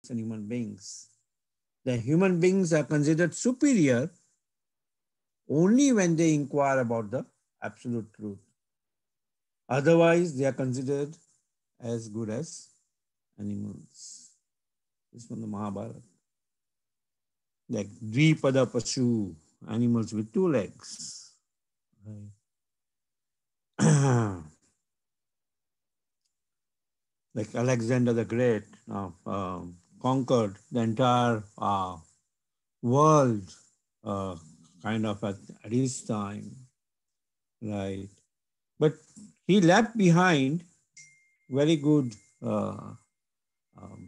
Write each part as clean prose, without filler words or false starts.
and human beings. The human beings are considered superior only when they inquire about the absolute truth. Otherwise, they are considered as good as animals. This is from the Mahabharata. Like Dvipada Pashu, animals with two legs. Right. Like Alexander the Great conquered the entire world uh, kind of at his time, right? But he left behind very good, uh, um,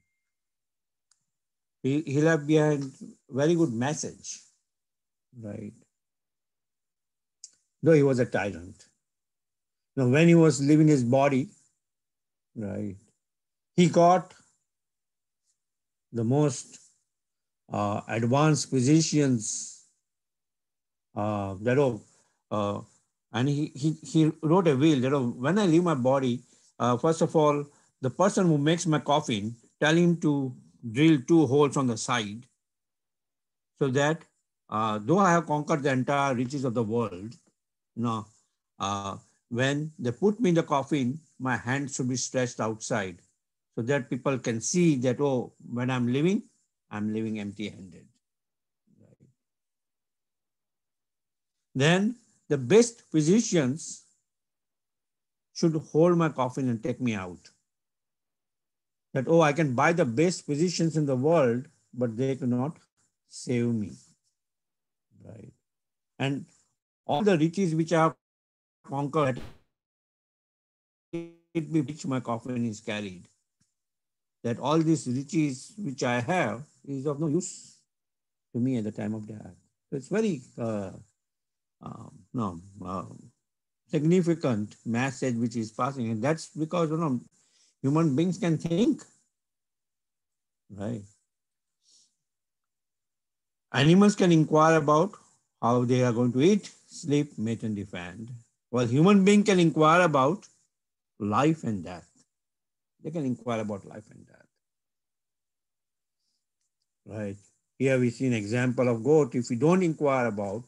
he left behind very good message, right? Though he was a tyrant. Now, when he was leaving his body, right, he got the most advanced physicians that uh, and he wrote a will that when I leave my body, first of all, the person who makes my coffin, tell him to drill two holes on the side so that though I have conquered the entire riches of the world, no, uh, when they put me in the coffin, my hands should be stretched outside so that people can see that, oh, when I'm living empty handed. Right. Then the best physicians should hold my coffin and take me out. That, oh, I can buy the best physicians in the world, but they cannot save me. Right. And all the riches which I have conquered, let it be which my coffin is carried. That all these riches which I have is of no use to me at the time of death. So it's very no significant message which is passing, and that's because human beings can think, right? Animals can inquire about how they are going to eat, sleep, mate, and defend. While human being can inquire about life and death. They can inquire about life and death. Right. Here we see an example of goat. If we don't inquire about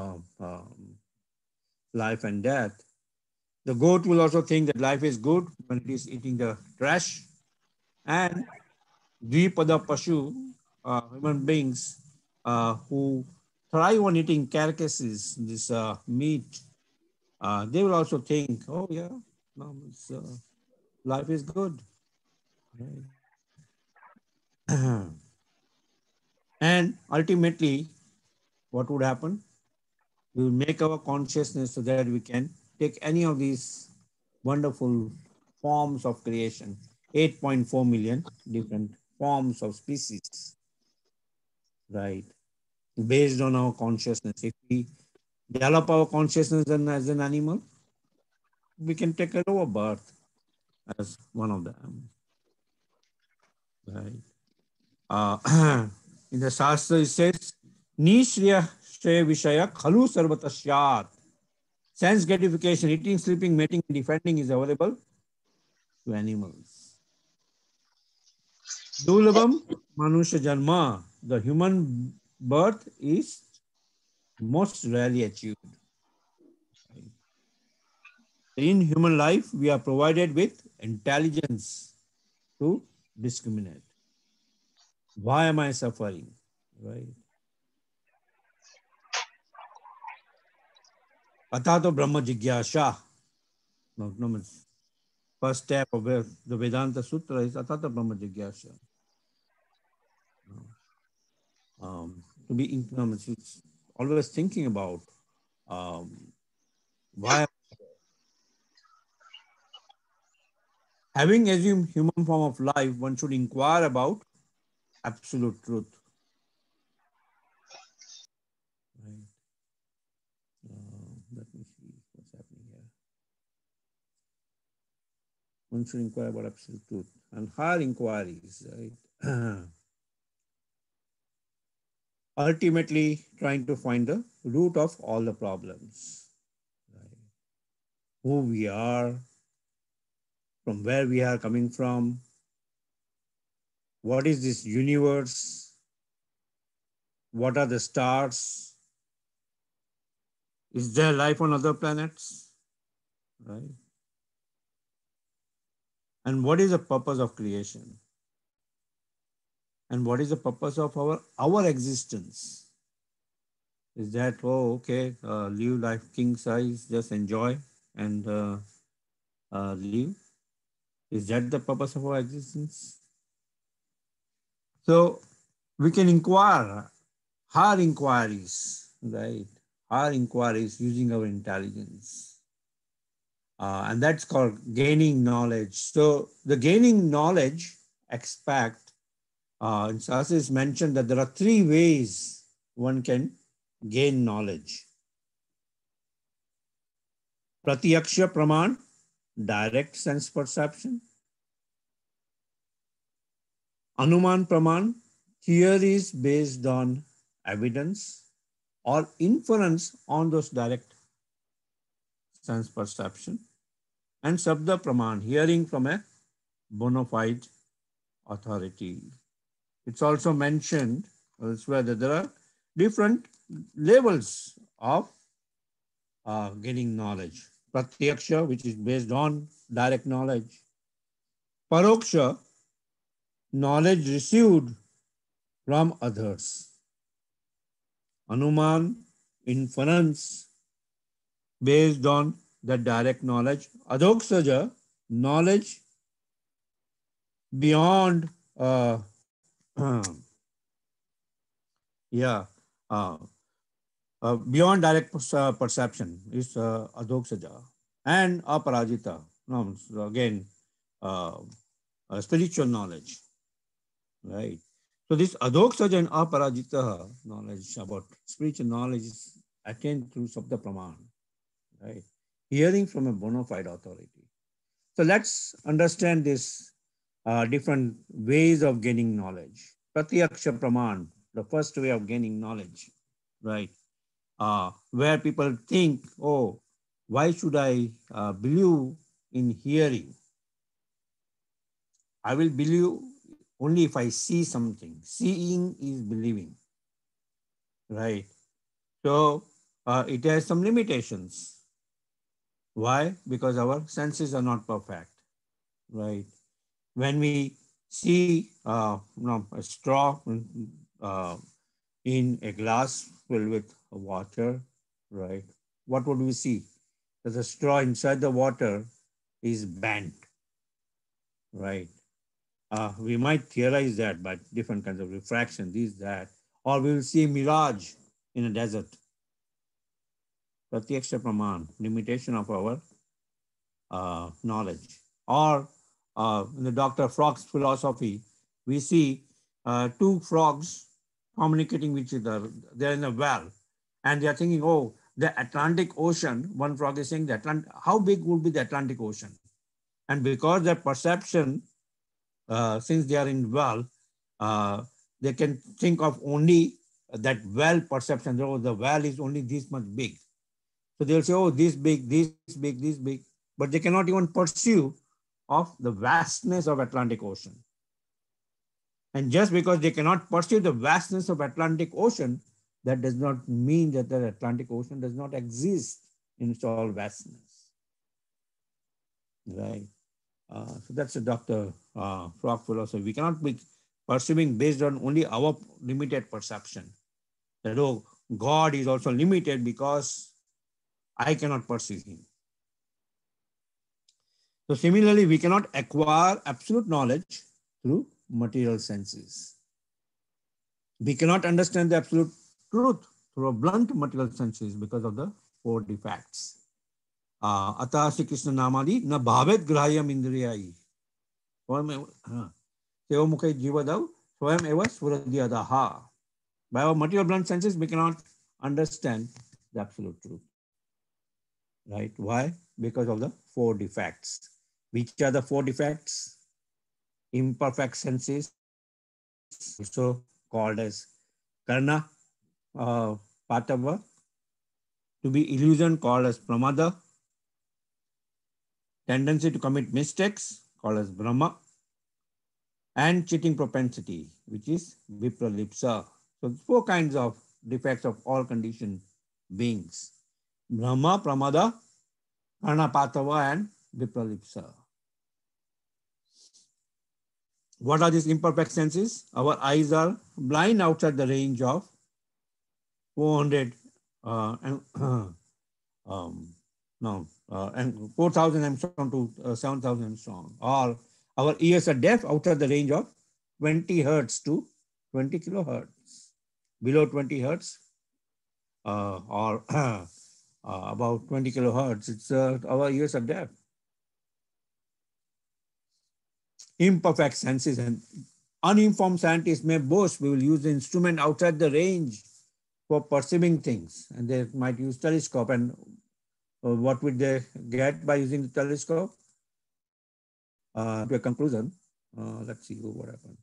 life and death, the goat will also think that life is good when it is eating the trash. And Dvipada Pashu, human beings who thrive on eating carcasses, this meat, they will also think, oh yeah, no, life is good. Right. And ultimately, what would happen? We will make our consciousness so that we can take any of these wonderful forms of creation, 8.4 million different forms of species, right? Based on our consciousness. If we develop our consciousness as an animal, we can take a lower birth as one of them, right? In the Shastra, it says, Nishriya Shreya Vishaya Khalu Sarvatasyat. Sense gratification, eating, sleeping, mating, and defending is available to animals. Dulabam Manusha Janma, the human birth is most rarely achieved. In human life, we are provided with intelligence to discriminate. Why am I suffering? Right. Atato Brahma Jigyasha. No, no, first step of the Vedanta Sutra is Atata Brahma Jigyasha. To be in, it's always thinking about um, why having assumed human form of life, one should inquire about absolute truth. Right. Let me see what's happening here. One should inquire about absolute truth and higher inquiries, right? Ultimately, trying to find the root of all the problems, right? Who we are, from where we are coming from, What is this universe? What are the stars? Is there life on other planets? Right? And what is the purpose of creation? And what is the purpose of our existence? Is that, oh, okay, live life king size, just enjoy and live? Is that the purpose of our existence? So we can inquire, hard inquiries, right? Hard inquiries using our intelligence. And that's called gaining knowledge. So the gaining knowledge aspect, in Sasi is mentioned that there are three ways one can gain knowledge. Pratyaksha Praman, direct sense perception. Anuman Praman, theories based on evidence or inference on those direct sense perception. And Shabda Praman, hearing from a bona fide authority. It's also mentioned elsewhere that there are different levels of gaining knowledge. Pratyaksha, which is based on direct knowledge. Paroksha, knowledge received from others. Anuman, inference based on the direct knowledge. Adhoksaja, knowledge beyond, yeah, uh, beyond direct perception is adhoksaja. And aparajita, no, so again, uh, spiritual knowledge, right? So this adhoksaja and aparajita knowledge about spiritual knowledge is attained through sabda praman, right? Hearing from a bona fide authority. So let's understand this different ways of gaining knowledge. Pratyaksha praman, the first way of gaining knowledge, right? Where people think, oh, why should I believe in hearing? I will believe only if I see something. Seeing is believing, right? So it has some limitations. Why? Because our senses are not perfect, right? When we see a straw uh, in a glass filled with water, right? What would we see? That the straw inside the water is bent, right? We might theorize that by different kinds of refraction, this, that, or we will see a mirage in a desert. Pratyaksha Praman, limitation of our knowledge. Or in the Dr. Frog's philosophy, we see two frogs communicating with each other. They're in a well, and they're thinking, oh, the Atlantic Ocean, one frog is saying, how big would be the Atlantic Ocean? And because their perception, since they are in well, uh, they can think of only that well perception. Oh, the well is only this much big. So they'll say, oh, this big, this big, this big, but they cannot even perceive of the vastness of Atlantic Ocean. And just because they cannot perceive the vastness of Atlantic Ocean, that does not mean that the Atlantic Ocean does not exist in its all vastness. Right? So that's a Dr. Frog philosophy. We cannot be perceiving based on only our limited perception. That, oh, God is also limited because I cannot perceive him. So similarly, we cannot acquire absolute knowledge through material senses. We cannot understand the absolute truth through a blunt material senses because of the four defects. Atah Sri Krishna Namadi na bhavet grahayam indriyai. Seva mukhe jivadav swayam eva swaradhyadaha. By our material blunt senses, we cannot understand the absolute truth. Right? Why? Because of the four defects. Which are the four defects? Imperfect senses, also called as karna patava, to be illusion called as pramada, tendency to commit mistakes called as brahma, and cheating propensity, which is vipralipsa. So four kinds of defects of all conditioned beings: Brahma, Pramada, Karnapatava, and vipralipsa. What are these imperfect senses? Our eyes are blind outside the range of 400 and no, and 4,000 Armstrong to 7,000 Armstrong. Or our ears are deaf outside the range of 20 hertz to 20 kilohertz. Below 20 hertz or about 20 kilohertz, it's our ears are deaf. Imperfect senses, and uninformed scientists may boast we will use the instrument outside the range for perceiving things, and they might use telescope. And what would they get by using the telescope? To a conclusion. Let's see what happened.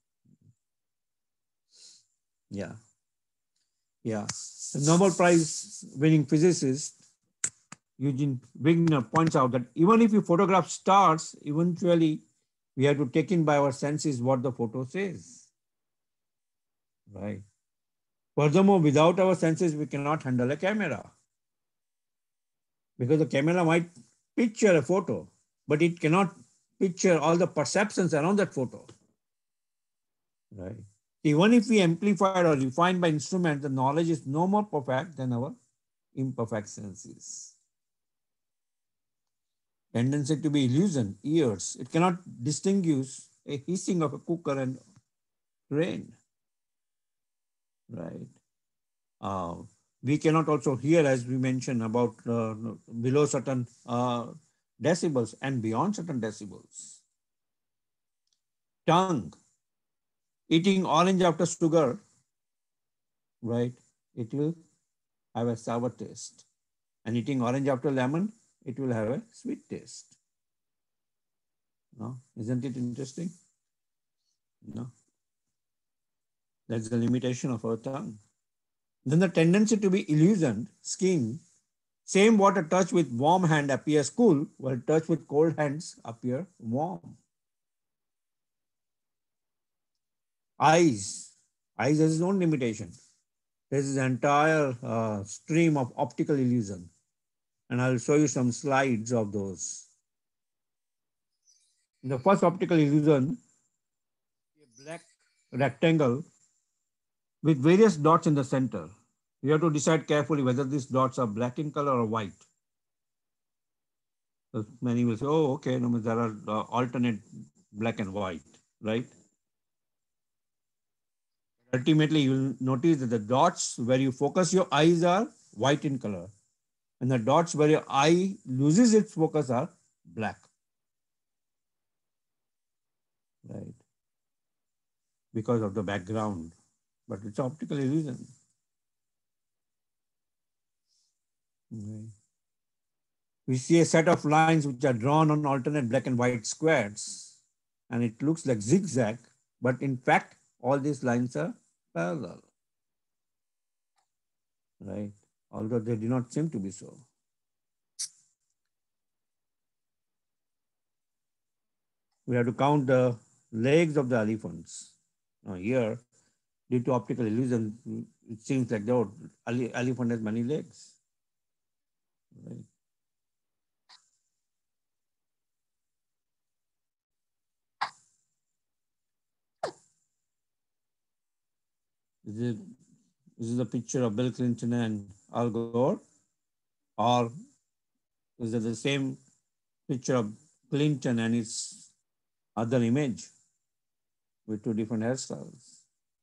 Yeah, yeah. The Nobel Prize winning physicist Eugene Wigner points out that even if you photograph stars, eventually we have to take in by our senses what the photo says. Right. Furthermore, without our senses, we cannot handle a camera because the camera might picture a photo, but it cannot picture all the perceptions around that photo. Right. Even if we amplified or refined by instrument, the knowledge is no more perfect than our imperfect senses. Tendency to be illusion, ears. It cannot distinguish a hissing of a cooker and rain. Right. Uh, we cannot also hear, as we mentioned, about below certain decibels and beyond certain decibels. Tongue. Eating orange after sugar, right? It will have a sour taste. And eating orange after lemon, it will have a sweet taste. No? Isn't it interesting? No. That's the limitation of our tongue. Then the tendency to be illusioned, skin, same water touched with warm hand appears cool, while touched with cold hands appear warm. Eyes. Eyes has its own limitation. There is an entire stream of optical illusion. And I'll show you some slides of those. In the first optical illusion, a black rectangle with various dots in the center. You have to decide carefully whether these dots are black in color or white. So many will say, oh, okay, no, there are alternate black and white, right? Ultimately, you'll notice that the dots where you focus your eyes are white in color, and the dots where your eye loses its focus are black, right? Because of the background, but it's optical illusion. Right. We see a set of lines which are drawn on alternate black and white squares, and it looks like zigzag, but in fact, all these lines are parallel, right? Although they do not seem to be so. We have to count the legs of the elephants. Now here, due to optical illusion, it seems like the elephant has many legs. Right? This is, this is a picture of Bill Clinton and Al Gore, or is it the same picture of Clinton and his other image with two different hairstyles?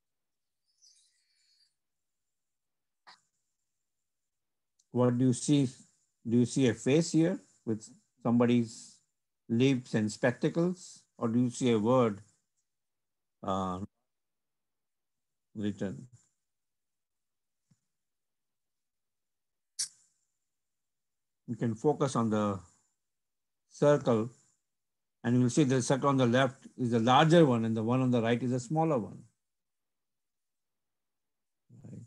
What do you see? Do you see a face here with somebody's lips and spectacles, or do you see a word uh, written? You can focus on the circle, and you will see the circle on the left is the larger one, and the one on the right is a smaller one. Right.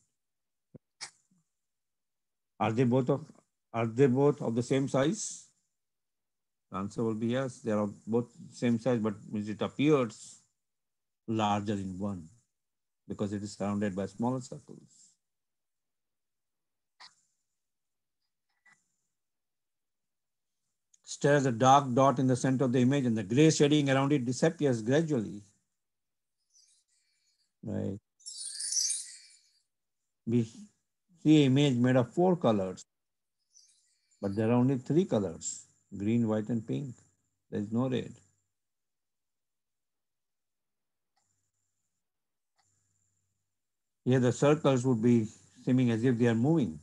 Are they both of the same size? The answer will be yes. They are both same size, but it appears larger in one because it is surrounded by smaller circles. Stare at the dark dot in the center of the image and the gray shading around it disappears gradually. Right? We see an image made of four colors, but there are only three colors: green, white, and pink. There is no red. Here, the circles would be seeming as if they are moving.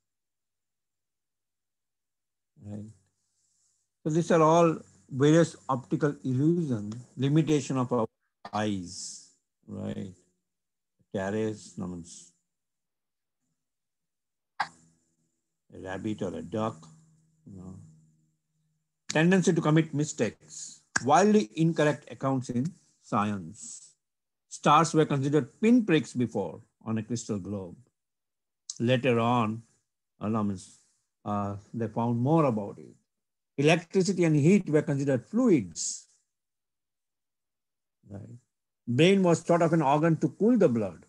Right? So, these are all various optical illusion, limitation of our eyes. Right? Carrots, no, a rabbit or a duck. You know. Tendency to commit mistakes. Wildly incorrect accounts in science. Stars were considered pinpricks before on a crystal globe. Later on, they found more about it. Electricity and heat were considered fluids. Right? Brain was thought of an organ to cool the blood.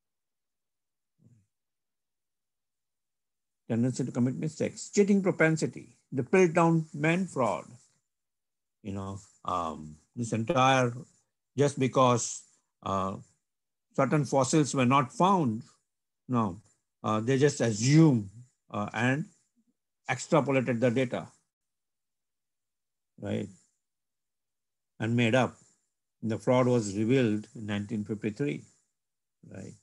Tendency to commit mistakes. Cheating propensity. The Piltdown man fraud. This entire, just because certain fossils were not found, no, they just assumed and extrapolated the data, right, and made up. The fraud was revealed in 1953, right?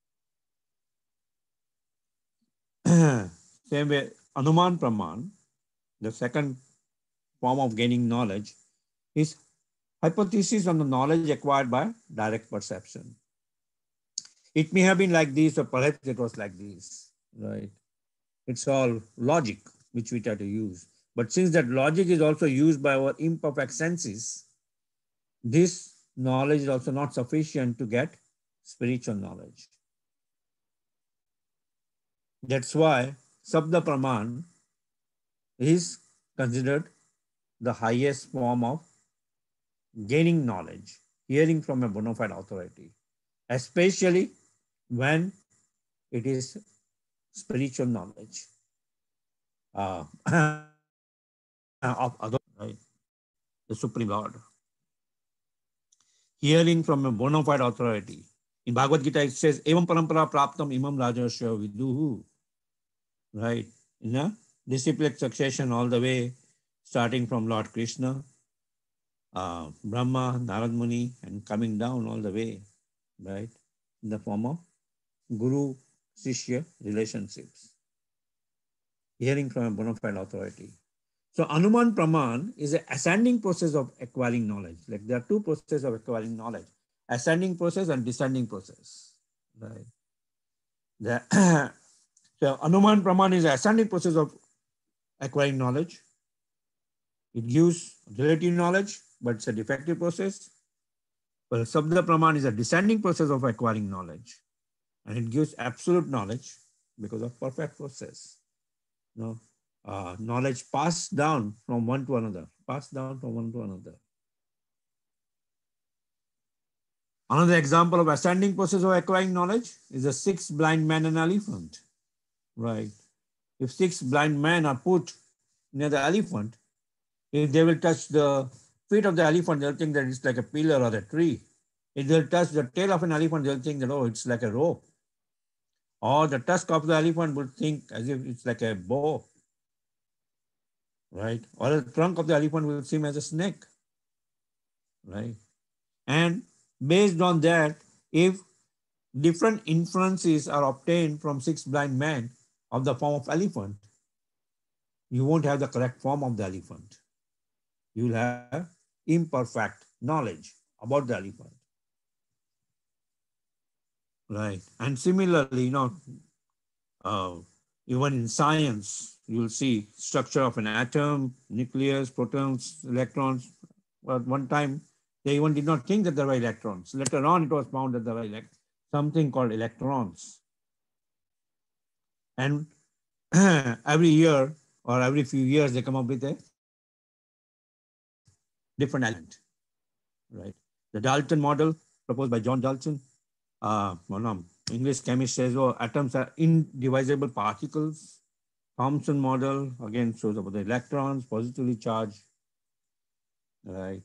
Same way, Anuman Praman, the second form of gaining knowledge, is hypothesis on the knowledge acquired by direct perception. It may have been like this, or perhaps it was like this, right? It's all logic which we try to use. But since that logic is also used by our imperfect senses, this knowledge is also not sufficient to get spiritual knowledge. That's why Sabda Praman is considered the highest form of gaining knowledge, hearing from a bona fide authority, especially when it is spiritual knowledge of other, right? The Supreme Lord. Hearing from a bona fide authority. In Bhagavad Gita, it says, Evam parampara praptam imam rajasya viduhu. Right? In a disciplic succession all the way, starting from Lord Krishna, Brahma, Narad Muni, and coming down all the way, right? In the form of Guru-Shishya relationships. Hearing from a bona fide authority. So Anuman Praman is an ascending process of acquiring knowledge. Like there are two processes of acquiring knowledge: ascending process and descending process. Right. So Anuman Praman is an ascending process of acquiring knowledge. It gives relative knowledge, but it's a defective process. Well, Sabda Praman is a descending process of acquiring knowledge, and it gives absolute knowledge because of perfect process. Knowledge passed down from one to another, passed down from one to another. Another example of ascending process of acquiring knowledge is the six blind men and elephant. Right. If six blind men are put near the elephant, if they will touch the feet of the elephant, they'll think that it's like a pillar or a tree. If they'll touch the tail of an elephant, they'll think that, oh, it's like a rope. Or the tusk of the elephant will think as if it's like a bow. Right? Or the trunk of the elephant will seem as a snake. Right? And based on that, if different inferences are obtained from six blind men of the form of elephant, you won't have the correct form of the elephant. You will have imperfect knowledge about the elephant. Right. And similarly, even in science, you'll see structure of an atom, nucleus, protons, electrons. Well, at one time, they even did not think that there were electrons. Later on, it was found that there were something called electrons. And every year or every few years, they come up with a different element. Right. The Dalton model proposed by John Dalton. English chemist says, oh, atoms are indivisible particles. Thomson model again shows about the electrons positively charged, right?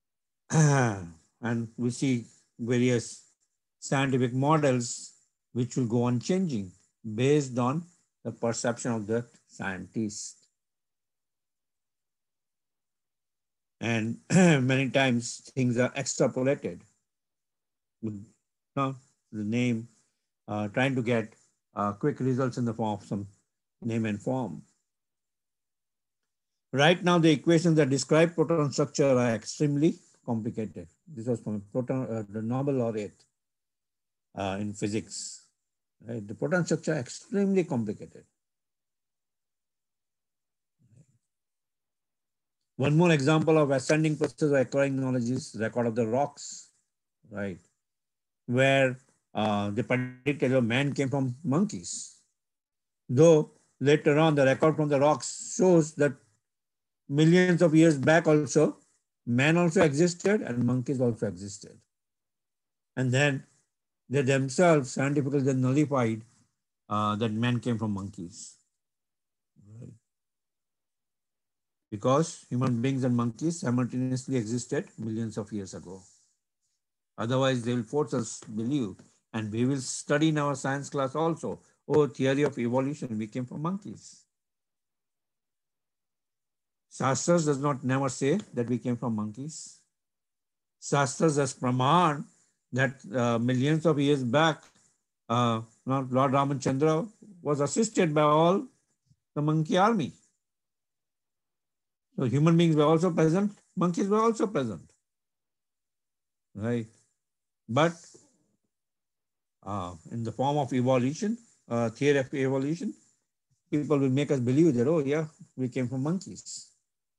And we see various scientific models which will go on changing based on the perception of the scientist. And many times things are extrapolated with the name, trying to get quick results in the form of some name and form. Right now, the equations that describe proton structure are extremely complicated. This was from the Nobel laureate in physics. Right? The proton structure are extremely complicated. One more example of ascending process of acquiring knowledge is record of the rocks, right? Where they predicted a man came from monkeys. Though later on, the record from the rocks shows that millions of years back also, man also existed and monkeys also existed. And then they themselves scientifically nullified that man came from monkeys. Right? Because human beings and monkeys simultaneously existed millions of years ago. Otherwise, they will force us to believe, and we will study in our science class also. Oh, theory of evolution, we came from monkeys. Shastras does not never say that we came from monkeys. Shastras has praman that millions of years back, Lord Ramachandra was assisted by all the monkey army. So human beings were also present, monkeys were also present, right? But in the form of evolution, theory of evolution, people will make us believe that, oh yeah, we came from monkeys.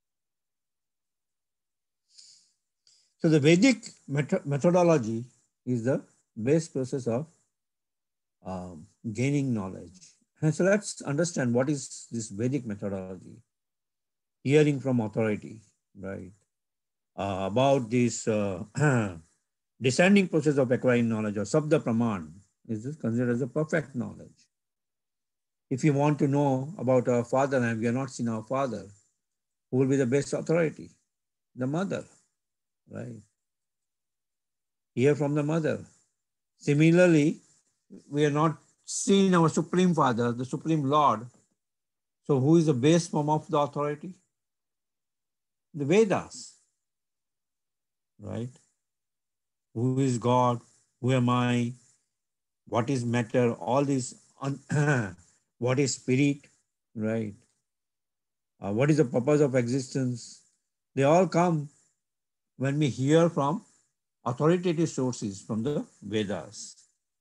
So the Vedic methodology is the base process of gaining knowledge. And so let's understand what is this Vedic methodology. Hearing from authority, right? About this descending process of acquiring knowledge or Sabda Praman is this considered as a perfect knowledge. If you want to know about our father and we have not seen our father, who will be the best authority? The mother, right? Hear from the mother. Similarly, we are not seen our Supreme Father, the Supreme Lord. So who is the base form of the authority? The Vedas, right? Who is God? Who am I? What is matter? All this, what is spirit, right? What is the purpose of existence? They all come when we hear from authoritative sources from the Vedas.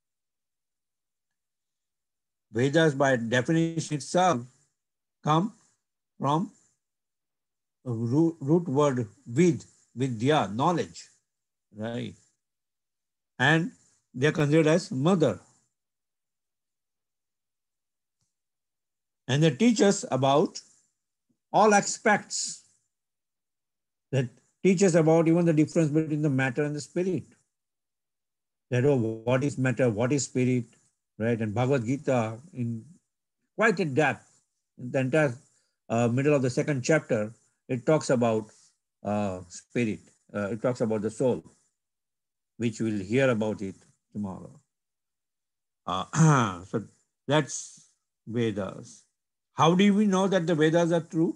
Vedas, by definition itself, come from a root word vidya, knowledge, right? And they are considered as mother. And they teach us about all aspects. That teach us about even the difference between the matter and the spirit. That, oh, what is matter, what is spirit, right? And Bhagavad Gita, in quite a depth, in the entire middle of the second chapter, it talks about spirit. It talks about the soul, which we'll hear about it tomorrow. So that's Vedas. How do we know that the Vedas are true?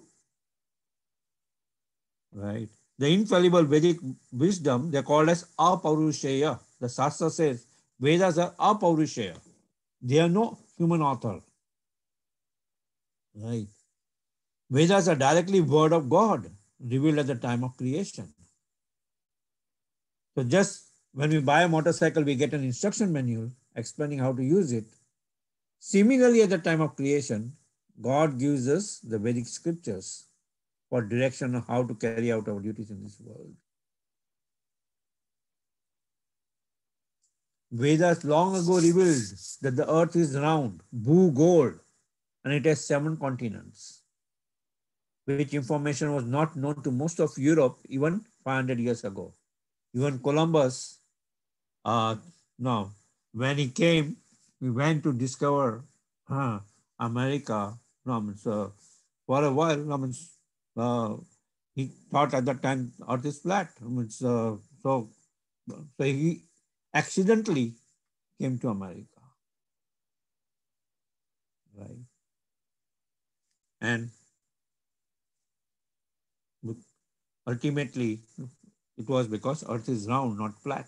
Right. The infallible Vedic wisdom, they're called as apaurushaya. The Shastra says Vedas are apaurushaya. They are no human author. Right. Vedas are directly word of God revealed at the time of creation. So just when we buy a motorcycle, we get an instruction manual explaining how to use it. Similarly, at the time of creation, God gives us the Vedic scriptures for direction on how to carry out our duties in this world. Vedas long ago revealed that the earth is round, Bhu-Gol, and it has 7 continents, which information was not known to most of Europe even 500 years ago. Even Columbus Uh, no, when he came, we went to discover America. No, I mean, so for a while, I mean, uh, he thought at that time Earth is flat. I mean, so he accidentally came to America, right? And ultimately, it was because Earth is round, not flat.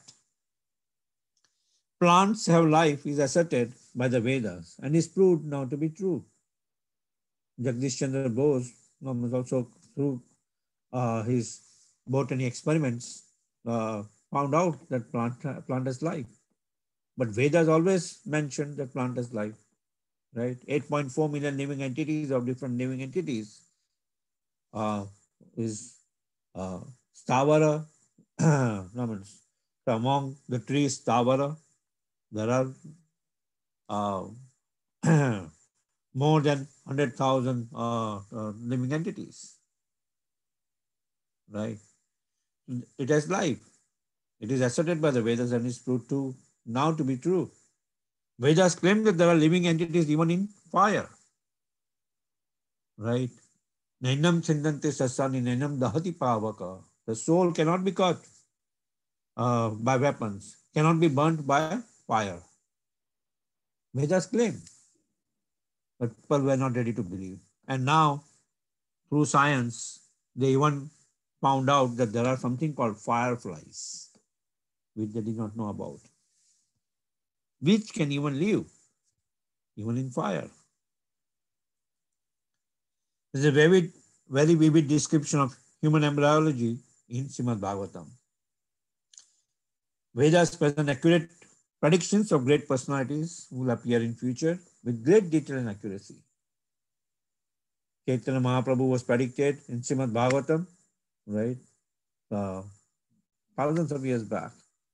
Plants have life is asserted by the Vedas and is proved now to be true. Jagdish Chandra Bose was also through his botany experiments uh, found out that plant has life. But Vedas always mentioned that plant has life, right? 8.4 million living entities of different living entities uh, is uh, Stavara. No, means, so among the trees Stavara, there are uh, more than 100,000 living entities, right? It has life. It is asserted by the Vedas and is proved to now to be true. Vedas claim that there are living entities even in fire, right? Nainam chindante sasani nainam dahati pavaka. The soul cannot be cut by weapons, cannot be burnt by fire. Vedas claim, but people were not ready to believe. And now, through science, they even found out that there are something called fireflies, which they did not know about, which can even live, even in fire. There's a very vivid description of human embryology in Srimad Bhagavatam. Vedas present accurate predictions of great personalities who will appear in future with great detail and accuracy. Chaitanya Mahaprabhu was predicted in Srimad Bhagavatam, right? Uh, Thousands of years back.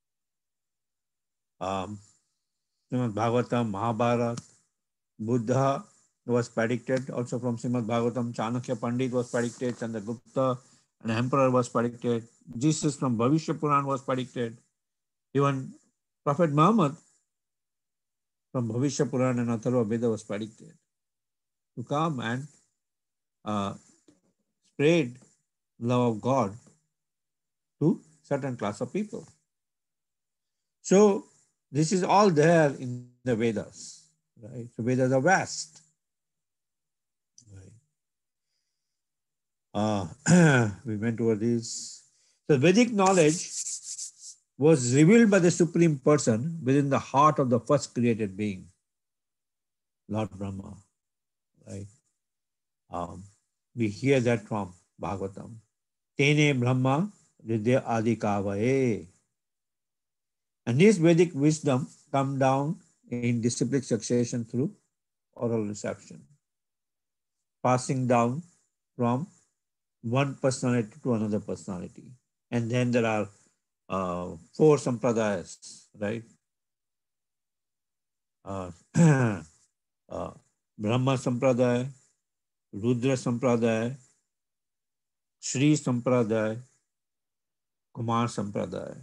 Um, Srimad Bhagavatam, Mahabharata, Buddha was predicted also from Srimad Bhagavatam. Chanakya Pandit was predicted, Chandragupta, an emperor was predicted. Jesus from Bhavishya Puran was predicted. Even Prophet Muhammad from Bhavishya Puran and Atharva Veda was predicted to come and uh, spread love of God to certain class of people. So this is all there in the Vedas, right? So Vedas are vast. Right. We went over this. So Vedic knowledge was revealed by the Supreme Person within the heart of the first created being, Lord Brahma. Right? Um, we hear that from Bhagavatam. Tene Brahma Hridaya Adi Kavaye. And this Vedic wisdom come down in disciplic succession through oral reception, passing down from one personality to another personality. And then there are four sampradayas, right? Uh, uh, Brahma Sampradaya, Rudra Sampradaya, Sri Sampradaya, Kumar Sampradaya.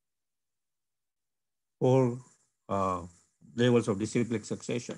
Four uh, levels of disciplic succession,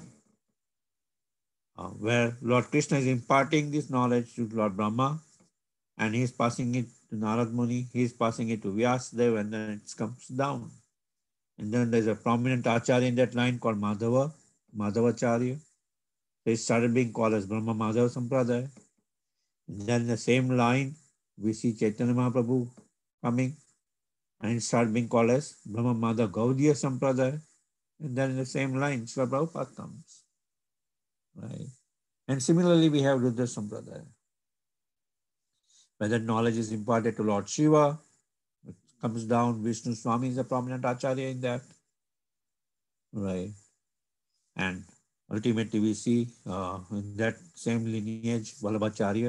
where Lord Krishna is imparting this knowledge to Lord Brahma, and he is passing it to Narad Muni, he is passing it to Vyasdev, and then it comes down. And then there's a prominent acharya in that line called Madhava, Madhavacharya. They started being called as Brahma Madhava Sampradaya. And then in the same line, we see Chaitanya Mahaprabhu coming and it started being called as Brahma Madhava Gaudiya Sampradaya. And then in the same line, Srila Prabhupada comes. Right? And similarly, we have Rudra Sampradaya, where that knowledge is imparted to Lord Shiva. It comes down, Vishnu Swami is a prominent acharya in that. Right? And ultimately, we see in that same lineage, Vallabhacharya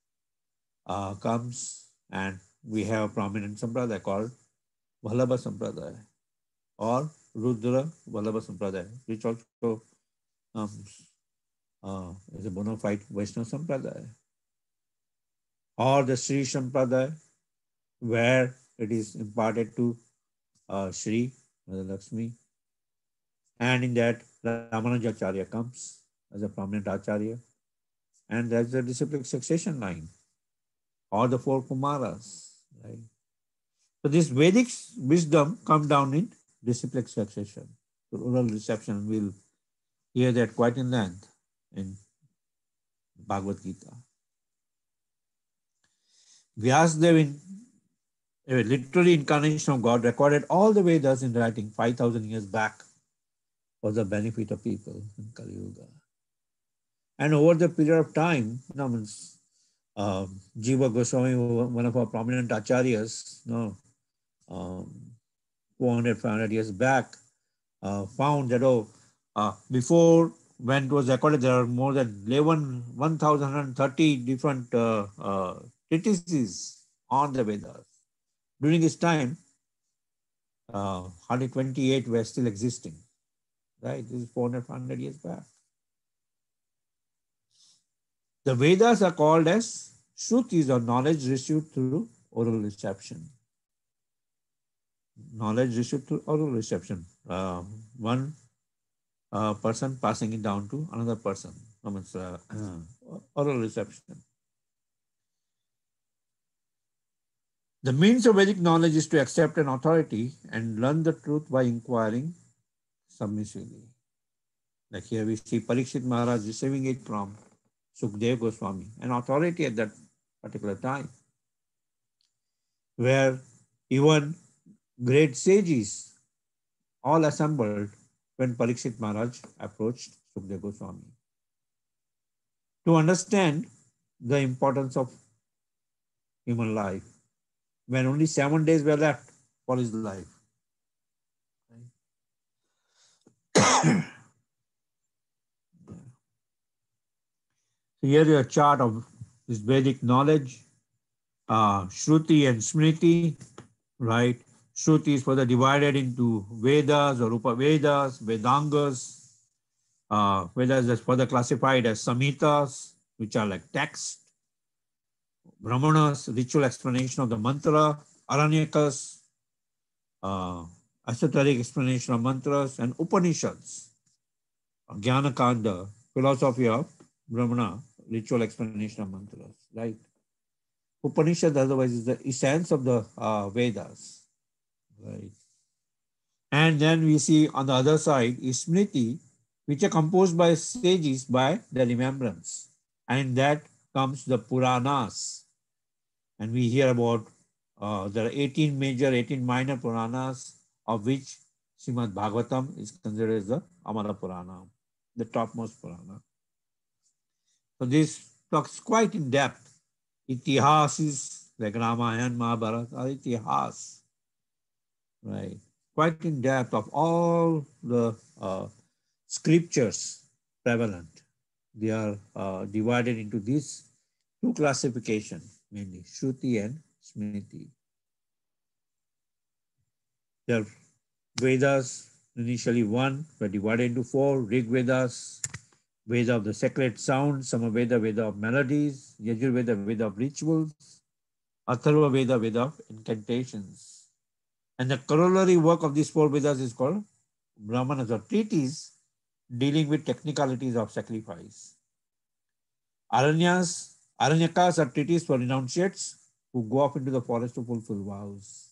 comes, and we have a prominent sampradaya called Vallabha Sampradaya or Rudra Vallabha Sampradaya, which also comes is a bona fide Vaishnava Sampradaya, or the Sri Sampradaya, where it is imparted to Sri. Mother Lakshmi. And in that, Ramanujacharya comes as a prominent Acharya. And there's the disciplic succession line, or the four Kumaras. Right? So this Vedic wisdom come down in disciplic succession. So oral reception, we'll hear that quite in length in Bhagavad Gita. Vyasdev, a literary incarnation of God, recorded all the Vedas in writing 5,000 years back for the benefit of people in Kali Yuga. And over the period of time, Jiva Goswami, one of our prominent acharyas, 400, 500 years back, found that before when it was recorded, there are more than 1,130 different treatises on the Vedas. During his time, 128 were still existing. Right? This is 400, 500 years back. The Vedas are called as Shrutis, or knowledge received through oral reception. Knowledge received through oral reception. One person passing it down to another person. Oral reception. The means of Vedic knowledge is to accept an authority and learn the truth by inquiring submissively. Like here we see Parikshit Maharaj receiving it from Sukdev Goswami, an authority at that particular time, where even great sages all assembled when Parikshit Maharaj approached Sukdev Goswami to understand the importance of human life when only 7 days were left for his life. Here is a chart of this Vedic knowledge, Shruti and Smriti, right? Shruti is further divided into Vedas or Upavedas, Vedangas. Vedas is further classified as Samhitas, which are like text. Brahmanas, ritual explanation of the mantra. Aranyakas, esoteric explanation of mantras. And Upanishads, Jnana Kanda, philosophy of Brahmana, ritual explanation of mantras, right? Upanishad otherwise is the essence of the Vedas, right? And then we see on the other side is Smriti, which are composed by sages by the remembrance. And that comes the Puranas. And we hear about there are 18 major, 18 minor Puranas, of which Srimad Bhagavatam is considered as the Amara Purana, the topmost Purana. So this talks quite in depth. Itihas is like Ramayana, Mahabharata, are itihas, right? Quite in depth of all the scriptures prevalent. They are divided into these two classifications, mainly Shruti and Smriti. The Vedas, initially one, were divided into four: Rig Vedas, Veda of the sacred sound, Samaveda, Veda of melodies, Yajurveda, Veda of rituals, Atharva Veda, Veda of incantations. And the corollary work of these four Vedas is called Brahmanas, or treatise dealing with technicalities of sacrifice. Aranyakas are treatises for renunciates who go off into the forest to fulfill vows.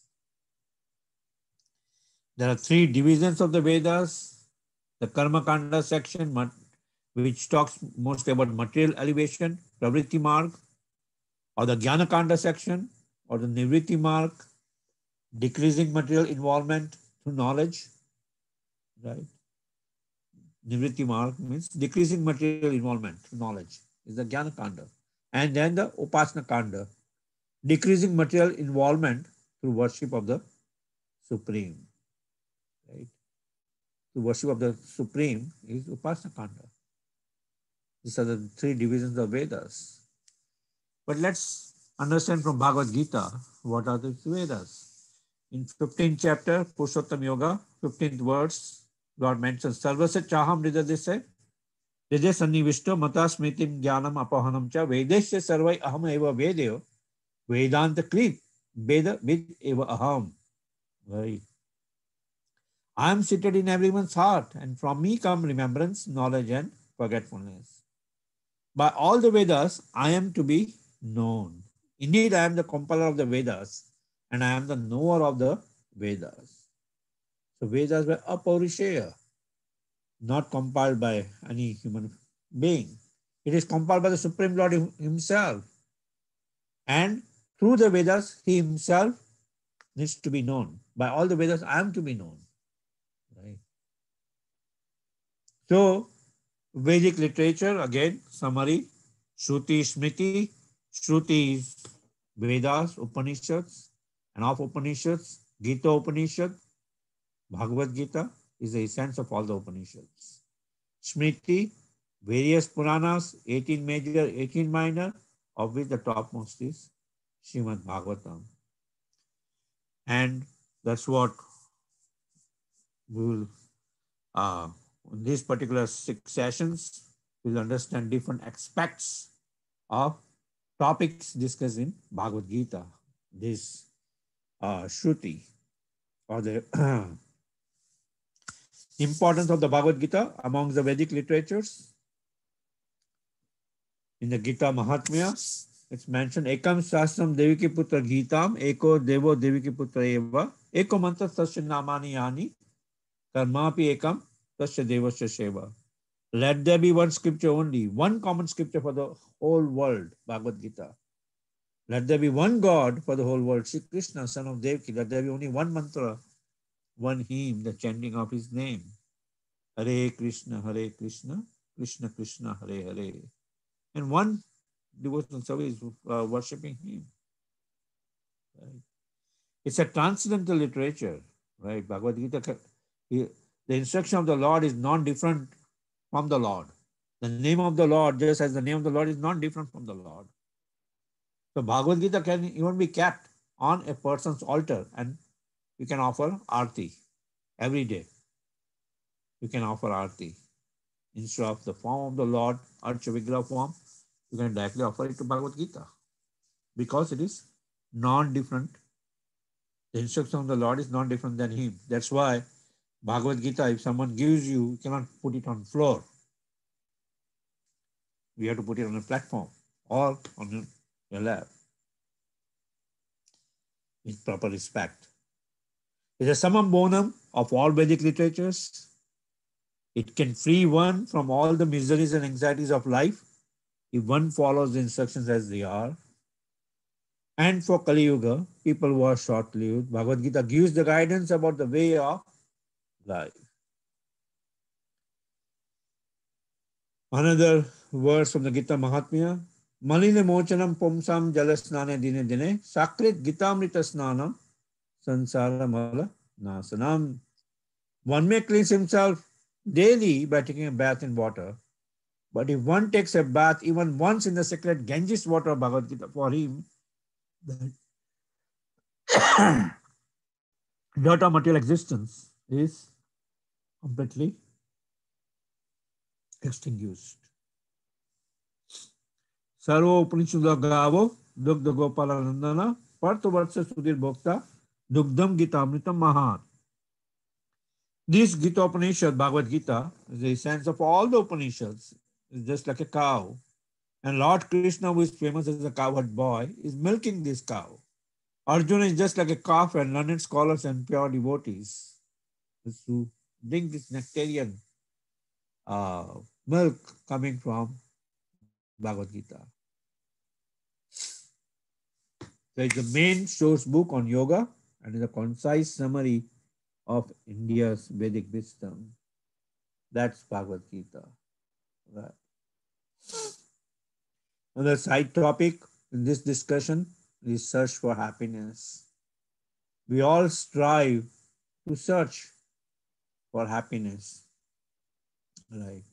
There are three divisions of the Vedas. The Karma Kanda section, which talks mostly about material elevation, Pravritti Marg, or the Jnana Kanda section, or the Nivritti Marg, decreasing material involvement through knowledge, right? Nivritti Marg means decreasing material involvement through knowledge, is the Jnana Kanda. And then the Upasana Kanda, decreasing material involvement through worship of the Supreme, right? The worship of the Supreme is Upasana Kanda. These are the three divisions of Vedas. But let's understand from Bhagavad Gita what are the Vedas. In 15th chapter, Purushottam Yoga, 15th verse, Lord mentions Sarvasya Chaham Ridadese, Ride Sannivishto Mata Smritim Jnanam Apahanam Cha Vedesya Sarvai Aham Eva Vedyo Vedanta Krit Veda Vid Eva Aham. Right. I am seated in everyone's heart, and from me come remembrance, knowledge, and forgetfulness. By all the Vedas, I am to be known. Indeed, I am the compiler of the Vedas, and I am the knower of the Vedas. So Vedas were apaurishaya, not compiled by any human being. It is compiled by the Supreme Lord Himself. And through the Vedas, He Himself needs to be known. By all the Vedas, I am to be known. Right. So, Vedic literature, again, summary, Shruti, Smriti. Shruti is Vedas, Upanishads, and of Upanishads, Gita Upanishad, Bhagavad Gita is the essence of all the Upanishads. Smriti, various Puranas, 18 major, 18 minor, of which the topmost is Srimad Bhagavatam. And that's what we will, in these particular 6 sessions, we'll understand different aspects of topics discussed in Bhagavad Gita. This Shruti, or the importance of the Bhagavad Gita among the Vedic literatures. In the Gita Mahatmya, it's mentioned, Ekam Sastram Deviki Putra Gitam, Eko Devo Deviki Putra Eva, Eko Mantra Tasya Namani Yani, Karmapi Ekam Tasya Devasya Sheva. Let there be one scripture only, one common scripture for the whole world, Bhagavad Gita. Let there be one God for the whole world, Sri Krishna, son of Devaki. Let there be only one mantra, one hymn, the chanting of his name. Hare Krishna, Krishna Krishna, Hare Hare. And one devotional service worshipping him. Right? It's a transcendental literature, right? Bhagavad Gita, the instruction of the Lord is non-different from the Lord. The name of the Lord, just as the name of the Lord is non-different from the Lord. So Bhagavad Gita can even be kept on a person's altar, and you can offer arti every day. You can offer arti. Instead of the form of the Lord, Archa Vigraha form, you can directly offer it to Bhagavad Gita, because it is non-different. The instruction of the Lord is non-different than him. That's why Bhagavad Gita, if someone gives you cannot put it on floor. We have to put it on a platform or on your lap with proper respect. It's a summum bonum of all Vedic literatures. It can free one from all the miseries and anxieties of life if one follows the instructions as they are. And for Kali Yuga, people who are short-lived, Bhagavad Gita gives the guidance about the way of life. Another verse from the Gita Mahatmya, Maline mochanam pumsam jalasnane dine dine, sakrit gitamrita snanam sansara mala nasanam. One may cleanse himself daily by taking a bath in water. But if one takes a bath even once in the sacred Ganges water of Bhagavad Gita, for him, the dirt of material existence is completely extinguished. Sarvo Upanishad Gavo, Dugdha Gopalanandana, Parthavarsa Sudhir Bhokta, Dugdham Gitamritam Mahat. This Gita Upanishad, Bhagavad Gita, is the essence of all the Upanishads. It's just like a cow. And Lord Krishna, who is famous as a cowherd boy, is milking this cow. Arjuna is just like a calf, and learned scholars and pure devotees who drink this nectarian milk coming from Bhagavad Gita. So it's the main source book on yoga and is a concise summary of India's Vedic wisdom. That's Bhagavad Gita. Right. Another side topic in this discussion is search for happiness. We all strive to search for happiness. Right.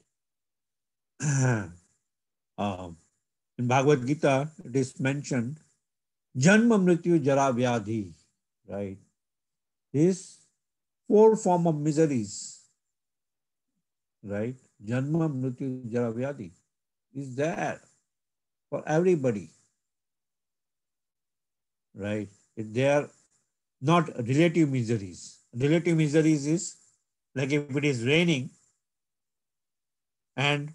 In Bhagavad Gita, it is mentioned Janma Mrityu Jara Vyadhi, right? These 4 forms of miseries, right? Janma Mrityu Jara Vyadhi is there for everybody, right? They are not relative miseries. Relative miseries is Like if it is raining and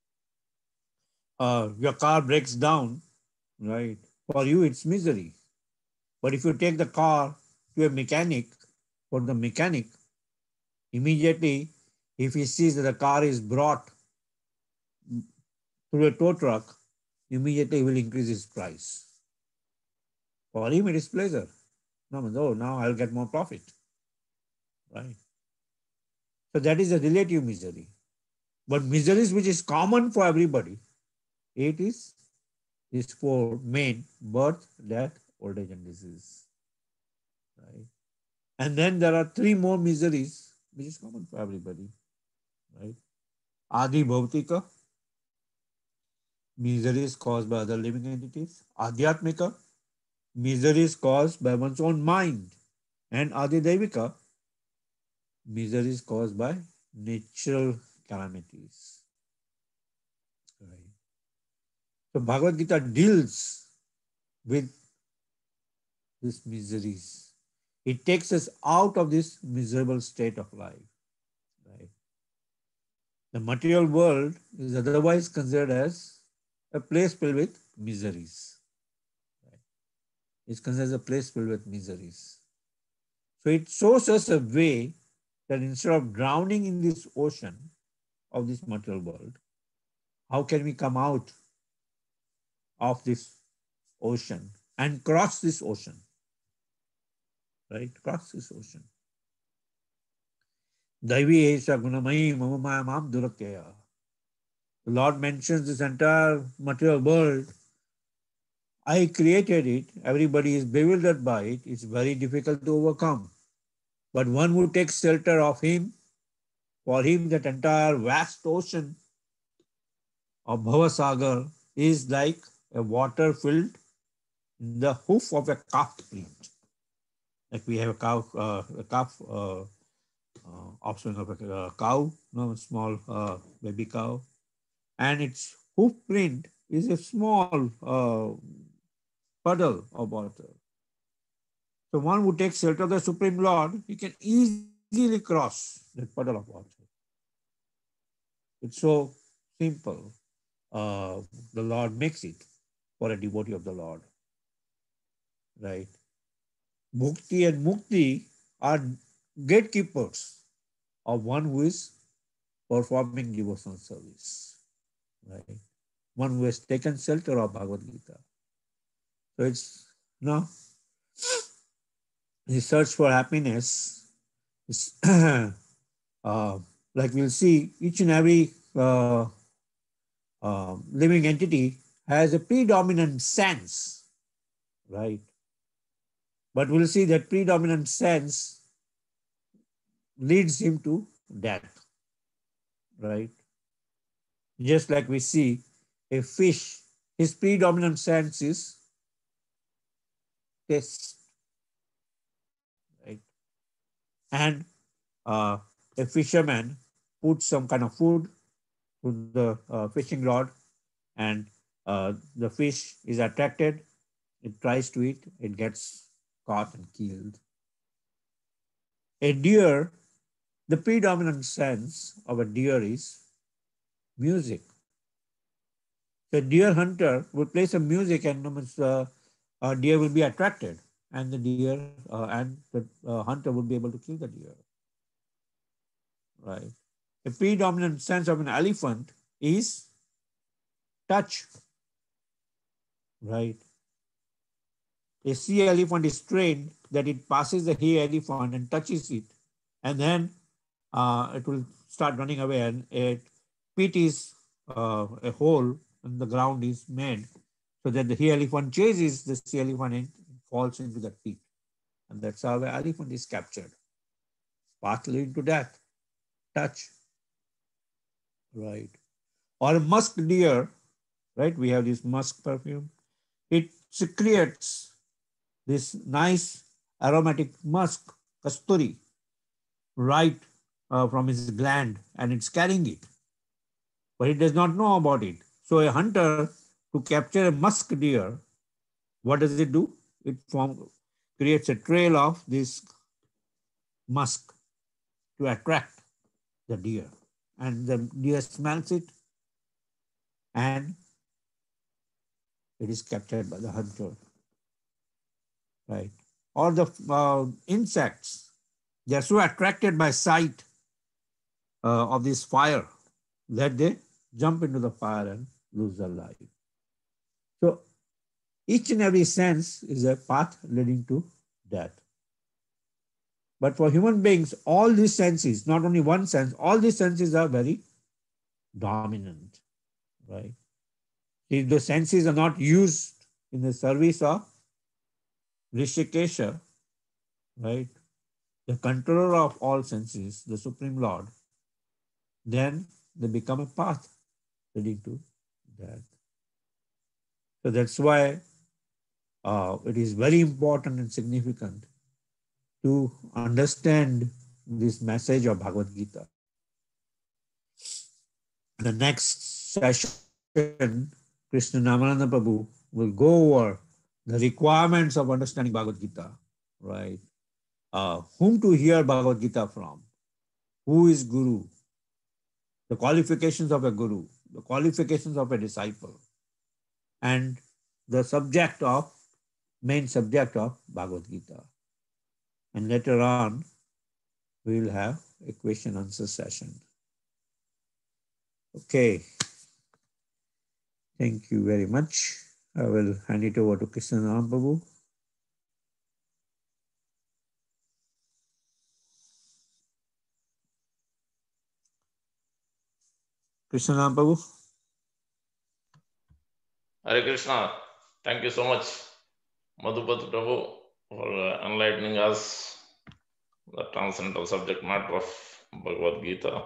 your car breaks down, right? For you, it's misery. But if you take the car to a mechanic, for the mechanic, immediately, if he sees that the car is brought through a tow truck, immediately he will increase his price. For him, it is pleasure. No, no, now I'll get more profit, right? So that is a relative misery. But miseries which is common for everybody, it is these four main: birth, death, old age, and disease, right? And then there are three more miseries which is common for everybody, right? Adi Bhautika, miseries caused by other living entities. Adhyatmika, miseries caused by one's own mind. And Adi Devika, miseries caused by natural calamities, right? So Bhagavad Gita deals with these miseries. It takes us out of this miserable state of life, right? The material world is otherwise considered as a place filled with miseries. Right? It's considered as a place filled with miseries. So it shows us a way that instead of drowning in this ocean of this material world, how can we come out of this ocean and cross this ocean, right? Cross this ocean. Daivi Esha Gunamai Mamamaya Mam Durakya. The Lord mentions this entire material world. I created it. Everybody is bewildered by it. It's very difficult to overcome. But one who takes shelter of Him, for him, that entire vast ocean of Bhavasagar is like a water filled in the hoof of a calf print. Like we have a calf offspring of a cow, no small baby cow, and its hoof print is a small puddle of water. So one who takes shelter of the Supreme Lord, he can easily cross that puddle of water. It's so simple. The Lord makes it for a devotee of the Lord, right? Bhukti and Mukti are gatekeepers of one who is performing devotional service, right? One who has taken shelter of Bhagavad Gita. So it's no the search for happiness is like we'll see each and every living entity has a predominant sense, right? But we'll see that predominant sense leads him to death, right? Just like we see a fish, his predominant sense is taste, right? And a fisherman puts some kind of food to the fishing rod, and the fish is attracted. It tries to eat. It gets caught and killed. A deer, the predominant sense of a deer is music. The deer hunter would play some music, and deer will be attracted, and the deer and the hunter would be able to kill the deer. Right. The predominant sense of an elephant is touch. Right. A sea elephant is trained that it passes the hay elephant and touches it, and then it will start running away, and it pit is a hole in the ground is made so that the he elephant chases the sea elephant and falls into that pit. And that's how the elephant is captured. Path leading to death. Touch. Right. Or a musk deer, right? We have this musk perfume. It secretes this nice aromatic musk, kasturi, right from his gland, and it's carrying it. But it does not know about it. So a hunter, to capture a musk deer, what does it do? It creates a trail of this musk to attract. the deer, and the deer smells it, and it is captured by the hunter, right? Or the insects, they are so attracted by sight of this fire that they jump into the fire and lose their life. So each and every sense is a path leading to death. But for human beings, all these senses, not only one sense, all these senses are very dominant, right? If the senses are not used in the service of Rishikesha, right, the controller of all senses, the Supreme Lord, then they become a path leading to death. So that's why it is very important and significant to understand this message of Bhagavad Gita. The next session, Krishna Namananda Prabhu will go over the requirements of understanding Bhagavad Gita, right? Whom to hear Bhagavad Gita from, who is Guru, the qualifications of a Guru, the qualifications of a disciple, and the subject of, main subject of Bhagavad Gita. And later on, we will have a question answer session. Okay. Thank you very much. I will hand it over to Krishna Nam Prabhu. Krishna Nam Prabhu. Hare Krishna. Thank you so much, Madhupat Prabhu, for enlightening us the transcendental subject matter of Bhagavad Gita.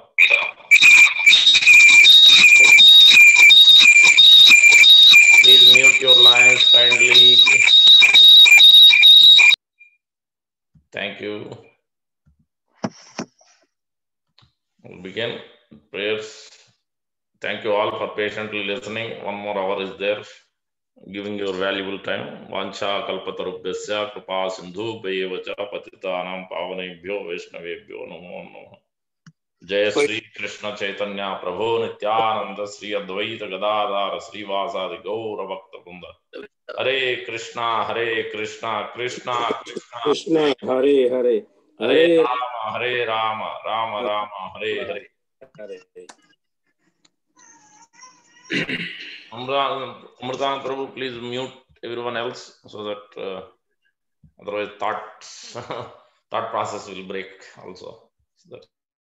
Please mute your lines kindly. Thank you. We'll begin prayers. Thank you all for patiently listening. 1 more hour is there, giving your valuable time. Vancha kalpatarubhyasya kripa sindhu bhayavacha patitanam pavanebhyo vaishnavebhyo namo namo. जय श्री कृष्ण चैतन्य प्रभु नित्यानंद श्री अद्वैत गदाधर श्रीवासादि गौर भक्त वृंद हरे Krishna Krishna Krishna Krishna Hare Hare Hare Ram Ram Hare Hare. Amritan Prabhu, please mute everyone else so that otherwise thought process will break also. So that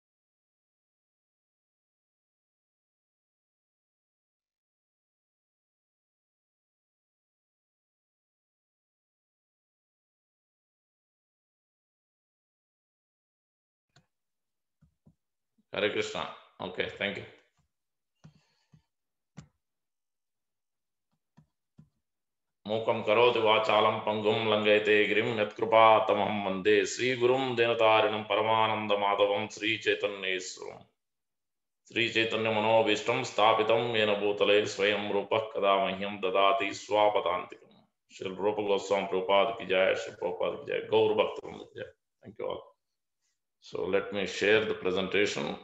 Hare Krishna. Okay, thank you. मूकं करोति वाचालं पंगुं लंघयते गिरिं यत्कृपातमहं वन्दे श्रीगुरुं दीनतारिणं परमानन्दमाधवं श्रीचैतन्येश्वरम्. श्रीचैतन्यमनोभीष्टं स्थापितं येन भूतले स्वयं रूपः कदा मह्यं ददाति स्वापदान्तिकम्. श्री रूप गोस्वामी प्रभुपाद की जय. श्री प्रभुपाद की जय. गौर भक्तवृंद की जय. Thank you all. So let me share the presentation.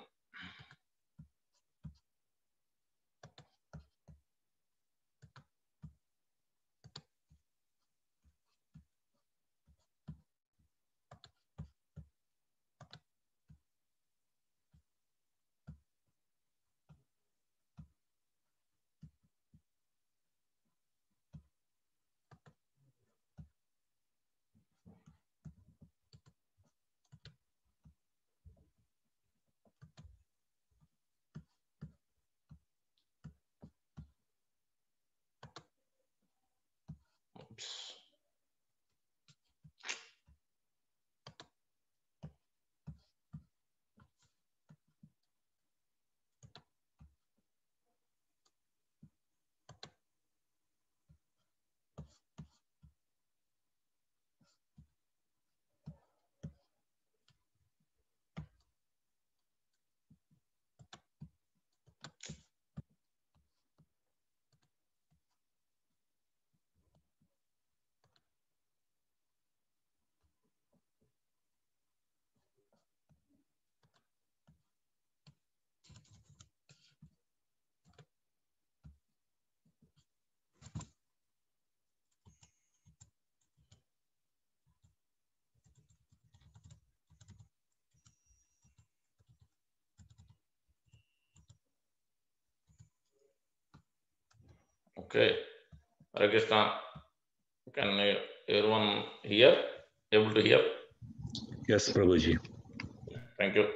Okay. Hare Krishna. Can everyone hear? Able to hear? Yes, Prabhuji. Thank you.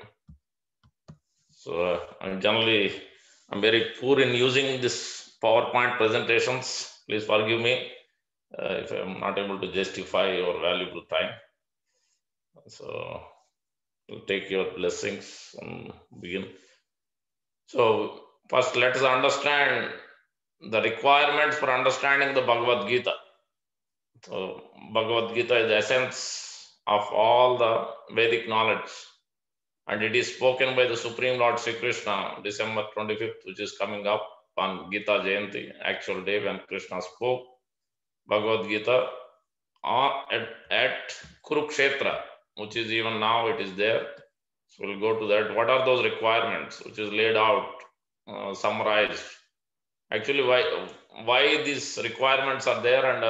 So I'm very poor in using this PowerPoint presentations. Please forgive me if I'm not able to justify your valuable time. So we'll take your blessings and begin. So first, let us understand the requirements for understanding the Bhagavad Gita. So Bhagavad Gita is the essence of all the Vedic knowledge, and it is spoken by the Supreme Lord Sri Krishna, December 25th, which is coming up on Gita Jayanti, actual day when Krishna spoke Bhagavad Gita at Kurukshetra, which is even now it is there. So we'll go to that. What are those requirements, which is laid out, summarized? Actually, why these requirements are there, and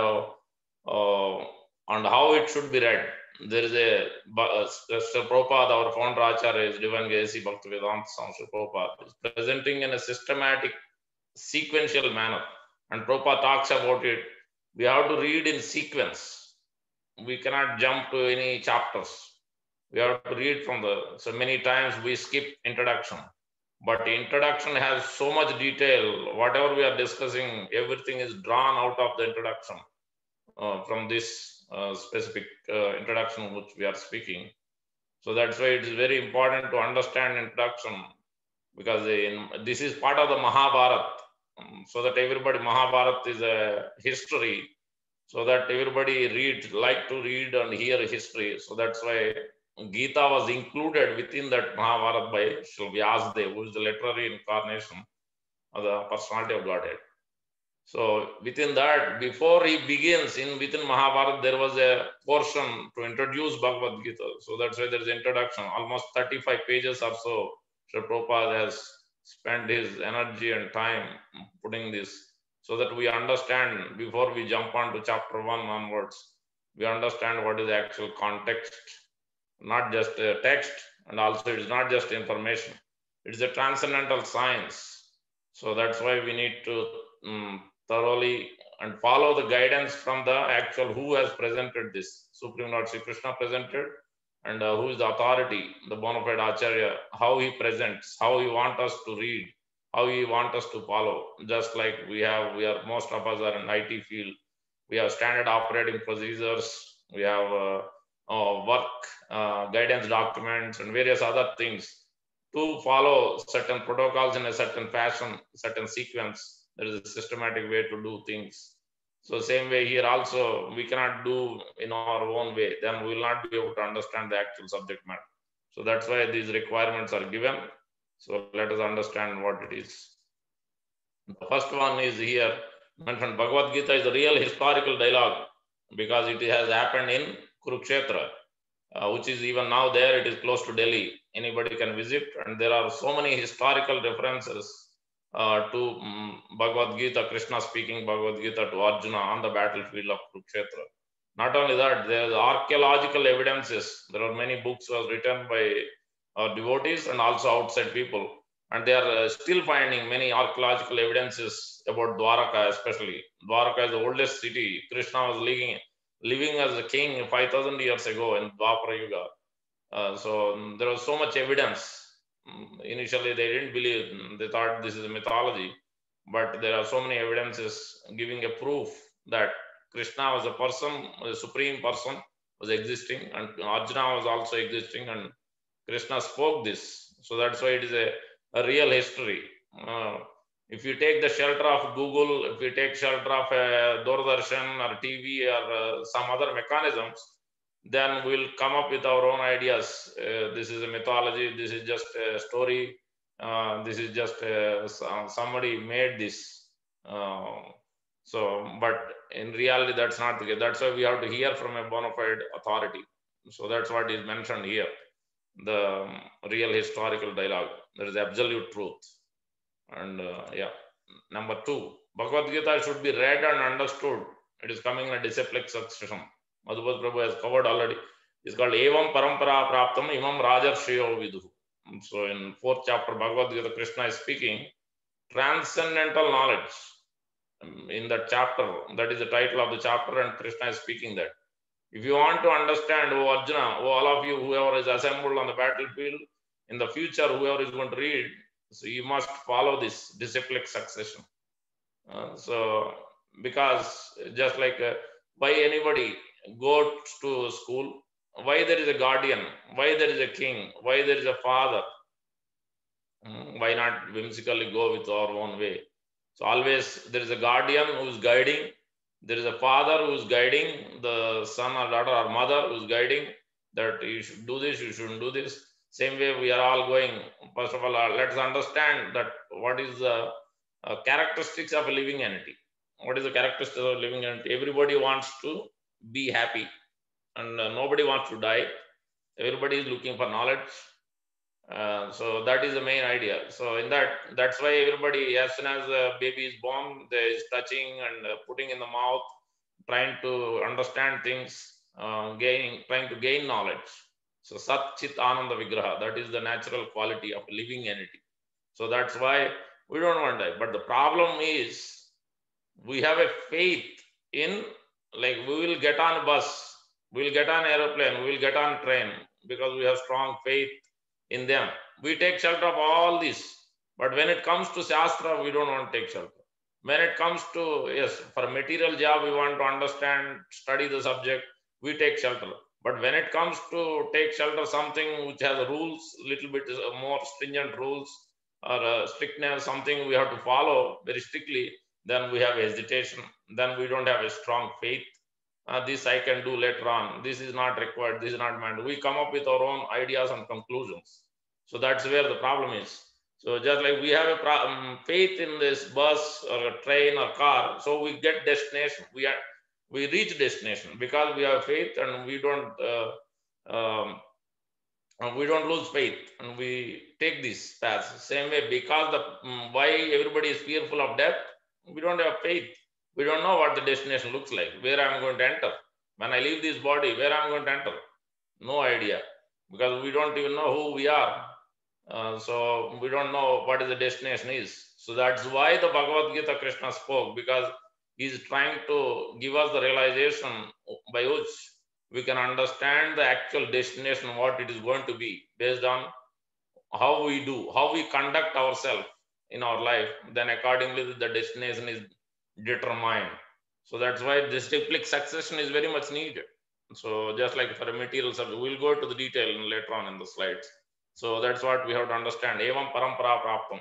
how it should be read. There is a Srila Prabhupada, our founder Acharya, is Divine Gayasi Bhaktivedanta Swami Srila Prabhupada, is presenting in a systematic, sequential manner. And Prabhupada talks about it. We have to read in sequence. We cannot jump to any chapters. We have to read from so many times we skip introduction. But the introduction has so much detail. Whatever we are discussing, everything is drawn out of the introduction from this specific introduction which we are speaking. So that's why it is very important to understand introduction, because this is part of the Mahabharata, so that everybody, Mahabharata is a history, so that everybody like to read and hear history. So that's why Gita was included within that Mahabharata by Srila Vyasadeva, who is the literary incarnation of the personality of Godhead. So within that, before he begins within Mahabharata, there was a portion to introduce Bhagavad Gita. So that's why there is introduction. Almost 35 pages or so, Srila Prabhupada has spent his energy and time putting this, so that we understand, before we jump on to chapter 1 onwards, we understand what is the actual context, not just a text, and also it is not just information. It is a transcendental science. So that's why we need to thoroughly and follow the guidance from the actual who has presented this. Supreme Lord Sri Krishna presented, and who is the authority, the bona fide Acharya, how he presents, how he wants us to read, how he wants us to follow. Just like most of us are in IT field. We have standard operating procedures, we have work guidance documents and various other things to follow certain protocols in a certain fashion, certain sequence. There is a systematic way to do things. So same way here also, we cannot do in our own way, then we will not be able to understand the actual subject matter. So that's why these requirements are given. So let us understand what it is. The first one is here mentioned. Bhagavad Gita is a real historical dialogue, because it has happened in Kurukshetra, which is even now there. It is close to Delhi. Anybody can visit, and there are so many historical references to Bhagavad Gita, Krishna speaking Bhagavad Gita to Arjuna on the battlefield of Kurukshetra. Not only that, there is archaeological evidences. There are many books was written by devotees and also outside people, and they are still finding many archaeological evidences about Dwaraka, especially. Dwaraka is the oldest city. Krishna was living as a king 5,000 years ago in Dwapara Yuga. So there was so much evidence. Initially, they didn't believe. They thought this is a mythology. But there are so many evidences giving a proof that Krishna was a person, a supreme person, was existing, and Arjuna was also existing, and Krishna spoke this. So that's why it is a real history. If you take the shelter of Google, if you take shelter of Doordarshan or TV or some other mechanisms, then we'll come up with our own ideas. This is a mythology, this is just a story, this is just somebody made this. But in reality, that's not the case. That's why we have to hear from a bona fide authority. So that's what is mentioned here. The real historical dialogue. There is absolute truth. And number 2, Bhagavad Gita should be read and understood. It is coming in a disciplic succession. Madhubad Prabhu has covered already. It's called Evam Parampara Praptam Imam Rajarshiyo Viduhu. So in 4th chapter Bhagavad Gita, Krishna is speaking transcendental knowledge. in that chapter. That is the title of the chapter, and Krishna is speaking that. If you want to understand, oh Arjuna, oh all of you, whoever is assembled on the battlefield, in the future, whoever is going to read, so you must follow this disciplic succession. So, because just like why anybody go to school, why there is a guardian, why there is a king, why there is a father, why not whimsically go with our own way? So always there is a guardian who is guiding, there is a father who is guiding, the son or daughter or mother who is guiding that you should do this, you shouldn't do this. Same way we are all going. First of all, let's understand that what is the characteristics of a living entity. What is the characteristics of a living entity? Everybody wants to be happy, and nobody wants to die. Everybody is looking for knowledge. So that is the main idea. So in that's why everybody, as soon as a baby is born, there is touching and putting in the mouth, trying to understand things, trying to gain knowledge. So Sat Chit Ananda Vigraha, that is the natural quality of a living entity. So that's why we don't want to die. But the problem is we have a faith in, like, we will get on a bus, we will get on aeroplane, we will get on train, because we have strong faith in them. We take shelter of all this. But when it comes to Shastra, we don't want to take shelter. When it comes to, yes, for a material job, we want to understand, study the subject, we take shelter. But when it comes to take shelter something which has rules, little bit more stringent rules or strictness, something we have to follow very strictly, then we have hesitation. Then we don't have a strong faith. This I can do later on. This is not required. This is not meant. We come up with our own ideas and conclusions. So that's where the problem is. So just like we have a faith in this bus or a train or car, so we get destination. We reach destination because we have faith, and we don't lose faith, and we take this path. Same way, because the why everybody is fearful of death, we don't have faith. We don't know what the destination looks like, where I'm going to enter. When I leave this body, where I'm going to enter? No idea, because we don't even know who we are. So we don't know what is the destination is. So that's why the Bhagavad Gita Krishna spoke, because he's trying to give us the realization by which we can understand the actual destination, what it is going to be, based on how we do, how we conduct ourselves in our life. Then accordingly, the destination is determined. So that's why this cyclic succession is very much needed. So just like for a material subject, we'll go to the detail later on in the slides. So that's what we have to understand. Evam parampara praptam.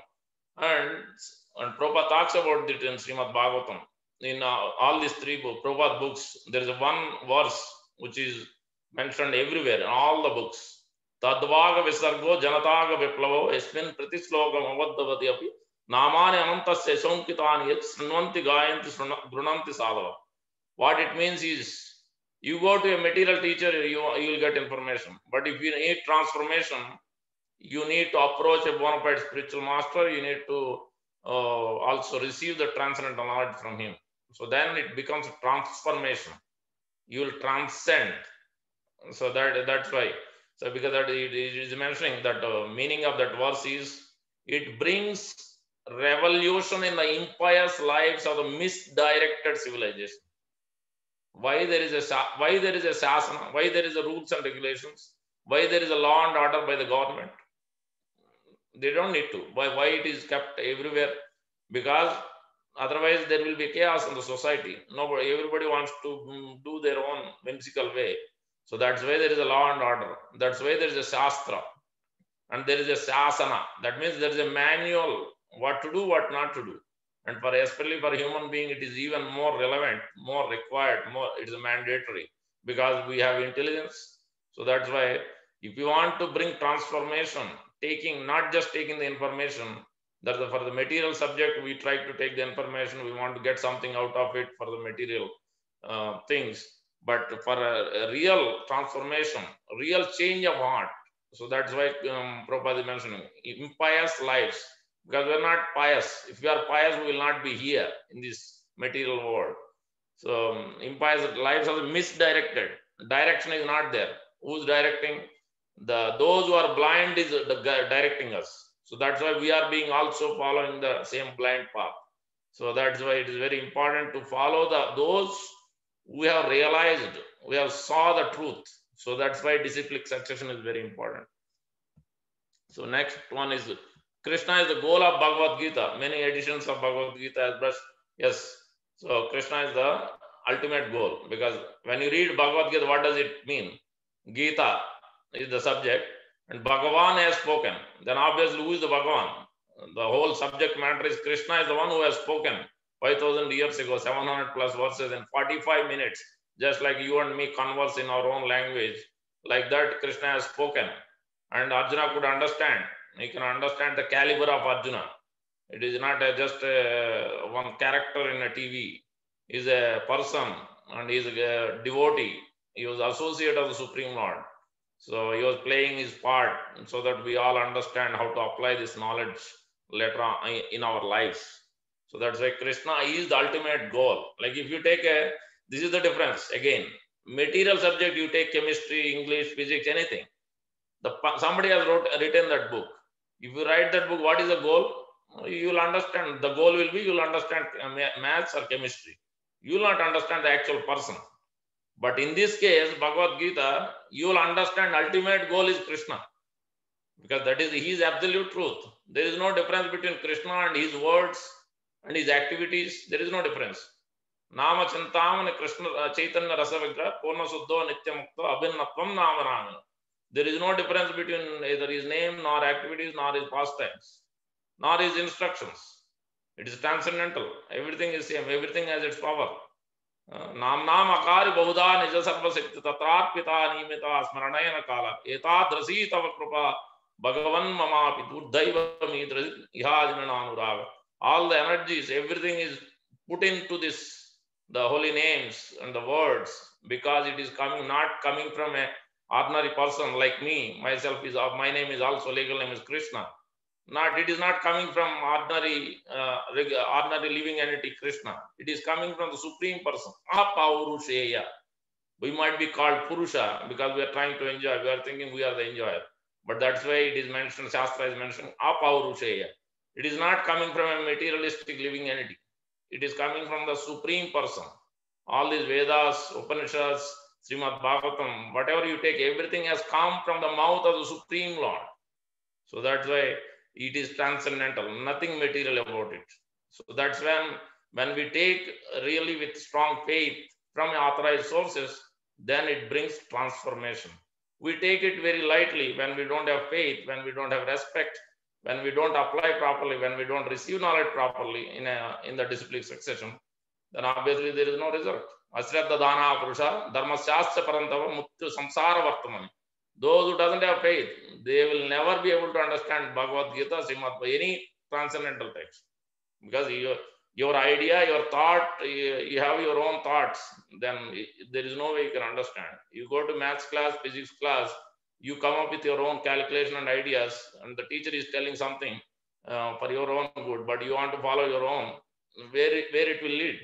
And Prabhupada talks about it in Srimad Bhagavatam. In all these three Prabhupada books, there is one verse which is mentioned everywhere in all the books. Tadvaga visargo janataga viplavo esmin pratislogam avaddavati api namani anantasya sonkitani yat srinvanti gayanti grunanti sadhava. What it means is, you go to a material teacher, you will get information. But if you need transformation, you need to approach a bona fide spiritual master. You need to also receive the transcendental knowledge from him. So then it becomes a transformation. You will transcend. So that's why. So because that it is mentioning that meaning of that verse is, it brings revolution in the impious lives of the misdirected civilization. Why there is a sasana? Why there is a rules and regulations? Why there is a law and order by the government? They don't need to. Why it is kept everywhere? Because otherwise there will be chaos in the society. Everybody wants to do their own whimsical way. So that's why there is a law and order. That's why there is a shastra, and there is a sasana. That means there is a manual, what to do, what not to do. And for especially for human being, it is even more relevant, more required, it is mandatory, because we have intelligence. So that's why if you want to bring transformation, not just taking the information, that for the material subject, we try to take the information, we want to get something out of it for the material things. But for a real transformation, real change of heart. So that's why Prabhupada is mentioning impious lives, because we're not pious. If we are pious, we will not be here in this material world. So impious lives are misdirected. Direction is not there. Who's directing? Those who are blind is directing us. So that's why we are being also following the same blind path. So that's why it is very important to follow those who have realized, we have saw the truth. So that's why disciplic succession is very important. So next one is Krishna is the goal of Bhagavad Gita. Many editions of Bhagavad Gita has brushed. Yes. So Krishna is the ultimate goal, because when you read Bhagavad Gita, what does it mean? Gita is the subject and Bhagavan has spoken. Then obviously who is the Bhagavan? The whole subject matter is Krishna is the one who has spoken 5,000 years ago, 700 plus verses in 45 minutes, just like you and me converse in our own language. Like that, Krishna has spoken. And Arjuna could understand. He can understand the caliber of Arjuna. It is not just one character in a TV. He is a person and he is a devotee. He was associate of the Supreme Lord. So he was playing his part so that we all understand how to apply this knowledge later on in our lives. So that's why Krishna is the ultimate goal. Like if you take this is the difference. Again, material subject, you take chemistry, English, physics, anything. Somebody has written that book. If you write that book, what is the goal? You will understand. The goal will be you will understand maths or chemistry. You will not understand the actual person. But in this case, Bhagavad Gita, you will understand ultimate goal is Krishna. Because that is his absolute truth. There is no difference between Krishna and his words and his activities. There is no difference. Nama Chintamana Krishna Chaitanya Rasavigra Purna Suddho Nityamukta Abhinnatvam Nama Namana. There is no difference between either his name, nor activities, nor his pastimes, nor his instructions. It is transcendental. Everything is same. Everything has its power. Nam Akari Bahuda Nija Sarva Sikta Tatrarpita Nimita Smaranayana Kala Eta Drasi Tava Krupa Bhagavan Mamapi Durdaiva Mitra Ihajnananuraga. All the energies, everything is put into this, the holy names and the words, because it is not coming from a ordinary person like me. Myself is my name is also legal name is Krishna. It is not coming from ordinary living entity Krishna. It is coming from the supreme person. Apaurushaya. We might be called Purusha because we are trying to enjoy. We are thinking we are the enjoyer. But that's why it is mentioned, Shastra is mentioned, Apaurushaya. It is not coming from a materialistic living entity. It is coming from the supreme person. All these Vedas, Upanishads, Srimad Bhagavatam, whatever you take, everything has come from the mouth of the Supreme Lord. So that's why it is transcendental, nothing material about it. So that's when we take really with strong faith from authorized sources, then it brings transformation. We take it very lightly when we don't have faith, when we don't have respect, when we don't apply properly, when we don't receive knowledge properly in the disciplic succession, then obviously there is no result. Asraddha Dana Purusha, Dharma Shastra Parantava Muttu Samsara Vartamani. Those who doesn't have faith, they will never be able to understand Bhagavad Gita, Srimad, any transcendental text. Because your idea, your thought, you have your own thoughts, then there is no way you can understand. You go to maths class, physics class, you come up with your own calculation and ideas, and the teacher is telling something for your own good, but you want to follow your own, where it will lead?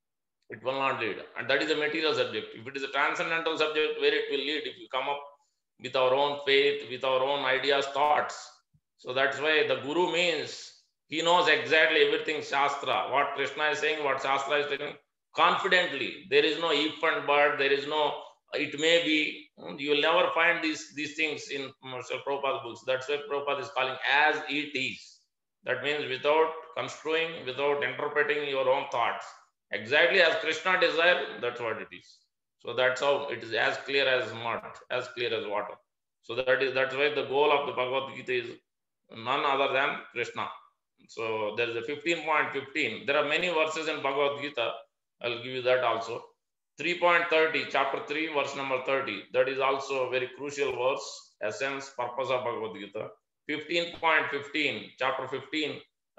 It will not lead. And that is a material subject. If it is a transcendental subject, where it will lead? If you come up with our own faith, with our own ideas, thoughts. So that's why the Guru means he knows exactly everything Shastra, what Krishna is saying, what Shastra is saying, confidently. There is no if and but, there is no it may be. You will never find these things in Prabhupada's books. That's why Prabhupada is calling as it is. That means without construing, without interpreting your own thoughts. Exactly as Krishna desired, that's what it is. So that's how it is, as clear as mud, as clear as water. So that's why the goal of the Bhagavad Gita is none other than Krishna. So there is a 15.15. There are many verses in Bhagavad Gita. I'll give you that also. 3.30, chapter 3, verse number 30. That is also a very crucial verse, essence, purpose of Bhagavad Gita. 15.15, chapter 15,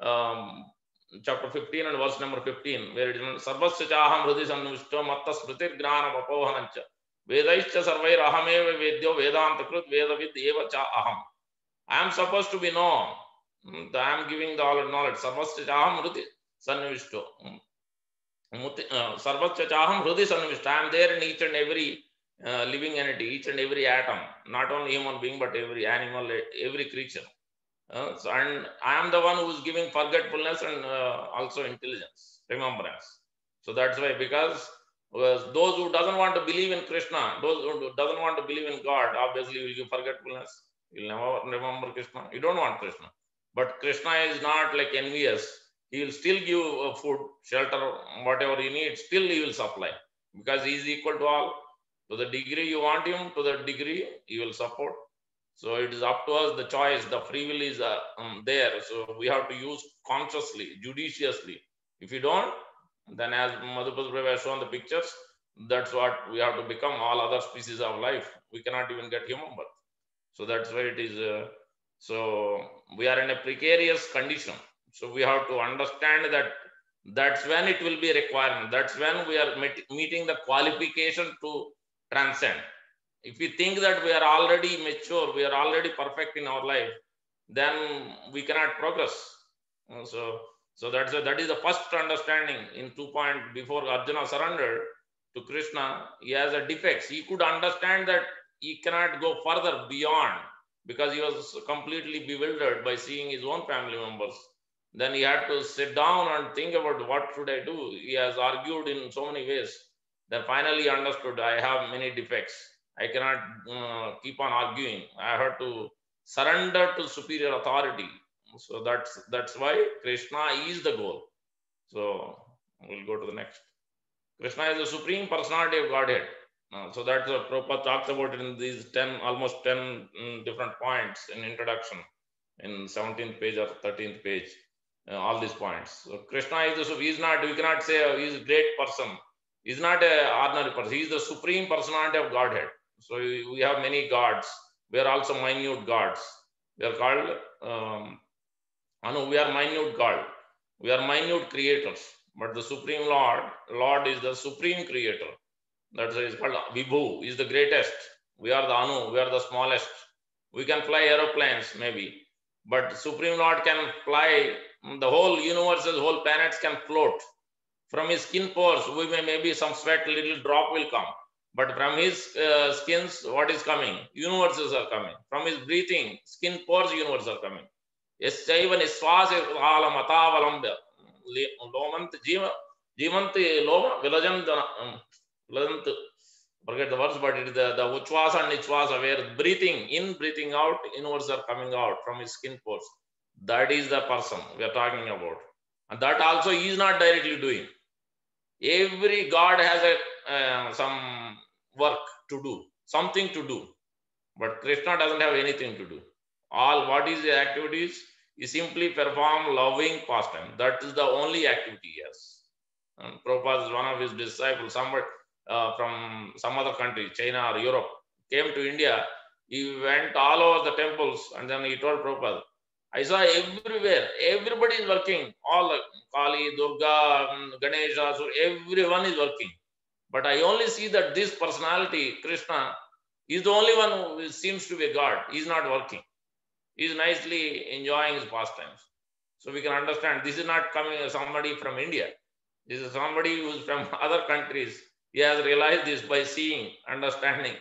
chapter 15 and verse number 15, where it is Sarvasya Chaham Hrudi Sannivishto Matta Smritir Gnanam Apohanancha Vedaischa Sarvair Ahameva Vedyo Vedanta Krut Vedavid Eva Cha Aham. I am supposed to be known. I am giving the all knowledge. Sarvasya Chaham Hrudi Sannivishto. Sarvasya Chaham Hrudi Sannivishto. I am there in each and every living entity, each and every atom, not only human being, but every animal, every creature. And I am the one who is giving forgetfulness and also intelligence, remembrance. So that's why, because those who doesn't want to believe in Krishna, those who doesn't want to believe in God, obviously will give forgetfulness. You'll never remember Krishna. You don't want Krishna. But Krishna is not like envious. He will still give food, shelter, whatever you need, still he will supply, because he is equal to all. To the degree you want him, to the degree he will support. So it is up to us, the choice, the free will is there. So we have to use consciously, judiciously. If you don't, then as Madhupad Prabhu has shown the pictures, that's what we have to become, all other species of life. We cannot even get human birth. So that's why it is, so we are in a precarious condition. So we have to understand that that's when it will be a requirement. That's when we are meeting the qualification to transcend. If we think that we are already mature, we are already perfect in our life, then we cannot progress. So that is the first understanding. In 2 point, before Arjuna surrendered to Krishna, he has a defects. He could understand that he cannot go further beyond, because he was completely bewildered by seeing his own family members. Then he had to sit down and think about what should I do. He has argued in so many ways. Then finally he understood, I have many defects. I cannot keep on arguing. I have to surrender to superior authority. So that's why Krishna is the goal. So we'll go to the next. Krishna is the supreme personality of Godhead. So that's what Prabhupada talks about in these 10, almost 10 different points in introduction, in 17th page or 13th page, all these points. So Krishna is the, he's not, we cannot say he's a great person. He's not an ordinary person. He is the supreme personality of Godhead. So we have many gods. We are also minute gods. We are called, we are minute God. We are minute creators. But the Supreme Lord is the supreme creator. That's why it's called Vibhu, is the greatest. We are the Anu, we are the smallest. We can fly aeroplanes maybe, but Supreme Lord can fly, the whole universes, whole planets can float. From his skin pores, we maybe some sweat, little drop will come. But from his skins, what is coming? Universes are coming. From his breathing, skin pores, universes are coming. Yaschaiva niswasa kalam atavalamya lomant jivanti loma vilajanti, forget the words, but it is the uchvasa and nichvasa, where breathing in, breathing out, universes are coming out from his skin pores. That is the person we are talking about. And that also he is not directly doing. Every god has a some work to do, something to do. But Krishna doesn't have anything to do. All what is the activities? He simply perform loving pastime. That is the only activity he has. And Prabhupada is one of his disciples, somewhat from some other country, China or Europe, came to India. He went all over the temples, and then he told Prabhupada, I saw everywhere, everybody is working, all the Kali, Durga, Ganesha, so everyone is working. But I only see that this personality, Krishna, is the only one who seems to be a god. He is not working. He is nicely enjoying his pastimes. So we can understand this is not coming as somebody from India. This is somebody who is from other countries. He has realized this by seeing, understanding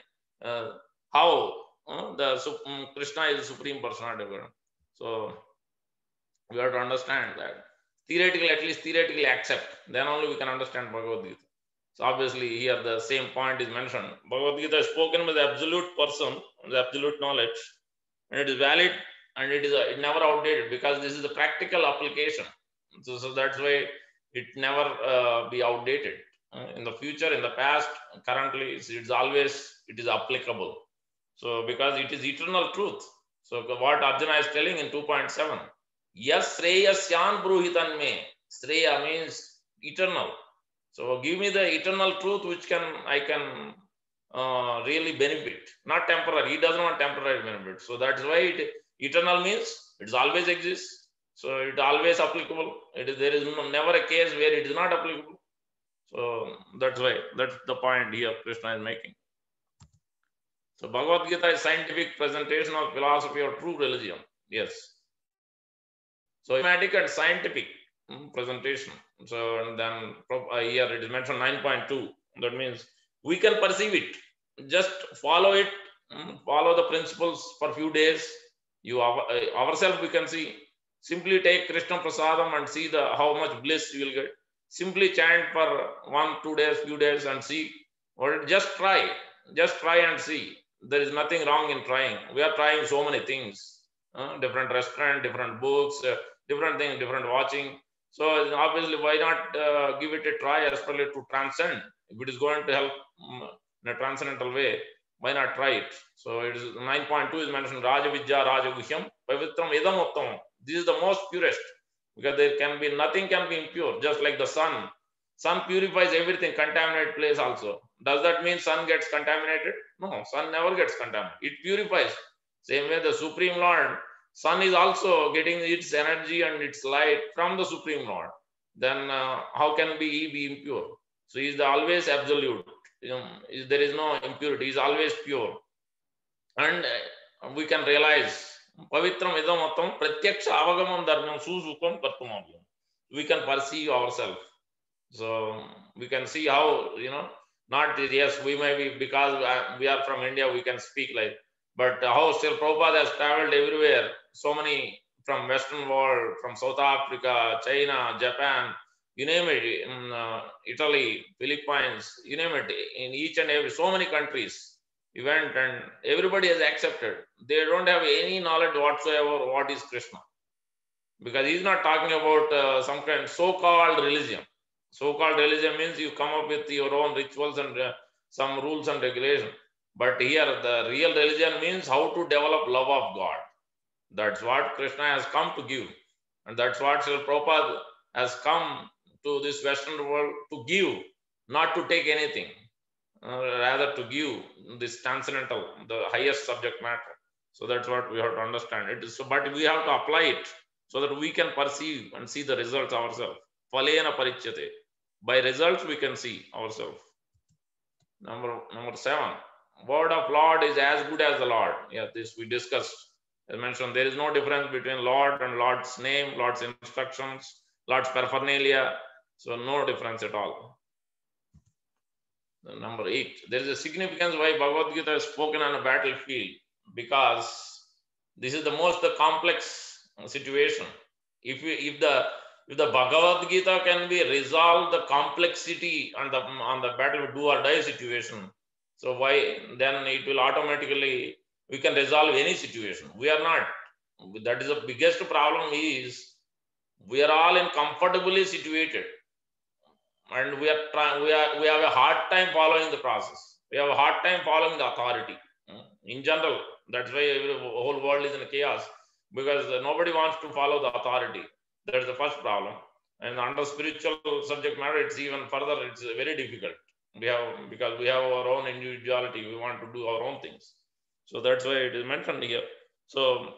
how Krishna is the supreme personality of God. So we have to understand that. Theoretically, at least theoretically accept. Then only we can understand Bhagavad Gita. So obviously here the same point is mentioned. Bhagavad Gita is spoken by the absolute person, the absolute knowledge. And it is valid, and it never outdated, because this is the practical application. So that's why it never be outdated. In the future, in the past, currently, it's always, it is applicable. So because it is eternal truth. So what Arjuna is telling in 2.7, Yas Shreyasyan Bruhitan me. Shreya means eternal. So give me the eternal truth which I can really benefit, not temporary. He doesn't want temporary benefit. So that's why eternal means it always exists. So it always applicable. There is never a case where it is not applicable. So that's why, that's the point here Krishna is making. So Bhagavad Gita is scientific presentation of philosophy or true religion. Yes. So systematic and scientific presentation. So and then here it is mentioned 9.2. That means we can perceive it. Just follow it, follow the principles for a few days, Ourselves we can see. Simply take Krishna Prasadam and see how much bliss you will get. Simply chant for 1-2 days, few days and see. Or just try and see. There is nothing wrong in trying. We are trying so many things, different restaurant, different books, different things, different watching. So obviously, why not give it a try, especially to transcend? If it is going to help in a transcendental way, why not try it? So it is 9.2 is mentioned Raja Vidya Raja Guhyam Pavitram Idam Uttam. This is the most purest, because there can be nothing can be impure, just like the sun. Sun purifies everything, contaminated place also. Does that mean sun gets contaminated? No, sun never gets contaminated. It purifies. Same way the Supreme Lord, sun is also getting its energy and its light from the Supreme Lord. Then how can he be impure? So he is the always absolute. There is no impurity. He is always pure. And we can realize Pavitram Idamatam Pratyaksha Avagamam Dharmam Susukam Kartumam. We can perceive ourselves. So we can see how, not yes, we may be, because we are from India, we can speak like, but how still Prabhupada has traveled everywhere. So many from Western world, from South Africa, China, Japan, you name it, in Italy, Philippines, you name it, in each and every, so many countries. He went and everybody has accepted. They don't have any knowledge whatsoever what is Krishna. Because he's not talking about some kind of so-called religion. So-called religion means you come up with your own rituals and some rules and regulations. But here the real religion means how to develop love of God. That's what Krishna has come to give. And that's what Srila Prabhupada has come to this Western world to give, not to take anything. Rather to give this transcendental, the highest subject matter. So that's what we have to understand. It is so, but we have to apply it so that we can perceive and see the results ourselves. Phalena parichyate. By results we can see ourselves. Number 7. Word of Lord is as good as the Lord. Yeah, this we discussed. As mentioned, there is no difference between Lord and Lord's name, Lord's instructions, Lord's paraphernalia. So no difference at all. Number 8, there is a significance why Bhagavad Gita is spoken on a battlefield, because this is the most complex situation. If the Bhagavad Gita can be resolved the complexity on the battle do or die situation, so why then it will automatically, we can resolve any situation. We are not. That is the biggest problem, is we are all comfortably situated. And we have a hard time following the process. We have a hard time following the authority. In general, that's why the whole world is in chaos, because nobody wants to follow the authority. That's the first problem. And under spiritual subject matter, it's even further, it's very difficult. Because we have our own individuality, we want to do our own things. So that's why it is mentioned here. So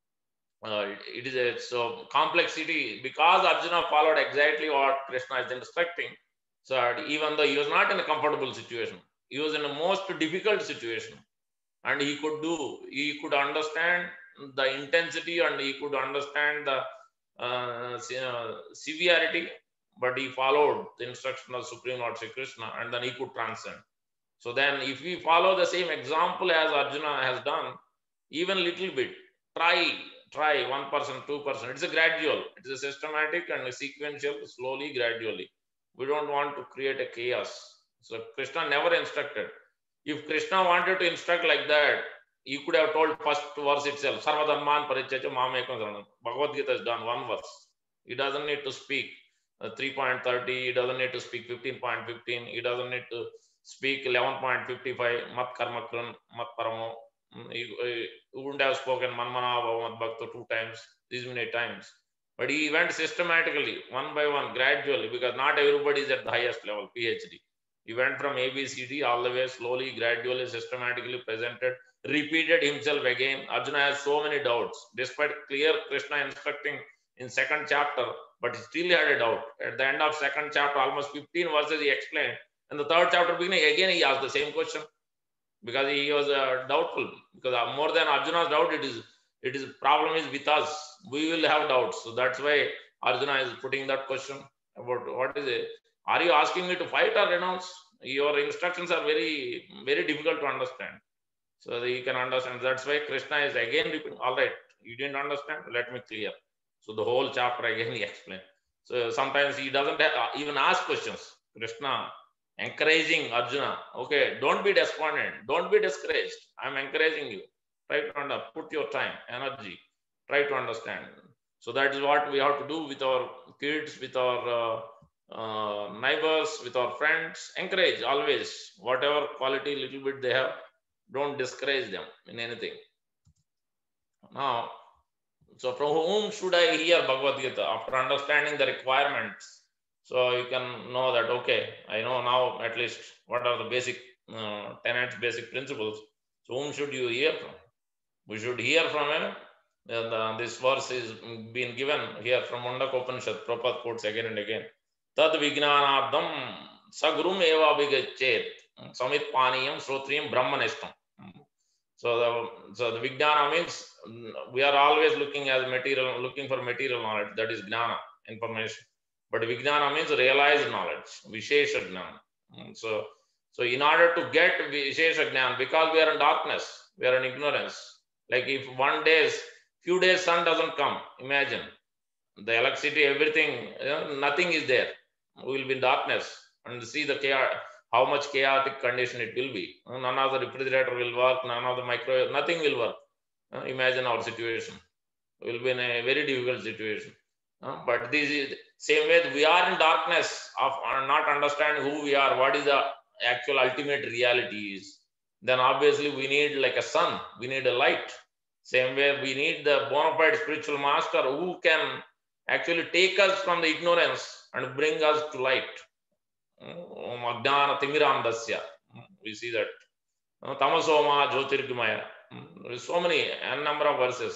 it is so complexity, because Arjuna followed exactly what Krishna is instructing. So even though he was not in a comfortable situation, he was in a most difficult situation, and he could understand the intensity, and he could understand the severity, but he followed the instruction of Supreme Lord Sri Krishna, and then he could transcend. So then if we follow the same example as Arjuna has done, even little bit, try 1%, 2%. It's a gradual, it's a systematic and a sequential, slowly, gradually. We don't want to create a chaos. So Krishna never instructed. If Krishna wanted to instruct like that, he could have told first verse itself, Sarva Dharman Parichacha Mamekam Saranam. Bhagavad Gita has done one verse. He doesn't need to speak 3.30, he doesn't need to speak 15.15, he doesn't need to speak 11.55, Mat Karma Kran, Mat Paramo. He wouldn't have spoken Manmana Bhavamat Bhakta 2 times, these many times. But he went systematically, one by one, gradually, because not everybody is at the highest level, PhD. He went from ABCD all the way, slowly, gradually, systematically presented, repeated himself again. Arjuna has so many doubts, despite clear Krishna instructing in 2nd chapter, but he still had a doubt. At the end of 2nd chapter, almost 15 verses he explained. And the 3rd chapter beginning, again he asked the same question, because he was doubtful. Because more than Arjuna's doubt, it is problem is with us. We will have doubts. So that's why Arjuna is putting that question about what is it? Are you asking me to fight or renounce? Your instructions are very, very difficult to understand. So that you can understand. That's why Krishna is again repeating, all right, You didn't understand? Let me clear. So the whole chapter again he explained. So sometimes he doesn't even ask questions. Krishna encouraging Arjuna. Okay, don't be despondent. Don't be discouraged. I'm encouraging you. Try to put your time, energy. Try to understand. So that is what we have to do with our kids, with our neighbors, with our friends. Encourage always. Whatever quality little bit they have, don't discourage them in anything. Now, so from whom should I hear Bhagavad Gita? After understanding the requirements, so you can know that, okay, I know now at least what are the basic tenets, basic principles. So whom should you hear from? We should hear from him. This verse is being given here from Mundaka Upanishad. Prabhupada quotes again and again. Tad vijnanardam sagurum eva vigachet samit paniyam srotriyam brahmanishtam. So the vijnana means we are always looking for material knowledge. That is jnana, information. But vijnana means realized knowledge, vishesha jnana. So in order to get vishesha jnana, because we are in darkness, we are in ignorance. Like if few days sun doesn't come, imagine the electricity, everything, nothing is there. We will be in darkness and see the chaos. How much chaotic condition it will be. None of the refrigerator will work, none of the microwave, nothing will work. Imagine our situation. We will be in a very difficult situation. But this is same way we are in darkness of not understanding who we are, what is the actual ultimate reality is. Then obviously we need like a sun, we need a light. Same way we need the bona fide spiritual master who can actually take us from the ignorance and bring us to light. We see that Tamasoma Jyotirgamaya. So many number of verses.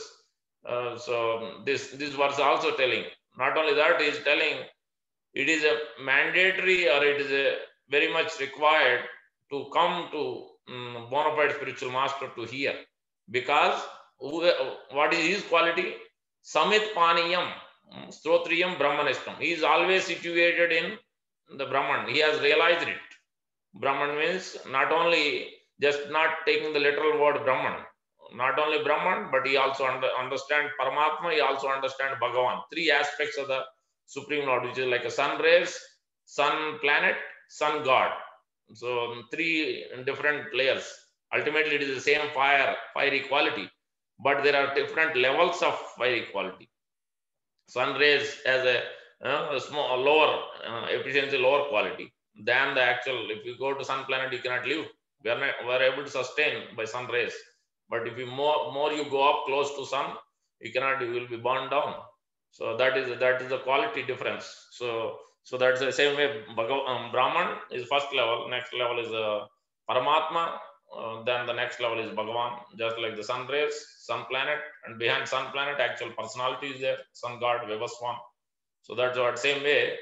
So this verse also telling. Not only that, he is telling it is a mandatory or it is a very much required to come to bona fide spiritual master to hear. Because what is his quality? Samit Paniyam Strotriyam Brahmanishtam. He is always situated in the Brahman. He has realized it. Brahman means not only just not taking the literal word Brahman, not only Brahman, but he also understand Paramatma, he also understand Bhagavan. Three aspects of the Supreme Lord, which is like a sun rays, sun planet, sun God. So three different layers. Ultimately, it is the same fiery quality, but there are different levels of fiery quality. Sun rays has a small, lower efficiency, lower quality than the actual. If you go to sun planet, you cannot live. We are able to sustain by sun rays. But if you more you go up close to sun, you will be burned down. So that is the quality difference. So that's the same way. Brahman is first level. Next level is Paramatma. Then the next level is Bhagavan. Just like the sun rays, sun planet, and behind sun planet, actual personality is there. Sun God, Vivaswan. So that's what same way.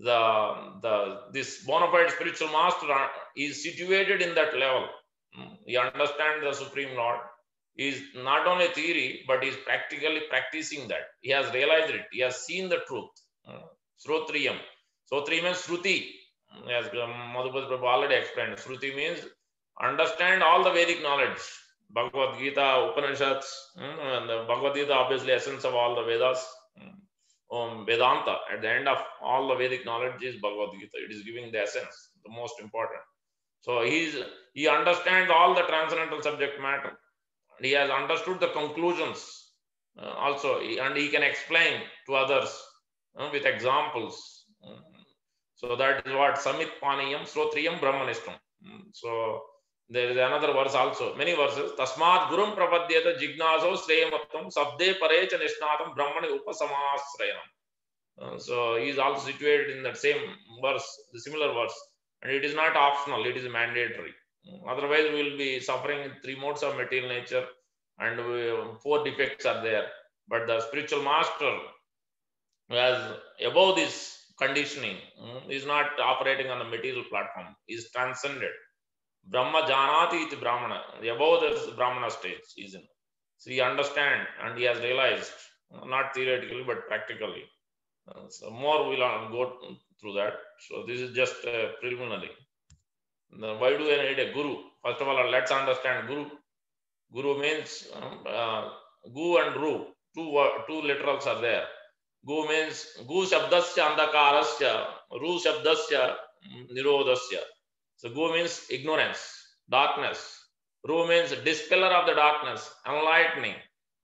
This bona fide spiritual master is situated in that level. He understands the Supreme Lord. He is not only theory, but he is practically practicing that. He has realized it. He has seen the truth. Srotriyam. Srotriyam means Shruti. As Madhupad Prabhu already explained, Shruti means understand all the Vedic knowledge. Bhagavad Gita, Upanishads, and the Bhagavad Gita, obviously essence of all the Vedas. Vedanta, at the end of all the Vedic knowledge is Bhagavad Gita. It is giving the essence, the most important. So he understands all the transcendental subject matter. He has understood the conclusions also, and he can explain to others with examples. So that is what Samit Paniyam Srotriyam Brahmanishtam. So there is another verse also, many verses. Tasmat Gurum Prapadyata Jignaso Sreyamattam Sabde Parecha Nishnatam Brahmani Upasamasrayanam. So he is also situated in that same verse, the similar verse. And it is not optional, it is mandatory. Otherwise, we will be suffering three modes of material nature and four defects are there. But the spiritual master who has above this conditioning is not operating on the material platform, is transcended. Brahma Janati iti Brahmana, above the Brahmana stage is in. So he understands and he has realized, not theoretically but practically. So more we'll go through that. So this is just preliminary. Now, why do I need a guru? First of all, let's understand guru. Guru means gu and ru. two literals are there. Gu means gu shabdasya andakarasya, ru shabdasya nirodasya. So gu means ignorance, darkness. Ru means dispeller of the darkness, enlightening.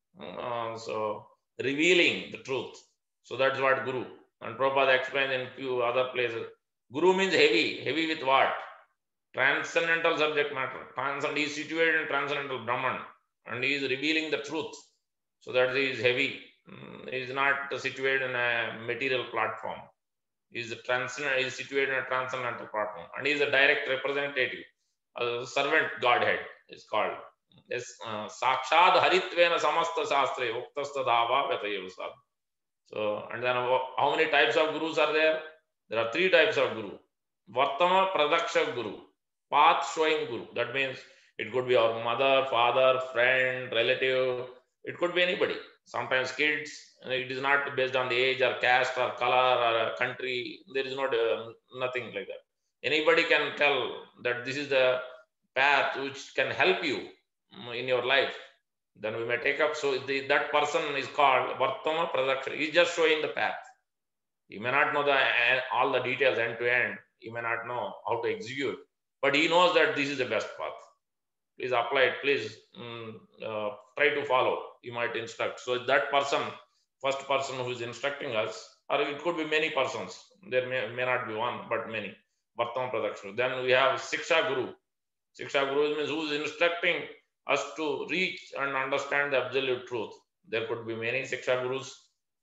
So revealing the truth. So that's what Guru. And Prabhupada explained in few other places. Guru means heavy. Heavy with what? Transcendental subject matter. He is situated in transcendental Brahman. And he is revealing the truth. So that he is heavy. He is not situated in a material platform. He is situated in a transcendental platform. And he is a direct representative. A servant Godhead is called. Yes, Sakshad Haritvena Samasta Shastre Uktastadhava Vatayavasad. So, and then how many types of gurus are there? There are three types of guru. Vartama Pradaksha Guru, path showing guru. That means it could be our mother, father, friend, relative. It could be anybody. Sometimes kids. It is not based on the age or caste or color or country. There is not nothing like that. Anybody can tell that this is the path which can help you in your life. Then we may take up. So that person is called Vartama Pradaksha. He's just showing the path. He may not know all the details end to end. He may not know how to execute. But he knows that this is the best path. Please apply it. Please try to follow. You might instruct. So that person, first person who is instructing us, or it could be many persons. There may not be one, but many. Vartama Pradaksha. Then we have Siksha Guru. Siksha Guru means who is instructing us to reach and understand the absolute truth. There could be many Siksha Gurus.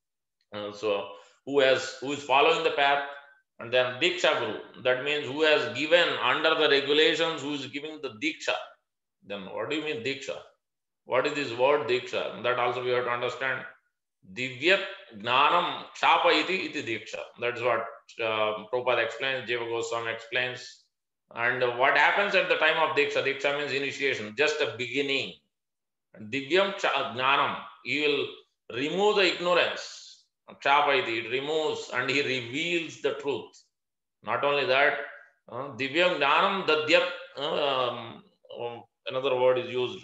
So who is following the path. And then Diksha Guru. That means who has given under the regulations, who is giving the Diksha. Then what do you mean Diksha? What is this word Diksha? That also we have to understand. Divyat Gnanam Kshapa iti Diksha. That's what Prabhupada explains, Jiva Goswami explains. And what happens at the time of Diksha? Diksha means initiation, just a beginning. Divyam Gnanam, he will remove the ignorance. Kshapa iti, it removes and he reveals the truth. Not only that, Divyam Gnanam Dadyat, another word is used,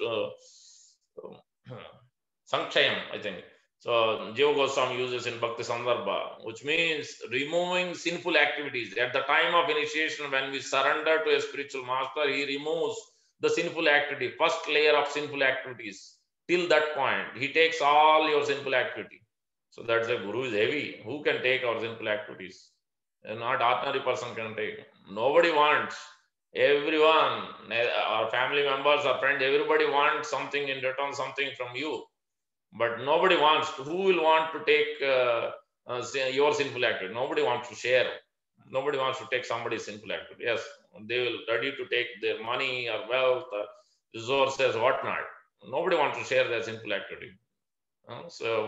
Sankshayam, I think. So Jiva Goswami uses in Bhakti Sandarbha, which means removing sinful activities. At the time of initiation, when we surrender to a spiritual master, he removes the sinful activity, first layer of sinful activities. Till that point, he takes all your sinful activity. So that's a guru is heavy. Who can take our sinful activities? Not ordinary person can take. Nobody wants. Everyone, our family members, our friends, everybody wants something in return, something from you. But nobody wants to. Who will want to take your sinful activity? Nobody wants to share. Nobody wants to take somebody's sinful activity. Yes, they will ready to take their money or wealth, or resources, whatnot. Nobody wants to share their sinful activity. So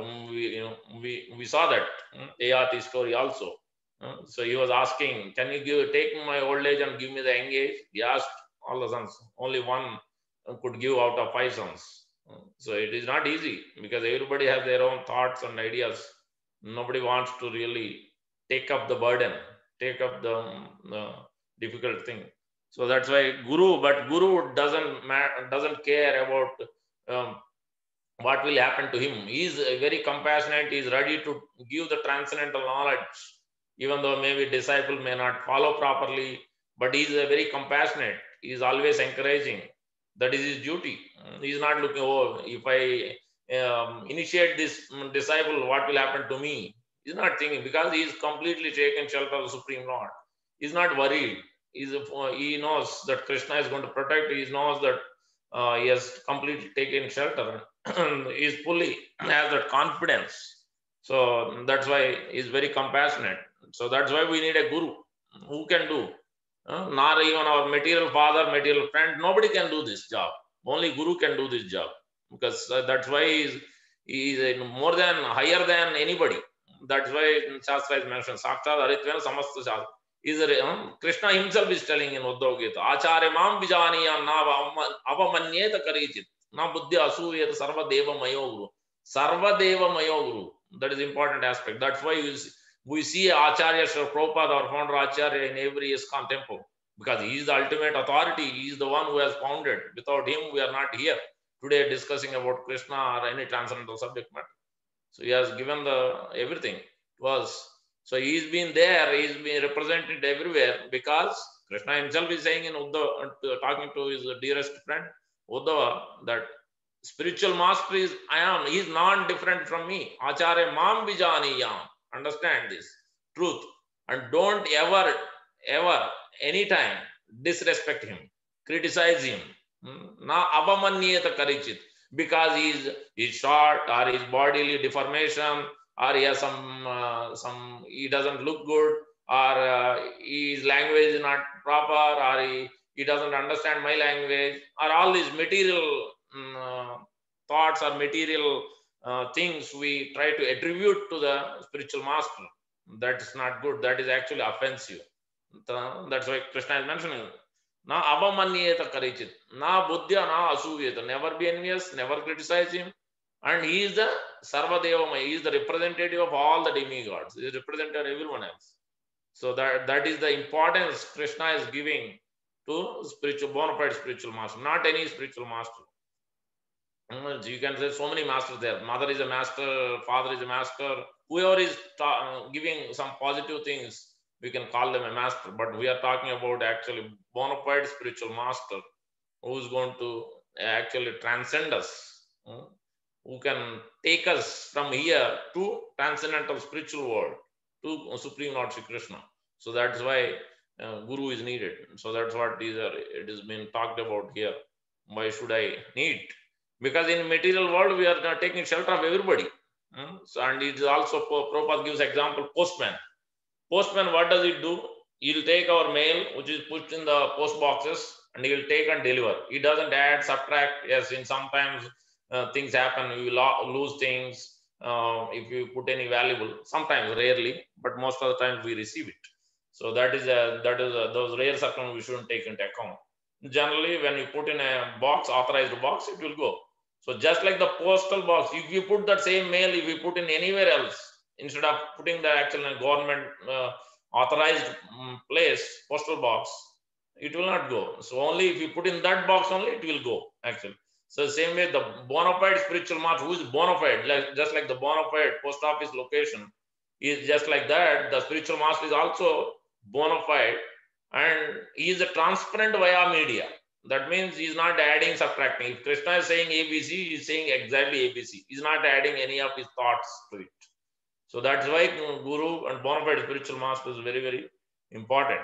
we saw that Ayati story also. So he was asking, can you take my old age and give me the young age? He asked all the sons. Only one could give out of 5 sons. So it is not easy because everybody has their own thoughts and ideas. Nobody wants to really take up the burden, take up the difficult thing. So that's why Guru, but Guru doesn't care about what will happen to him. He is very compassionate. He is ready to give the transcendental knowledge, even though maybe disciple may not follow properly, but he is very compassionate. He is always encouraging. That is his duty. He is not looking, oh, if I initiate this disciple, what will happen to me? He is not thinking, because he is completely taken shelter of the Supreme Lord. He is not worried. He knows that Krishna is going to protect. He knows that he has completely taken shelter. He is fully has that confidence. So that's why he is very compassionate. So that's why we need a guru. Who can do? Not even our material father, material friend. Nobody can do this job. Only guru can do this job. Because that's why he is more than, higher than anybody. That's why Shastra is mentioned. Sakshat Haritvena Samasta Shastra. Krishna himself is telling in Uddhav Gita, Acharya mam vijaniya na avamanyeta karichit. Na buddhi asuyet sarva deva mayo guru. Sarva deva mayo guru. That is important aspect. That's why we see Acharya Srila Prabhupada, our founder Acharya, in every ISKCON temple. Because he is the ultimate authority. He is the one who has founded. Without him, we are not here today discussing about Krishna or any transcendental subject matter. So he has given the everything to us. So he's been there, he's been represented everywhere because Krishna himself is saying in Uddhava, talking to his dearest friend Uddhava, that spiritual master is I am, he is non-different from me. Acharya mam vijaniyam. Understand this truth and don't ever, anytime disrespect him, criticize him. Na abamanyeta karichit, because he's short or his bodily deformation or he has some he doesn't look good or his language is not proper or he doesn't understand my language or all these material thoughts or material things we try to attribute to the spiritual master. That is not good. That is actually offensive. That's why Krishna is mentioning. Na abamanyeta karichit, na buddhya, na asuveta. Never be envious, never criticize him. And he is the Sarvadevamaya. He is the representative of all the demigods. He is representative of everyone else. So that is the importance Krishna is giving to spiritual, bona fide spiritual master, not any spiritual master. You can say so many masters there. Mother is a master, father is a master. Whoever is giving some positive things, we can call them a master. But we are talking about actually bona fide spiritual master who is going to actually transcend us, who can take us from here to transcendental spiritual world, to Supreme Lord Shri Krishna. So that's why Guru is needed. So that's what it has been talked about here. Why should I need? Because in material world, we are taking shelter of everybody. So, and it is also, Prabhupada gives example, postman. Postman, what does it do? He'll take our mail, which is pushed in the post boxes, and he will take and deliver. He doesn't add, subtract. Yes, in sometimes things happen, we lose things if you put any valuable. Sometimes, rarely, but most of the times we receive it. So that is those rare circumstances we shouldn't take into account. Generally, when you put in a box, authorized box, it will go. So just like the postal box, if you put that same mail, if you put in anywhere else, instead of putting the actual government authorized place, postal box, it will not go. So only if you put in that box only, it will go actually. So same way, the bona fide spiritual master, who is bona fide, just like the bona fide post office location is just like that, the spiritual master is also bona fide, and he is a transparent via media. That means he is not adding, subtracting. If Krishna is saying ABC, he is saying exactly ABC. He is not adding any of his thoughts to it. So that's why Guru and bona fide spiritual master is very, very important.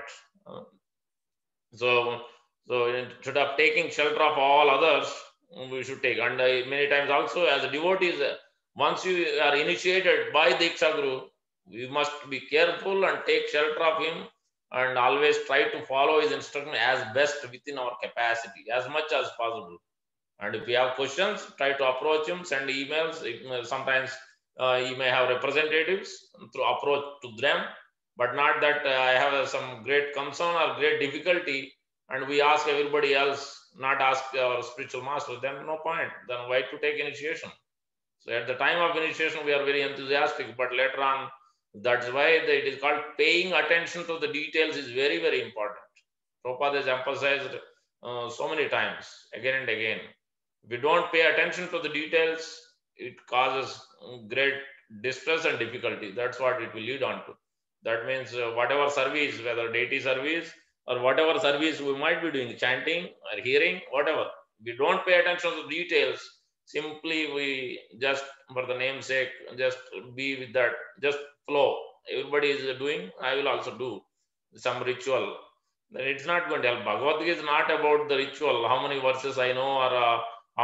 So instead of taking shelter of all others, we should take. And many times also as a devotees, once you are initiated by Diksha Guru, we must be careful and take shelter of him and always try to follow his instruction as best within our capacity, as much as possible. And if we have questions, try to approach him, send emails. Sometimes he may have representatives to approach to them, but not that I have some great concern or great difficulty and we ask everybody else, not ask our spiritual master, then no point. Then why to take initiation? So at the time of initiation, we are very enthusiastic, but later on, that's why it is called paying attention to the details is very, very important. Prabhupada has emphasized so many times, again and again. If we don't pay attention to the details, it causes great distress and difficulty. That's what it will lead on to. That means whatever service, whether deity service or whatever service we might be doing, chanting or hearing, whatever, we don't pay attention to the details. Simply we just, for the namesake, just be with that, just flow. Everybody is doing, I will also do some ritual. Then it's not going to help. Bhagavad Gita is not about the ritual, how many verses I know or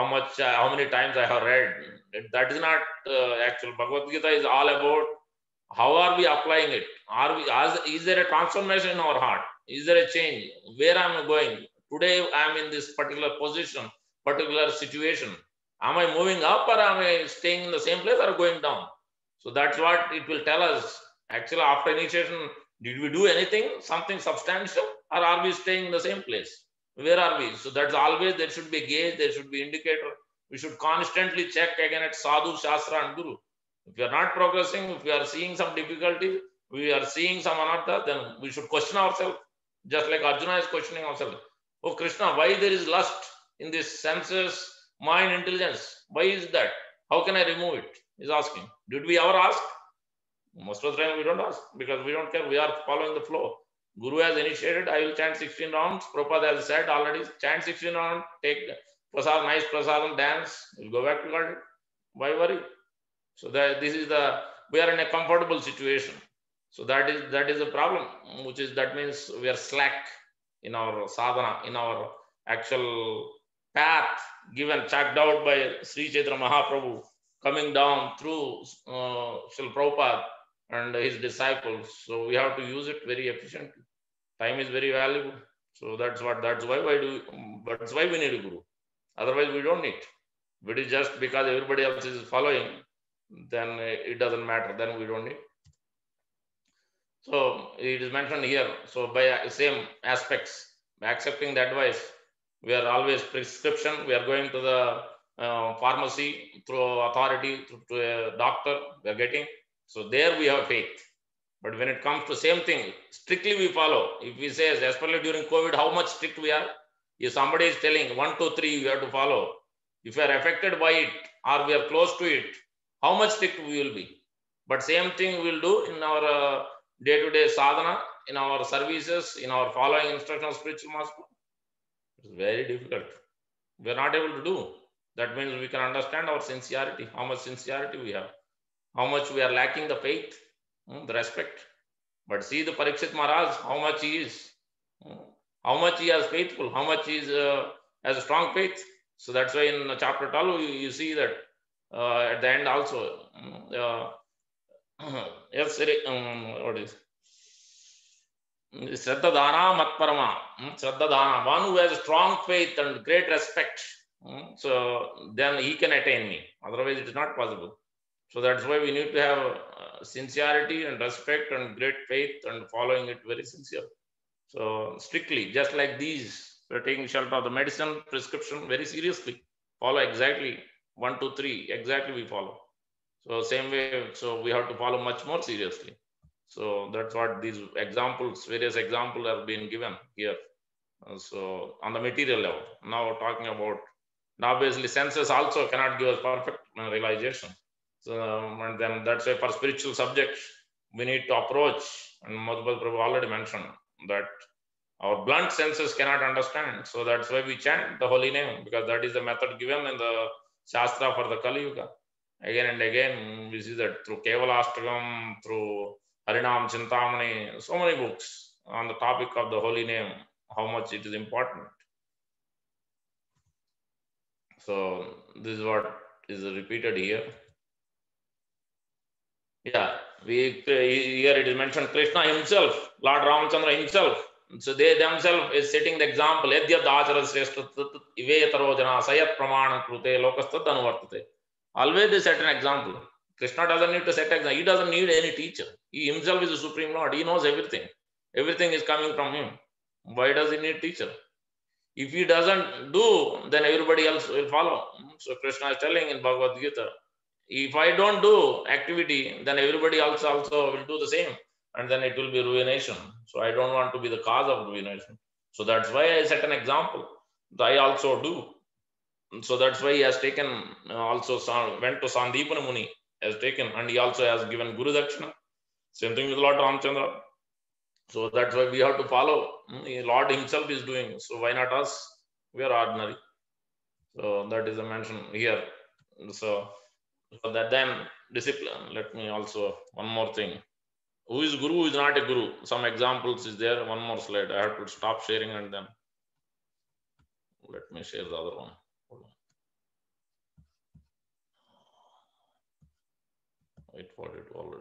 how many times I have read. That is not actual. Bhagavad Gita is all about how are we applying it. Is there a transformation in our heart? Is there a change? Where am I going? Today I am in this particular position, particular situation. Am I moving up or am I staying in the same place or going down? So that's what it will tell us. Actually, after initiation, did we do anything, something substantial, or are we staying in the same place? Where are we? So that's always, there should be a gauge, there should be indicator. We should constantly check again at Sadhu, Shastra and Guru. If we are not progressing, if we are seeing some difficulty, we are seeing some anartha, then we should question ourselves. Just like Arjuna is questioning ourselves. Oh Krishna, why there is lust in this senses, mind, intelligence? Why is that? How can I remove it? He's asking. Did we ever ask? Most of the time we don't ask because we don't care. We are following the flow. Guru has initiated, I will chant 16 rounds. Prabhupada has said already, chant 16 rounds, take prasad, nice prasadam, dance, we'll go back to God. Why worry? So that this is we are in a comfortable situation. So that is the problem, that means we are slack in our sadhana, in our actual path given, chalked out by Sri Chaitanya Mahaprabhu, coming down through Srila Prabhupada and his disciples. So we have to use it very efficiently. Time is very valuable. So that's why we need a guru. Otherwise we don't need. If it is just because everybody else is following, then it doesn't matter. Then we don't need. So it is mentioned here. So by same aspects, by accepting the advice, we are always prescription. We are going to the pharmacy through authority, to a doctor. We are getting. So there we have faith. But when it comes to same thing, strictly we follow. If we say, especially during COVID, how much strict we are. If somebody is telling 1, 2, 3, you have to follow. If you are affected by it or we are close to it, how much strict we will be. But same thing we will do in our day-to-day sadhana, in our services, in our following instruction of spiritual master. It's very difficult. We are not able to do. That means we can understand our sincerity, how much sincerity we have, how much we are lacking the faith, the respect. But see the Parikshit Maharaj, how much he is, how much he is faithful, how much he has a strong faith. So that's why in chapter 12, you see that at the end also, yes, what is Shraddha Dana Matparama, Shraddha Dana, one who has strong faith and great respect, so then he can attain me. Otherwise, it is not possible. So that's why we need to have sincerity and respect and great faith and following it very sincere. So strictly, just like these, we're taking shelter of the medicine prescription very seriously. Follow exactly 1, 2, 3, exactly we follow. So same way, so we have to follow much more seriously. So that's what these examples, various examples are being given here. So on the material level, now we're talking about, now obviously senses also cannot give us perfect realization. So and then that's why for spiritual subjects, we need to approach, and Madhubal Prabhu already mentioned that our blunt senses cannot understand. So that's why we chant the holy name, because that is the method given in the Shastra for the Kali Yuga. Again and again, we see that through Kevalastakam, through Harinam Chintamani, so many books on the topic of the holy name, how much it is important. So this is what is repeated here. Yeah, here it is mentioned Krishna himself, Lord Ramachandra himself. So they themselves is setting the example. Always they set an example. Krishna doesn't need to set example. He doesn't need any teacher. He himself is the Supreme Lord. He knows everything. Everything is coming from him. Why does he need teacher? If he doesn't do, then everybody else will follow. So Krishna is telling in Bhagavad Gita, if I don't do activity, then everybody else also will do the same. And then it will be ruination. So I don't want to be the cause of ruination. So that's why I set an example. I also do. So that's why he has taken also went to Sandipana Muni, has taken, and he also has given Guru Dakshina. Same thing with Lord Ramachandra. So that's why we have to follow. Lord himself is doing. So why not us? We are ordinary. So that is a mention here. So that then discipline. Let me also one more thing. Who is Guru? Who is not a Guru? Some examples is there. One more slide. I have to stop sharing and then let me share the other one. Hold on. Wait for it already.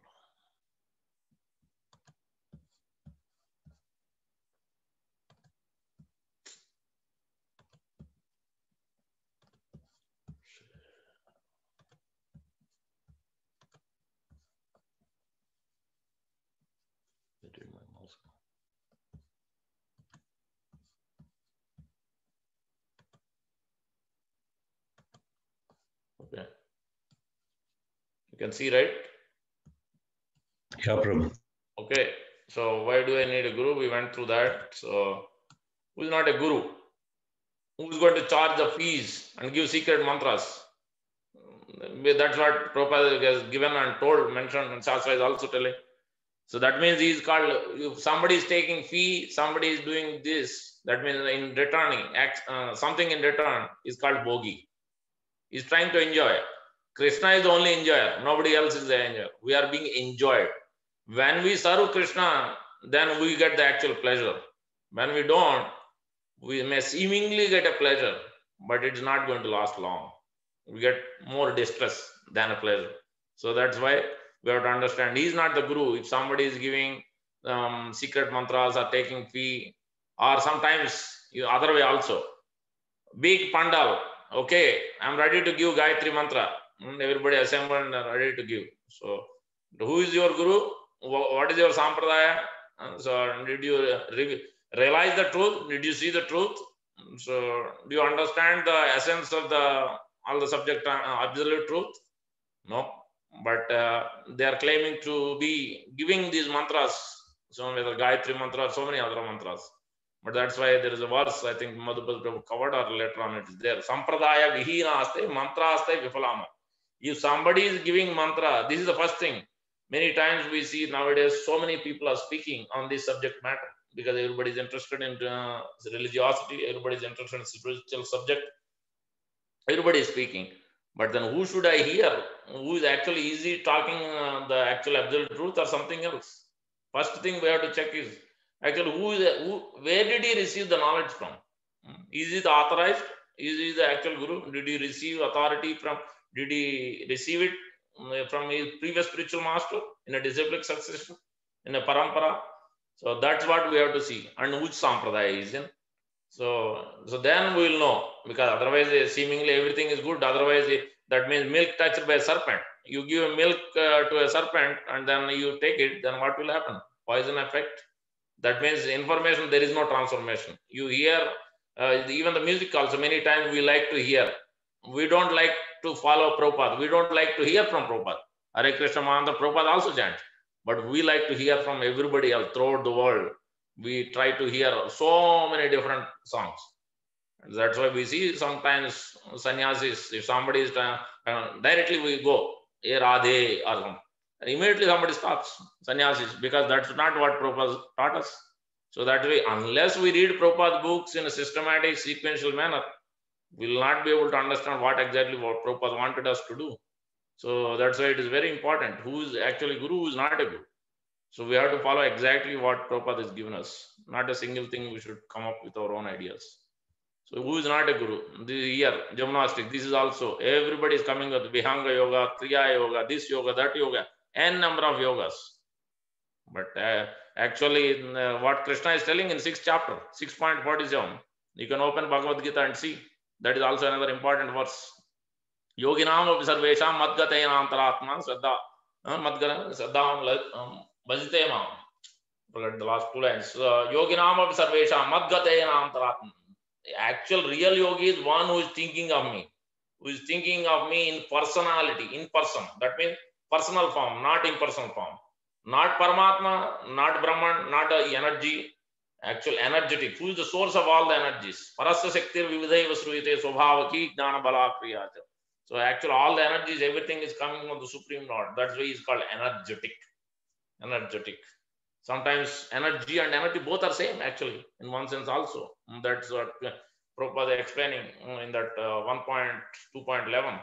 Okay. You can see, right? Yeah, Prabhu. Okay. So why do I need a guru? We went through that. So who is not a guru? Who is going to charge the fees and give secret mantras? That's what Prabhupada has given and told, mentioned, and Shastra is also telling. So that means he is called, if somebody is taking fee, somebody is doing this, that means in returning, something in return is called bhogi. He's trying to enjoy. Krishna is the only enjoyer. Nobody else is the enjoyer. We are being enjoyed. When we serve Krishna, then we get the actual pleasure. When we don't, we may seemingly get a pleasure, but it's not going to last long. We get more distress than a pleasure. So that's why we have to understand he is not the guru. If somebody is giving secret mantras or taking fee, or sometimes other way also, big pandal, okay, I'm ready to give Gayatri mantra. Everybody assembled and ready to give. So who is your guru? What is your sampradaya? So did you realize the truth? Did you see the truth? So do you understand the essence of all the subject absolute truth? No. But they are claiming to be giving these mantras, so whether Gayatri mantra, so many other mantras. But that's why there is a verse, I think Madhupal Prabhu covered, or later on it is there. Sampradaya vihina aste, mantra aste vifalama. If somebody is giving mantra, this is the first thing. Many times we see nowadays so many people are speaking on this subject matter because everybody is interested in religiosity, everybody is interested in spiritual subject. Everybody is speaking. But then who should I hear? Who is actually, is he talking the actual absolute truth or something else? First thing we have to check is actually where did he receive the knowledge from? Is he the authorized? Is he the actual guru? Did he receive authority from, did he receive it from his previous spiritual master in a disciplic succession, in a parampara? So that's what we have to see, and which sampradaya is in. So then we will know, because otherwise seemingly everything is good. Otherwise that means milk touched by a serpent. You give milk to a serpent and then you take it, then what will happen? Poison effect. That means information, there is no transformation. You hear even the music also, many times we like to hear. We don't like to follow Prabhupada. We don't like to hear from Prabhupada. Hare Krishna Mahantra, Prabhupada also chants. But we like to hear from everybody else throughout the world. We try to hear so many different songs. That's why we see sometimes sannyasis, if somebody is directly we go, "Hey Radhe," or something. And immediately somebody stops, sannyasis, because that's not what Prabhupada taught us. So that way, unless we read Prabhupada books in a systematic, sequential manner, we will not be able to understand what exactly what Prabhupada wanted us to do. So that's why it is very important. Who is actually guru, who is not a guru. So we have to follow exactly what Prabhupada has given us. Not a single thing we should come up with our own ideas. So who is not a guru? Here, gymnastic, this is also, everybody is coming with Vihanga yoga, Kriya yoga, this yoga, that yoga, n number of yogas. But actually, what Krishna is telling in 6th chapter, 6.47, you can open Bhagavad Gita and see. That is also another important verse. Yoginam sarvesham madgatena antaratma saddha madgana saddham bhajite mam. Forget the last 2 lines. Yoginam sarvesham madgatena antaratma. The actual real yogi is one who is thinking of me, in personality, in person. That means personal form, not impersonal form. Not Paramatma, not Brahman, not energy, actual energetic. Who is the source of all the energies? Parasya Shaktir Vividhaiva Sruyate Swabhavaki Jnana Bala Kriyate. So actually all the energies, everything is coming from the Supreme Lord. That's why he's called energetic. Energetic. Sometimes energy and energy both are same actually, in one sense also. That's what Prabhupada is explaining in that 1.2.11.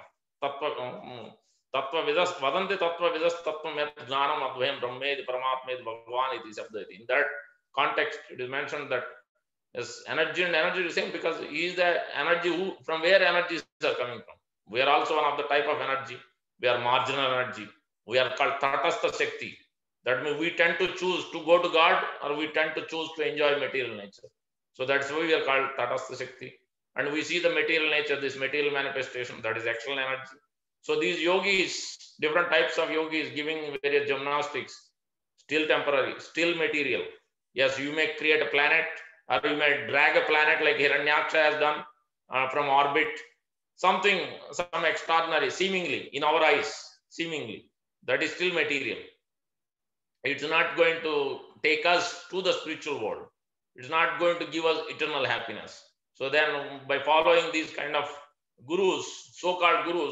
Tattva vidas vadanti tattva vidas tattva met jnanam advayam brahmed paramatmed bhagavan iti sabdati. In that context, it is mentioned that yes, energy and energy is the same, because he is the energy from where energies are coming from. We are also one of the type of energy. We are marginal energy. We are called Tatastha Shakti. That means we tend to choose to go to God, or we tend to choose to enjoy material nature. So that's why we are called Tatastha Shakti. And we see the material nature, this material manifestation, that is actual energy. So these yogis, different types of yogis giving various gymnastics, still temporary, still material. Yes, you may create a planet, or you may drag a planet like Hiranyaksha has done from orbit. Something, some extraordinary, seemingly, in our eyes, seemingly, that is still material. It's not going to take us to the spiritual world. It's not going to give us eternal happiness. So then by following these kind of gurus, so-called gurus,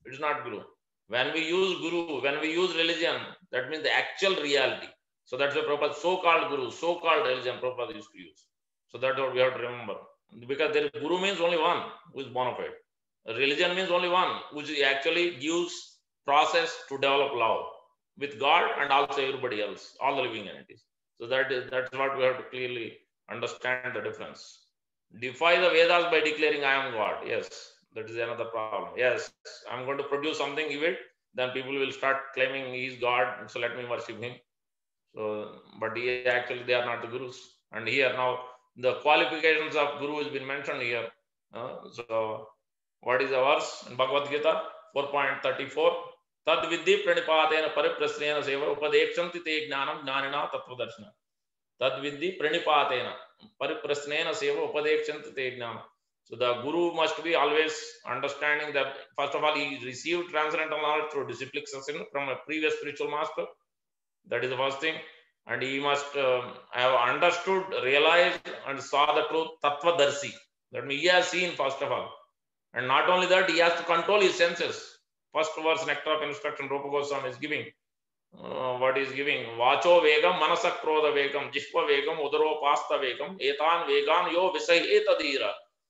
It is not Guru. When we use Guru, when we use religion, that means the actual reality. So that's why Prabhupada, so-called Guru, so-called religion, Prabhupada used to use. So that's what we have to remember. Because there is Guru means only one who is bona fide. Religion means only one, which actually gives process to develop love with God and also everybody else, all the living entities. So that's what we have to clearly understand the difference. Defy the Vedas by declaring I am God. Yes, that is another problem. Yes, I'm going to produce something, give it, then people will start claiming he is God, so let me worship him. So, but actually they are not the gurus. And here now the qualifications of guru has been mentioned here. So what is the verse in Bhagavad Gita 4.34? Tad vidhi pranipatena pariprasnena seva upadekshanti te jnanam jnanina tattvadarshana. Tad vidhi pranipatena pariprasnena seva upadekshanti te jnanam. So the guru must be always understanding that first of all he received transcendental knowledge through disciplic succession from a previous spiritual master. That is the first thing. And he must have understood, realized, and saw the truth, tattvadarshi. That means he has seen first of all. And not only that, he has to control his senses. First verse, nectar of instruction, Rupa Goswami is giving. What is giving? Vacho vegam, manasak krodha vegam, jishpa vegam, udaro pasta vegam, etan vegan yo visaheta dira.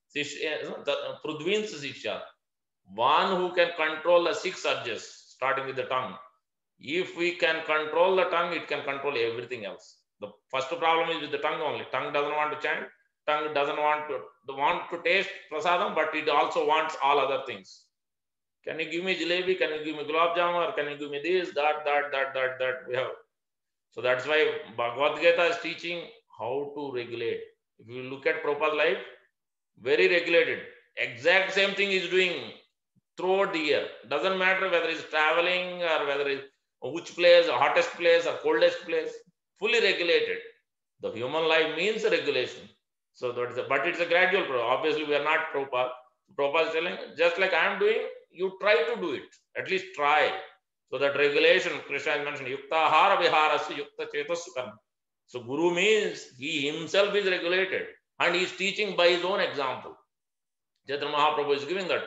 Prudvin's Siksha. One who can control the 6 urges, starting with the tongue. If we can control the tongue, it can control everything else. The first problem is with the tongue only. Tongue doesn't want to chant. Tongue doesn't want to taste prasadam, but it also wants all other things. Can you give me jalebi? Can you give me gulab jamun? Or can you give me this, that? We have. So that's why Bhagavad Gita is teaching how to regulate. If you look at Prabhupada's life, very regulated. Exact same thing is doing throughout the year. Doesn't matter whether it's traveling or whether it's which place, hottest place or coldest place, fully regulated. The human life means regulation. So but it's a gradual process. Obviously, we are not Prabhupada. Prabhupada is telling, just like I am doing, you try to do it. At least try. So that regulation, Krishna has mentioned, yukta hara viharasya yukta chetasya karma. So Guru means he himself is regulated and he is teaching by his own example. Chaitanya Mahaprabhu is giving that.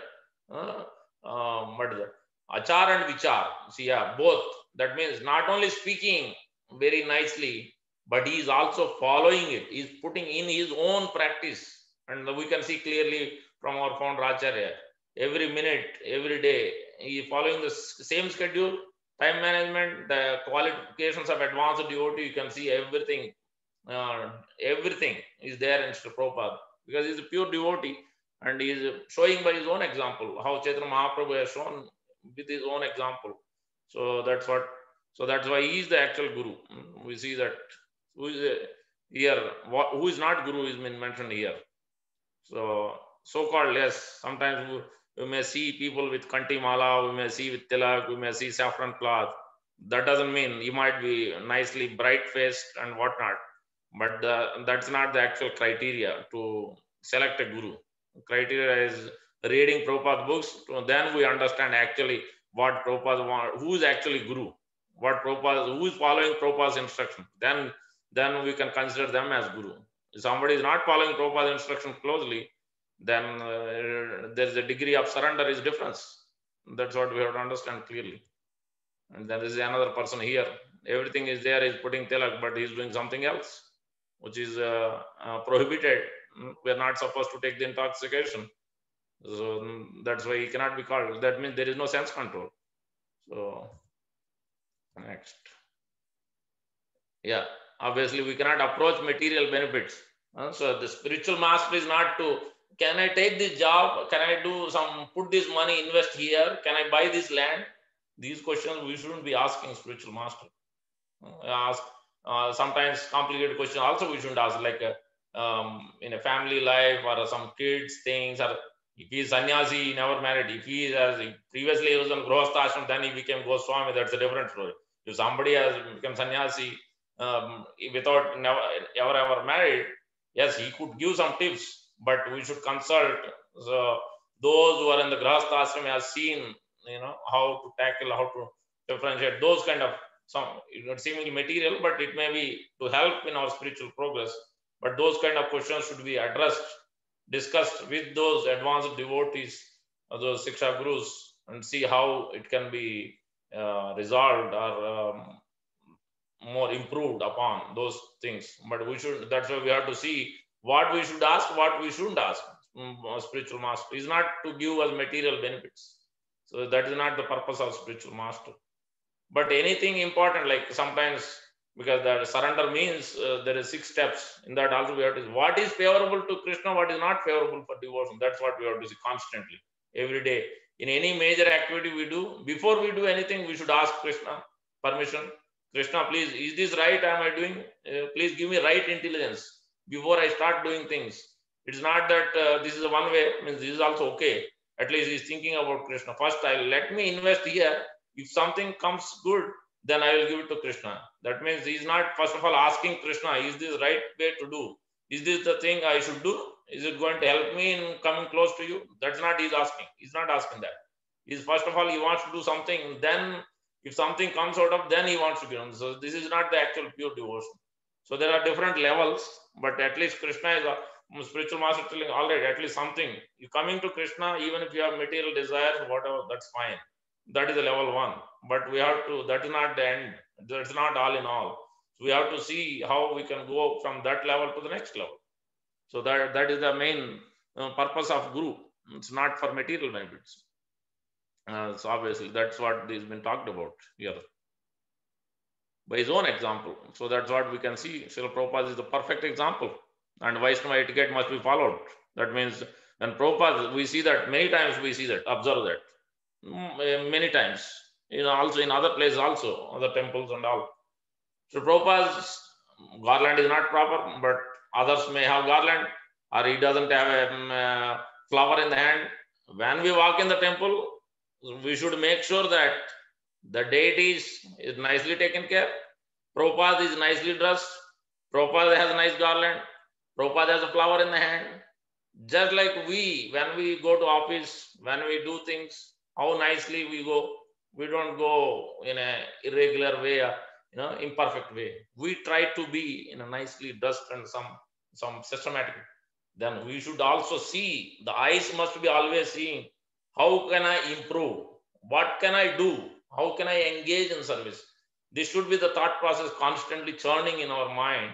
What is that? Achar and vichar. See, yeah, both. That means not only speaking very nicely, but he is also following it. He is putting in his own practice. And we can see clearly from our founder Acharya. Every minute, every day, he is following the same schedule, time management, the qualifications of advanced devotee. You can see everything. Everything is there in Sri Prabhupada. Because he is a pure devotee. And he is showing by his own example how Chaitanya Mahaprabhu has shown with his own example. So that's why he is the actual Guru. We see that who is here, who is not Guru is been mentioned here. So-called, yes, sometimes we may see people with kanti mala, we may see with tilak, we may see saffron cloth. That doesn't mean you might be nicely bright-faced and whatnot. But that's not the actual criteria to select a Guru. Criteria is reading Prabhupada books, then we understand actually what Prabhupada wants, who is actually Guru, who is following Prabhupada's instruction. Then we can consider them as Guru. If somebody is not following Prabhupada's instruction closely, then there is a degree of surrender is difference. That's what we have to understand clearly. And there is another person here. Everything is there, he's putting tilak, but he's doing something else, which is prohibited. We are not supposed to take the intoxication. So that's why he cannot be called. That means there is no sense control. So next. Yeah, obviously we cannot approach material benefits. So the spiritual master is not to, can I take this job? Can I do put this money, invest here? Can I buy this land? These questions we shouldn't be asking spiritual master. Ask sometimes complicated questions also we shouldn't ask, like in a family life or some kids things, or if he is sannyasi, he never married. If he is previously he was on Grihastha ashram, then he became Goswami, that's a different story. If somebody has become sannyasi without ever married, yes, he could give some tips, but we should consult. So those who are in the Grihastha ashram have seen, how to tackle, how to differentiate those kind of seemingly material, but it may be to help in our spiritual progress. But those kind of questions should be addressed, discussed with those advanced devotees, those Siksha Gurus, and see how it can be resolved or more improved upon those things. But we should, that's why we have to see what we should ask, what we shouldn't ask. Spiritual master is not to give us material benefits. So that is not the purpose of spiritual master. But anything important, like sometimes, because the surrender means there is 6 steps. In that also we have to see what is favorable to Krishna, what is not favorable for devotion. That's what we have to see constantly, every day. In any major activity we do, before we do anything, we should ask Krishna permission. Krishna, please, is this right? Am I doing? Please give me right intelligence before I start doing things. It's not that this is a one way, means this is also okay. At least he's thinking about Krishna. First, let me invest here. If something comes good, then I will give it to Krishna. That means he's not, first of all, asking Krishna, is this right way to do? Is this the thing I should do? Is it going to help me in coming close to you? That's not he's asking. He's not asking that. He's, first of all, he wants to do something. Then if something comes out of, then he wants to give him. So this is not the actual pure devotion. So there are different levels, but at least Krishna is a spiritual master telling, all right, at least something. You coming to Krishna, even if you have material desires, whatever, that's fine. That is the level 1. But we have to, that is not the end. That's not all in all. So we have to see how we can go from that level to the next level. So that is the main purpose of Guru. It's not for material benefits. So obviously that's what has been talked about here by his own example. So that's what we can see. Srila Prabhupada is the perfect example, and Vaishnava etiquette must be followed. That means when Prabhupada, we see that many times, we see that, observe that many times, also in other places also, other temples and all. So Prabhupada's garland is not proper, but others may have garland, or he doesn't have a flower in the hand. When we walk in the temple, we should make sure that the deity is nicely taken care. Prabhupada is nicely dressed. Prabhupada has a nice garland. Prabhupada has a flower in the hand. Just like we, when we go to office, when we do things, how nicely we go. We don't go in a irregular way, imperfect way. We try to be in a nicely dressed and some systematic. Then we should also see, the eyes must be always seeing, how can I improve? What can I do? How can I engage in service? This should be the thought process constantly churning in our mind.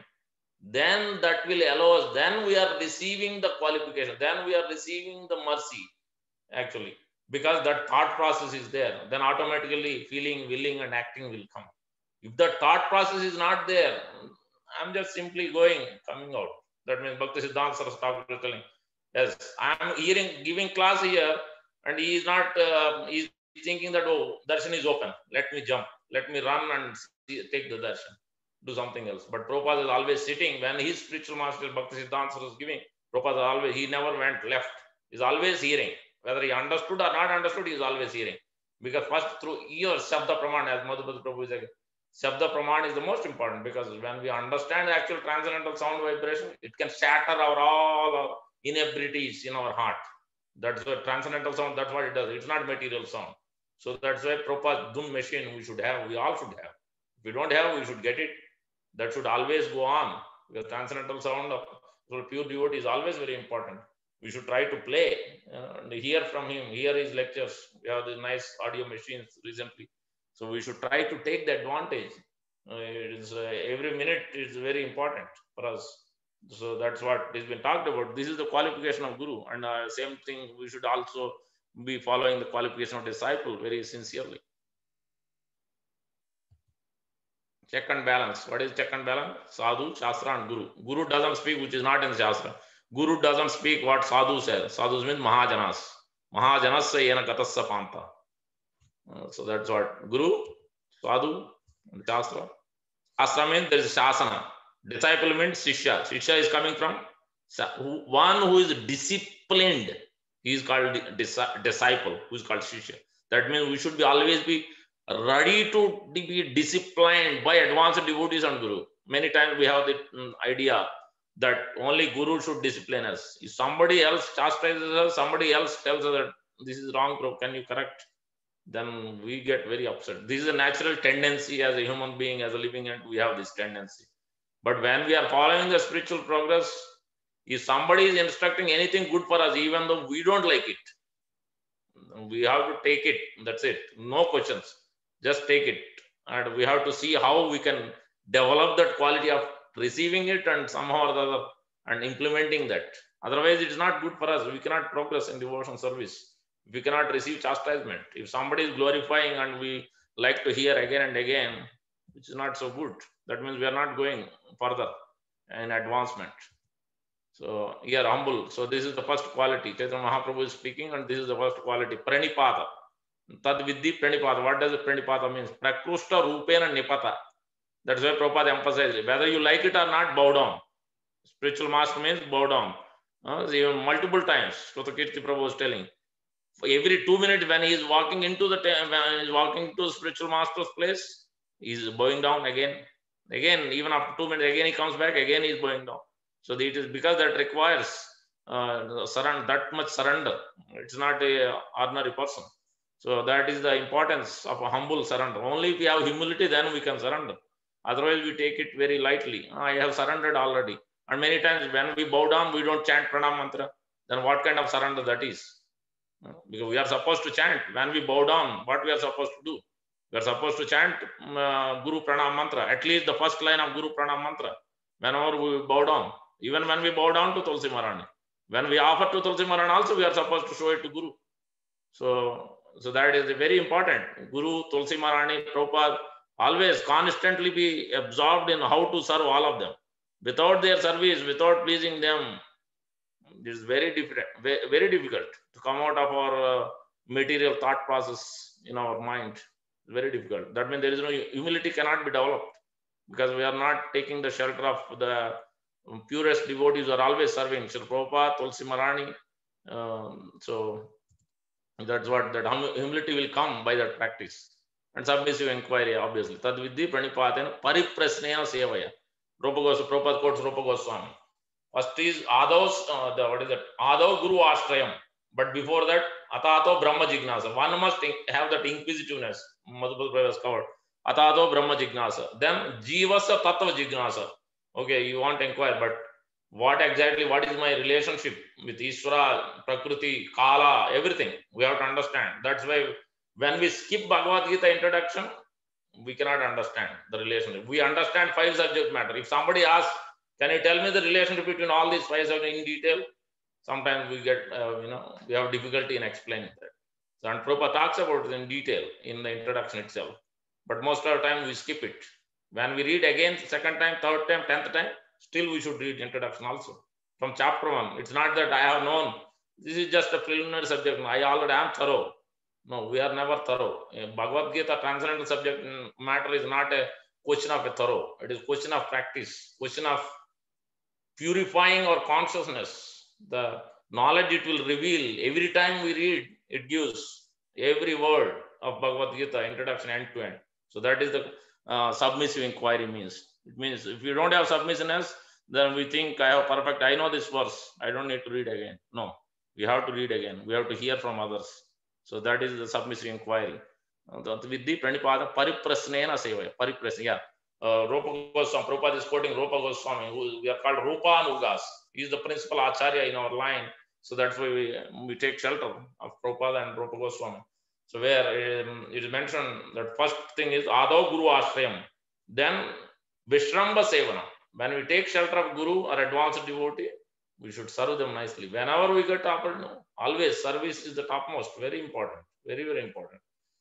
Then that will allow us, then we are receiving the qualification, then we are receiving the mercy, actually, because that thought process is there. Then automatically feeling, willing and acting will come. If the thought process is not there, I'm just simply going, coming out. That means Bhakti Siddhanta Saraswati Thakur is telling, yes, I'm giving class here, and he is not, he's thinking that, oh, darshan is open. Let me jump. Let me run and take the darshan. Do something else. But Prabhupada is always sitting. When his spiritual master Bhakti Siddhanta was giving, Prabhupada always, he never went left. He's always hearing. Whether he understood or not understood, he is always hearing. Because first through ears, Shabda Praman, as Madhupati Prabhu is saying, Shabda Praman is the most important, because when we understand the actual transcendental sound vibration, it can shatter all our inebrities in our heart. That's what transcendental sound, that's what it does. It's not material sound. So that's why Prabhupada's Dhun machine we should have, we all should have. If we don't have, we should get it. That should always go on, because transcendental sound of pure devotee is always very important. We should try to play and hear from him, hear his lectures. We have these nice audio machines recently. So we should try to take the advantage. It is, every minute is very important for us. So that's what has been talked about. This is the qualification of Guru. And same thing, we should also be following the qualification of disciple very sincerely. Check and balance. What is check and balance? Sadhu, Shastra and Guru. Guru doesn't speak which is not in the Shastra. Guru doesn't speak what Sadhu says. Sadhus means Mahajanas. Mahajanasya yena gatasya panta. So that's what Guru, Sadhu, and Shastra. Shastra means there is Shasana. Disciple means Shishya. Shishya is coming from one who is disciplined. He is called disciple, who is called Shishya. That means we should always be ready to be disciplined by advanced devotees and Guru. Many times we have the idea that only Guru should discipline us. If somebody else chastises us, somebody else tells us that this is wrong, bro, can you correct? Then we get very upset. This is a natural tendency as a human being, as a living entity, we have this tendency. But when we are following the spiritual progress, if somebody is instructing anything good for us, even though we don't like it, We have to take it. That's it. No questions. Just take it. And we have to see how we can develop that quality of receiving it and somehow or the other and implementing that. Otherwise, it's not good for us. We cannot progress in devotion service. We cannot receive chastisement. If somebody is glorifying and we like to hear again and again, which is not so good. That means we are not going further in advancement. So here, humble. So this is the first quality. Chaitanya Mahaprabhu is speaking, and this is the first quality. Pranipata. Tad vidhi pranipata. What does pranipata mean? Prakrushta rupena nipata. That's why Prabhupada emphasizes, whether you like it or not, bow down. Spiritual master means bow down. Even multiple times, Shrutakirti Prabhu was telling. For every 2 minutes when he is walking into the when he is walking to the spiritual master's place, he is bowing down again. Again, even after 2 minutes, again he comes back, again he is bowing down. So it is because that requires surrender, that much surrender. It's not a ordinary person. So that is the importance of a humble surrender. Only if we have humility, then we can surrender. Otherwise, we take it very lightly. I have surrendered already. And many times when we bow down, we don't chant pranam mantra. Then what kind of surrender that is? Because we are supposed to chant. When we bow down, what we are supposed to do? We are supposed to chant Guru Pranam Mantra, at least the first line of Guru Pranam Mantra, whenever we bow down. Even when we bow down to Tulsi Maharani. When we offer to Tulsi Maharani also, we are supposed to show it to Guru. So that is very important. Guru, Tulsi Maharani, Prabhupada, always constantly be absorbed in how to serve all of them. Without their service, without pleasing them, it is very difficult to come out of our material thought process in our mind. Very difficult. That means there is no humility cannot be developed because we are not taking the shelter of the purest devotees are always serving. Srila Prabhupada, Tulsi Maharani. So that's what that humility will come by that practice. And submissive inquiry, obviously. Tad vidhi pranipatena pariprasnena sevaya. Prabhupada quotes Rupa Goswami. First is Adav, what is that? Adav Guru Ashtrayam. But before that, Atato Brahma Jignasa. One must have that inquisitiveness. Madhupal Prabhu has covered. Atato Brahma Jignasa. Then Jivasa Tattva Jignasa. Okay, you want to inquire, but what is my relationship with Ishvara, Prakriti, Kala, everything? We have to understand. That's why when we skip Bhagavad Gita introduction, we cannot understand the relationship. We understand 5 subject matter. If somebody asks, can you tell me the relationship between all these 5 subjects in detail? Sometimes we get, we have difficulty in explaining that. So, and Prabhupada talks about it in detail in the introduction itself. But most of the time we skip it. When we read again, second time, third time, 10th time, still we should read introduction also. From chapter 1, it's not that I have known, this is just a preliminary subject. I already am thorough. No, we are never thorough. Bhagavad Gita transcendental subject matter is not a question of a thorough. It is question of practice, question of purifying our consciousness. The knowledge it will reveal. Every time we read, it gives every word of Bhagavad Gita, introduction end to end. So that is the submissive inquiry means. It means if you don't have submissiveness, then we think I have perfect, I know this verse, I don't need to read again. No, we have to read again. We have to hear from others. So that is the submissive inquiry. Vidhi Pranipada Pariprasnena Sevaya. Pariprasna, yeah. Rupa Goswami, Prabhupada is quoting Rupa Goswami, who we are called Rupa Nugas. He is the principal Acharya in our line. So that's why we take shelter of Prabhupada and Rupa Goswami. So where it is mentioned that first thing is Adav Guru Ashrayam. Then Vishramba Sevana. When we take shelter of Guru or advanced devotee, we should serve them nicely. Whenever we get opportunity, always service is the topmost. Very important. Very, very important.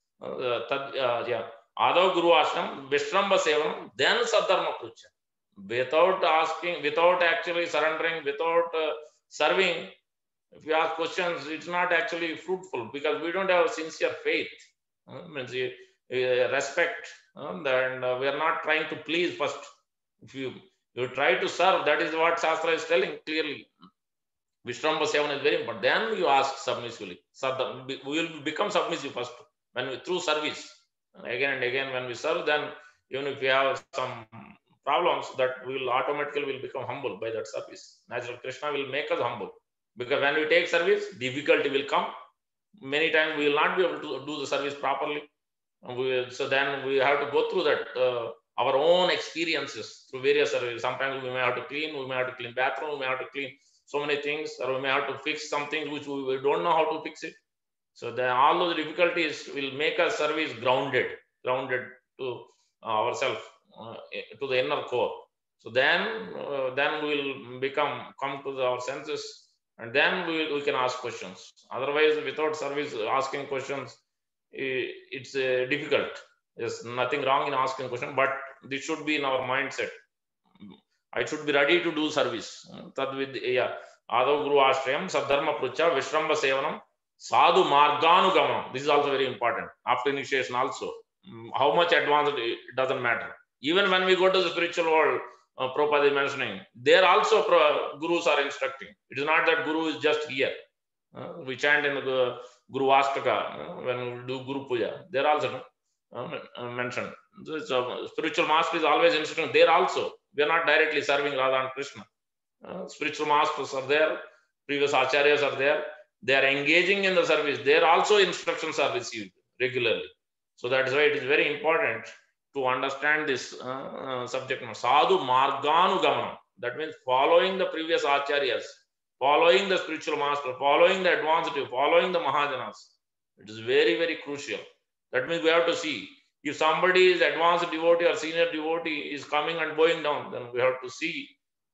Adav Guru Ashram, Vishramba Sevanam, then Sadharma Prucha. Without asking, without actually surrendering, without serving, if you ask questions, it's not actually fruitful because we don't have sincere faith. Means respect, and we are not trying to please first. If you try to serve, that is what Shastra is telling clearly. Vishramba Sevana is very important. Then you ask submissively. We will become submissive first when we through service. Again and again, when we serve, then even if we have some problems, that we will automatically become humble by that service. Natural Krishna will make us humble. Because when we take service, difficulty will come. Many times we will not be able to do the service properly. So then we have to go through that, our own experiences through various services. Sometimes we may have to clean bathroom, we may have to clean so many things, or we may have to fix some things which we don't know how to fix it. So then all those difficulties will make us service grounded to ourselves, to the inner core. So then we will come to our senses, and then we can ask questions. Otherwise, without service, asking questions, it's difficult. There's nothing wrong in asking question, but this should be in our mindset. I should be ready to do service. Tadvid, yeah. Adav Guru Ashrayam, Sadharma Prucha, Vishramba Sevanam, Sadhu Marganugamanam. This is also very important. After initiation also. How much advanced, it doesn't matter. Even when we go to the spiritual world, Prabhupada is mentioning, there also gurus are instructing. It is not that guru is just here. We chant in the Guru Astaka when we do Guru Puja. There also mentioned. So spiritual master is always instructing there also. We are not directly serving Radha and Krishna. Spiritual masters are there, previous acharyas are there. They are engaging in the service. There also instructions are received regularly. So that is why it is very important to understand this subject. Sadhu Marganugamanam. That means following the previous acharyas, following the spiritual master, following the advanced, following the Mahajanas. It is very, very crucial. That means we have to see if somebody is advanced devotee or senior devotee is coming and going down, then we have to see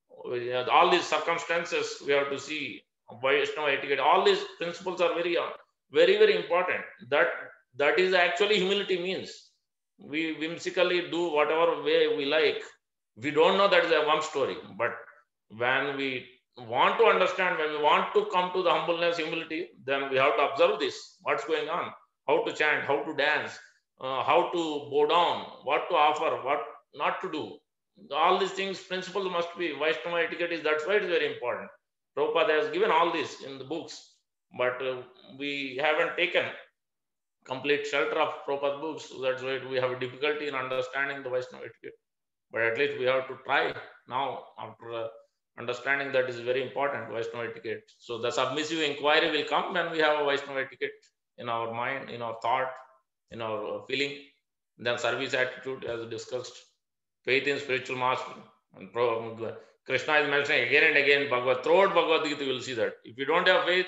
all these circumstances. We have to see Vaishnava etiquette. All these principles are very, very important. That is actually humility means. We whimsically do whatever way we like. We don't know that is a one story. But when we want to understand, when we want to come to the humbleness, humility, then we have to observe this. What's going on? How to chant, how to dance, how to bow down, what to offer, what not to do. All these things, principles must be. Vaishnava etiquette is, that's why it is very important. Prabhupada has given all this in the books, but we haven't taken complete shelter of Prabhupada books. So that's why we have a difficulty in understanding the Vaishnava etiquette. But at least we have to try now after understanding that is very important, Vaishnava etiquette. So the submissive inquiry will come when we have a Vaishnava etiquette in our mind, in our thought, in our feeling. Then service attitude, as discussed, faith in spiritual master. And Krishna is mentioning again and again, throughout Bhagavad Gita, you will see that. If you don't have faith,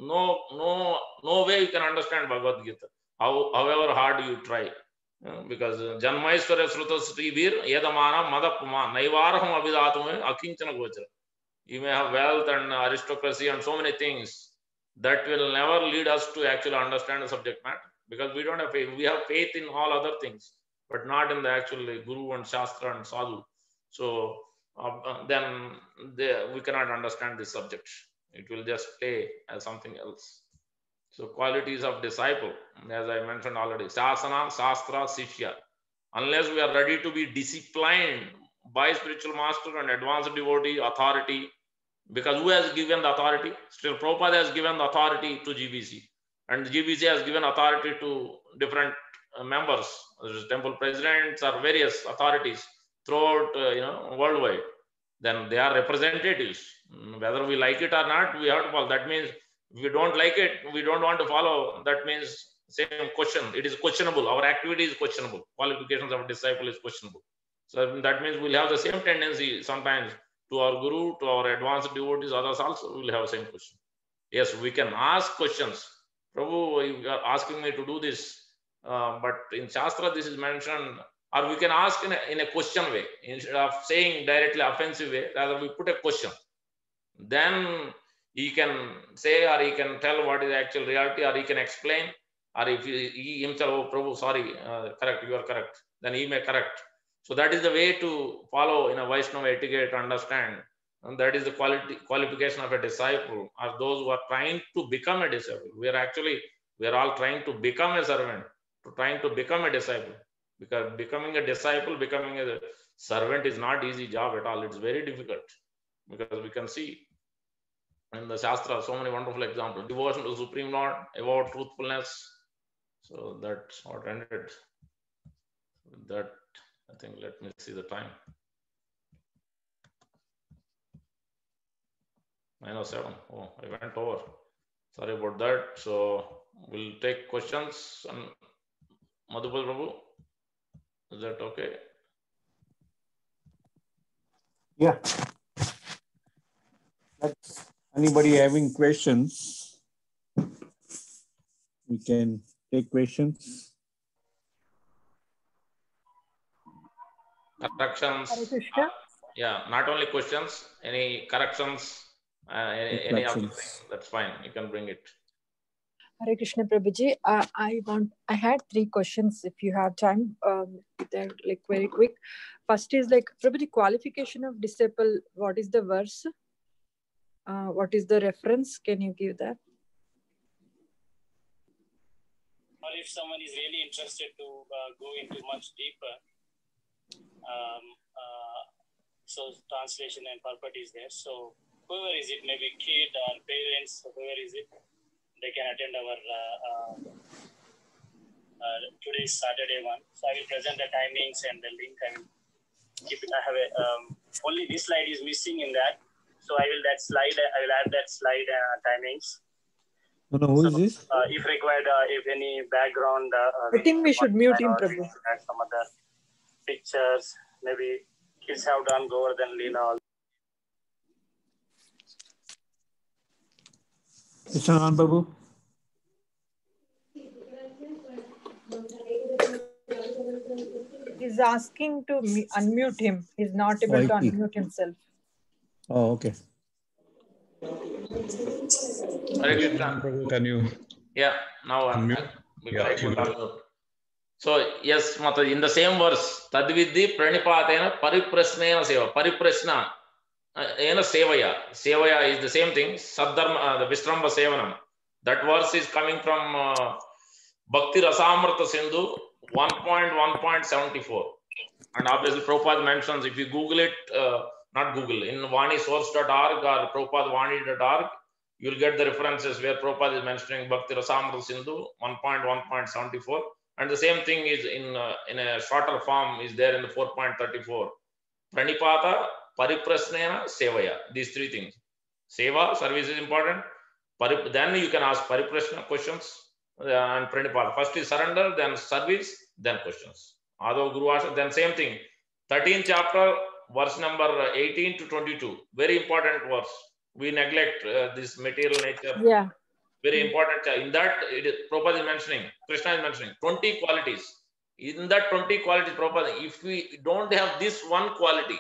no way you can understand Bhagavad Gita, however hard you try. Because Janmaishwarya Sruta Srivir, Yedamana, Madapuma, Naivaraham Abhidatum, Akinchana Gochara. You may have wealth and aristocracy and so many things that will never lead us to actually understand the subject matter, because we don't have faith. We have faith in all other things, but not in the actual Guru and Shastra and Sadhu. So then we cannot understand this subject. It will just stay as something else. So qualities of disciple, as I mentioned already, Sasana, Shastra, Sishya. Unless we are ready to be disciplined by spiritual master and advanced devotee, authority, because who has given the authority? Still Prabhupada has given the authority to GBC, and GBC has given authority to different members, temple presidents or various authorities throughout worldwide. Then they are representatives. Whether we like it or not, we have to follow. That means if we don't like it, we don't want to follow. That means same question. It is questionable. Our activity is questionable. Qualifications of a disciple is questionable. So that means we'll have the same tendency sometimes to our guru, to our advanced devotees, others also will have the same question. Yes, we can ask questions. Prabhu, you are asking me to do this, but in Shastra this is mentioned, or we can ask in a question way instead of saying directly offensive way. Rather, we put a question. Then he can say, or he can tell what is the actual reality, or he can explain, or if he himself, oh Prabhu, sorry, correct, you are correct, then he may correct. So that is the way to follow in a Vaishnava etiquette, understand. And that is the qualification of a disciple, or those who are trying to become a disciple. We are all trying to become a servant, trying to become a disciple. Because becoming a disciple, becoming a servant is not easy job at all. It's very difficult, because we can see in the Shastra so many wonderful examples. Devotion to Supreme Lord, about truthfulness. So that's what ended. With that, I think, let me see the time. 9:07. Oh, I went over. Sorry about that. So we'll take questions. And Madhupal Prabhu, is that okay? Yeah. Anybody having questions, we can take questions. Corrections. Hare Krishna. Yeah, not only questions, any corrections, any other thing, that's fine. You can bring it. Hare Krishna Prabhuji. I had 3 questions if you have time. They're like very quick. First is like, Prabhuji, qualification of disciple, what is the verse? What is the reference? Can you give that? Or if someone is really interested to go into much deeper, so translation and purport is there. So whoever is it, maybe kid or parents, whoever is it, they can attend our today's Saturday one. So I will present the timings and the link. I will keep it. I have a only this slide is missing in that. So I will add that slide timings. No, who is this? If required, if any background, I think we should mute him, Prabhu. Add some other pictures. Maybe kids have done Govardhan Leela. Krishnan Babu. He's asking to unmute him. He's not able to unmute himself. Oh, okay. Can you? Yeah, now unmute? So yes, Mata, in the same verse, Tadvidhi Pranipatena Pariprasnena Seva. Pariprasna ena Sevaya. Sevaya is the same thing. Saddharma, the Vishramba Sevanam. That verse is coming from Bhakti Rasamrita Sindhu 1.1.74. And obviously Prabhupada mentions, if you Google it, not Google, in vanisource.org or prabhupadvani.org, you'll get the references where Prabhupada is mentioning Bhakti Rasamrita Sindhu 1.1.74. And the same thing is in a shorter form is there in the 4.34. Pranipata, Pariprasnena, Sevaya. These 3 things. Seva, service is important. Then you can ask Pariprasna questions and Pranipata. First is surrender, then service, then questions. Ado Guru Asha, then same thing. 13th chapter, verse number 18 to 22. Very important verse. We neglect this material nature. Yeah. Very important. In that, Prabhupada is mentioning, Krishna is mentioning 20 qualities. In that 20 qualities, Prabhupada, if we don't have this one quality,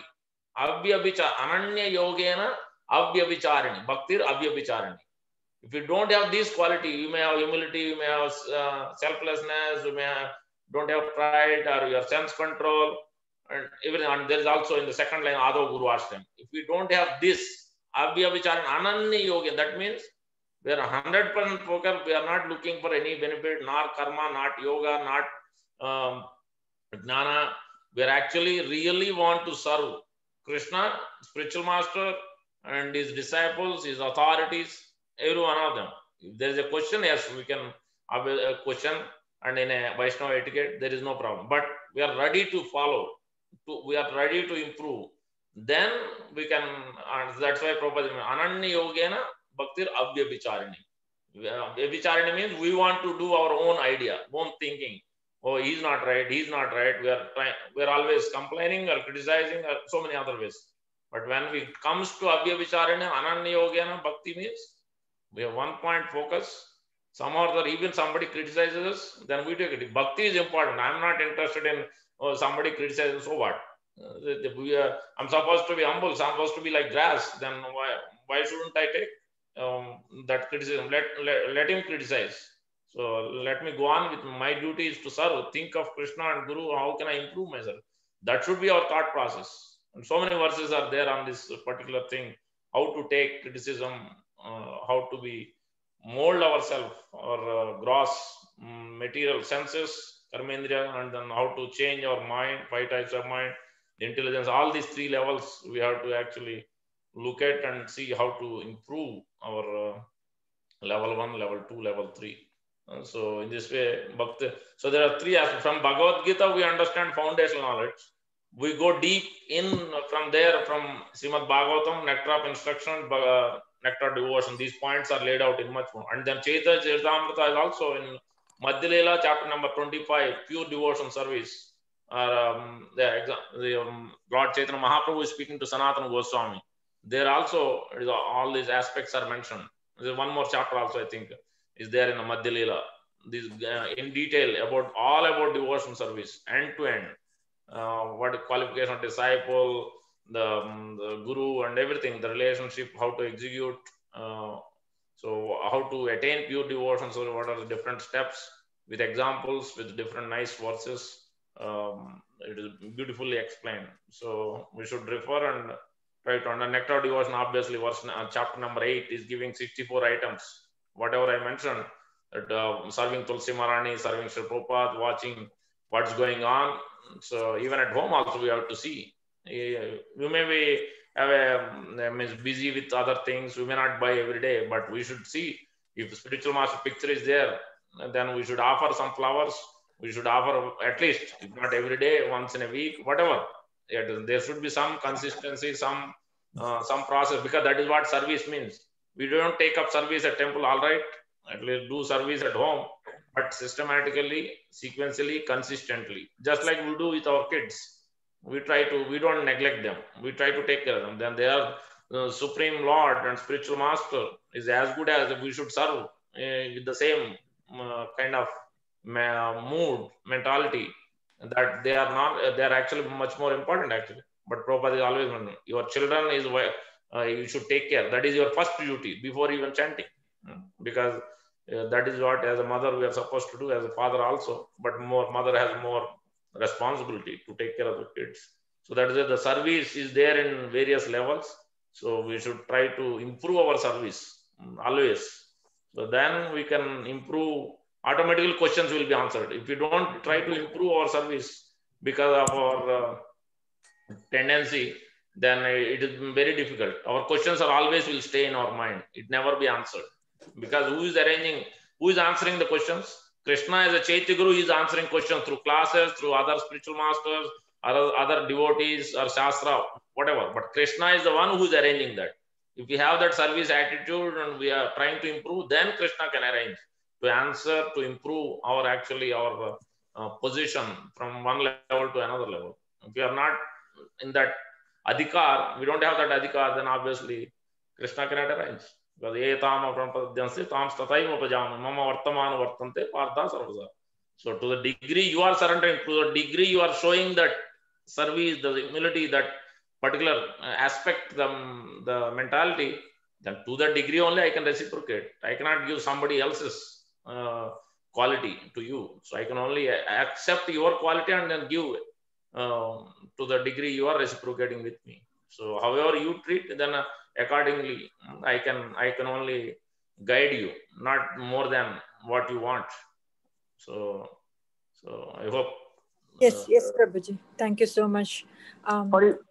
Ananya Yogena Avyabhicharini, Bhaktir Avyabhicharini. If you don't have this quality, you may have humility, you may have selflessness, you may don't have pride or your sense control, and everything. And there is also in the second line, Ado Guru Ashram. If we don't have this, Avyabhicharini, Ananya Yogena, that means we are 100% focused. We are not looking for any benefit, not karma, not yoga, not jnana. We are actually really want to serve Krishna, spiritual master, and his disciples, his authorities, every one of them. If there is a question, yes, we can have a question, and in a Vaishnava etiquette, there is no problem. But we are ready to follow. We are ready to improve. Then we can, and that's why Prabhupada Ananya Yogena Bhaktir Avyabhicharini. Vyabhicharini means we want to do our own idea, own thinking. Oh, he's not right, he's not right. We are always complaining or criticizing or so many other ways. But when it comes to Avyabhicharini, Ananya Yogena Bhakti means we have one point focus. Somehow or even somebody criticizes us, then we take it. Bhakti is important. I'm not interested in somebody criticizing, so what? I'm supposed to be humble, I'm supposed to be like grass. Then why shouldn't I take that criticism? Let him criticize. So let me go on with my duty is to serve. Think of Krishna and Guru. How can I improve myself? That should be our thought process. And so many verses are there on this particular thing. How to take criticism, how to be mold ourselves, or gross material senses, karmendriya, and then how to change our mind, 5 types of mind, intelligence. All these 3 levels we have to actually look at and see how to improve our level 1, level 2, level 3. So in this way, Bhakti. So there are 3 aspects. From Bhagavad Gita, we understand foundational knowledge. We go deep in from there, from Srimad Bhagavatam, Nectar of Instruction, Nectar of Devotion. These points are laid out in much more. And then Chaitanya Charitamrita is also in Madhya Leela, chapter number 25, pure devotion service. Lord Chaitanya Mahaprabhu is speaking to Sanatana Goswami. There also all these aspects are mentioned. There's one more chapter also, I think, is there in the Madhya Leela. this in detail about all about devotion service, end to end. What qualification of disciple, the guru and everything, the relationship, how to execute, so how to attain pure devotion. So what are the different steps with examples, with different nice verses. It is beautifully explained. So we should refer and try to understand. Nectar Devotion, obviously, chapter number 8 is giving 64 items. Whatever I mentioned, that serving Tulsi Maharani, serving Sri Prabhupada, watching what's going on. So even at home also we have to see. You may be busy with other things. We may not buy every day, but we should see if the spiritual master picture is there. Then we should offer some flowers. We should offer at least, if not every day, once in a week, whatever. There should be some consistency, some process, because that is what service means. We don't take up service at temple, all right. At least do service at home, but systematically, sequentially, consistently, just like we do with our kids. We don't neglect them. We try to take care of them. Then they are the Supreme Lord and Spiritual Master is as good as we should serve with the same kind of mood, mentality, that they are not, they are actually much more important actually. But Prabhupada is always, your children is you should take care. That is your first duty before even chanting, because that is what as a mother we are supposed to do, as a father also, but mother has more responsibility to take care of the kids. So that is the service is there in various levels. So we should try to improve our service always. So then we can improve. Automatically questions will be answered. If we don't try to improve our service because of our tendency, then it is very difficult. Our questions are always will stay in our mind. It never be answered. Because who is answering the questions? Krishna as a Chaitya Guru is answering questions through classes, through other spiritual masters, other devotees or Shastra, whatever. But Krishna is the one who is arranging that. If we have that service attitude and we are trying to improve, then Krishna can arrange to answer, to improve our position from one level to another level. If we are not in that adhikar, we don't have that adhikar, then obviously Krishna cannot arrange. Because so to the degree you are surrendering, to the degree you are showing that service, the humility, that particular aspect, the mentality, then to that degree only I can reciprocate. I cannot give somebody else's quality to you. So I can only accept your quality and then give to the degree you are reciprocating with me. So however you treat, then accordingly I can only guide you, not more than what you want. So I hope. Yes, Prabhuji. Thank you so much. Can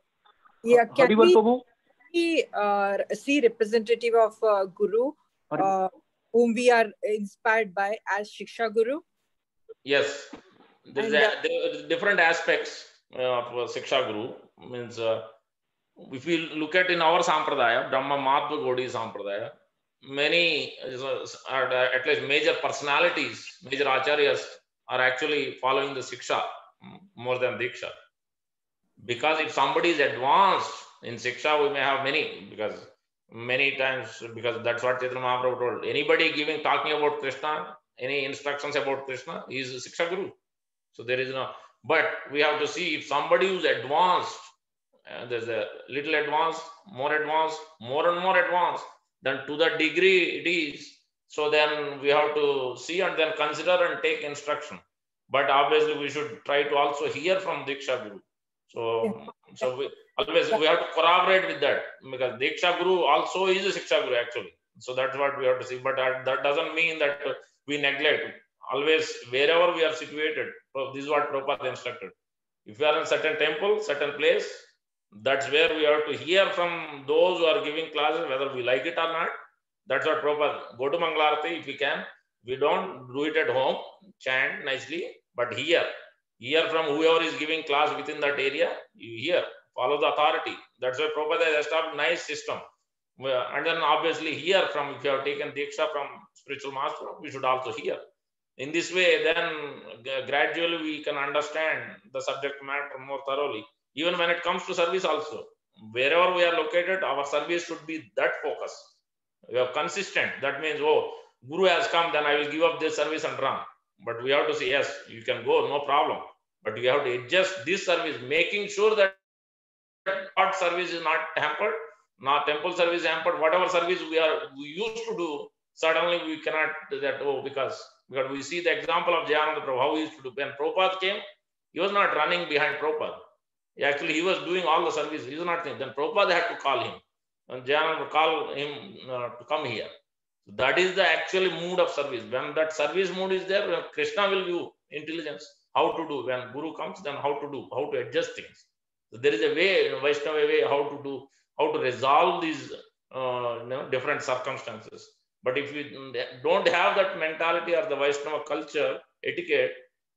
we see representative of Guru whom we are inspired by as Shiksha Guru? Yes, there are different aspects of Shiksha Guru. Means if we look at in our Sampradaya, Brahma Mahatma Gaudiya Sampradaya, many at least major personalities, major acharyas are actually following the Shiksha more than Diksha. Because if somebody is advanced in Shiksha, we may have many, because many times, because that's what Chaitanya Mahaprabhu told. Anybody talking about Krishna, any instructions about Krishna, he is a Shiksha Guru. So there is no, but we have to see if somebody who's advanced, there's a little advanced, more and more advanced, then to the degree it is. So then we have to see and then consider and take instruction. But obviously we should try to also hear from Diksha Guru. So we have to corroborate with that, because Diksha Guru also is a Shiksha Guru actually. So that's what we have to see. But that doesn't mean that we neglect. Always, wherever we are situated, this is what Prabhupada instructed. If we are in certain temple, certain place, that's where we have to hear from those who are giving classes, whether we like it or not. That's what Prabhupada, go to Mangalarati if we can. We don't do it at home, chant nicely, but hear from whoever is giving class within that area. You hear, follow the authority. That's why Prabhupada has established a nice system. And then obviously hear from, if you have taken Diksha from spiritual master, we should also hear. In this way, then gradually we can understand the subject matter more thoroughly. Even when it comes to service also, wherever we are located, our service should be that focus. We are consistent. That means, Guru has come, then I will give up this service and run. But we have to say, yes, you can go, no problem. But you have to adjust this service, making sure that God service is not hampered, not temple service is hampered. Whatever service we used to do, suddenly we cannot do that. Oh, because we see the example of Jayananda Prabhu, how he used to do. When Prabhupada came, he was not running behind Prabhupada. Actually, he was doing all the service. He was not thinking. Then Prabhupada had to call him. And Jayananda called him to come here. So that is the actual mood of service. When that service mood is there, when Krishna will give intelligence, how to do. When Guru comes, then how to do, how to adjust things. So there is a way, Vaishnava way, how to do, how to resolve these different circumstances. But if you don't have that mentality or the Vaishnava culture, etiquette,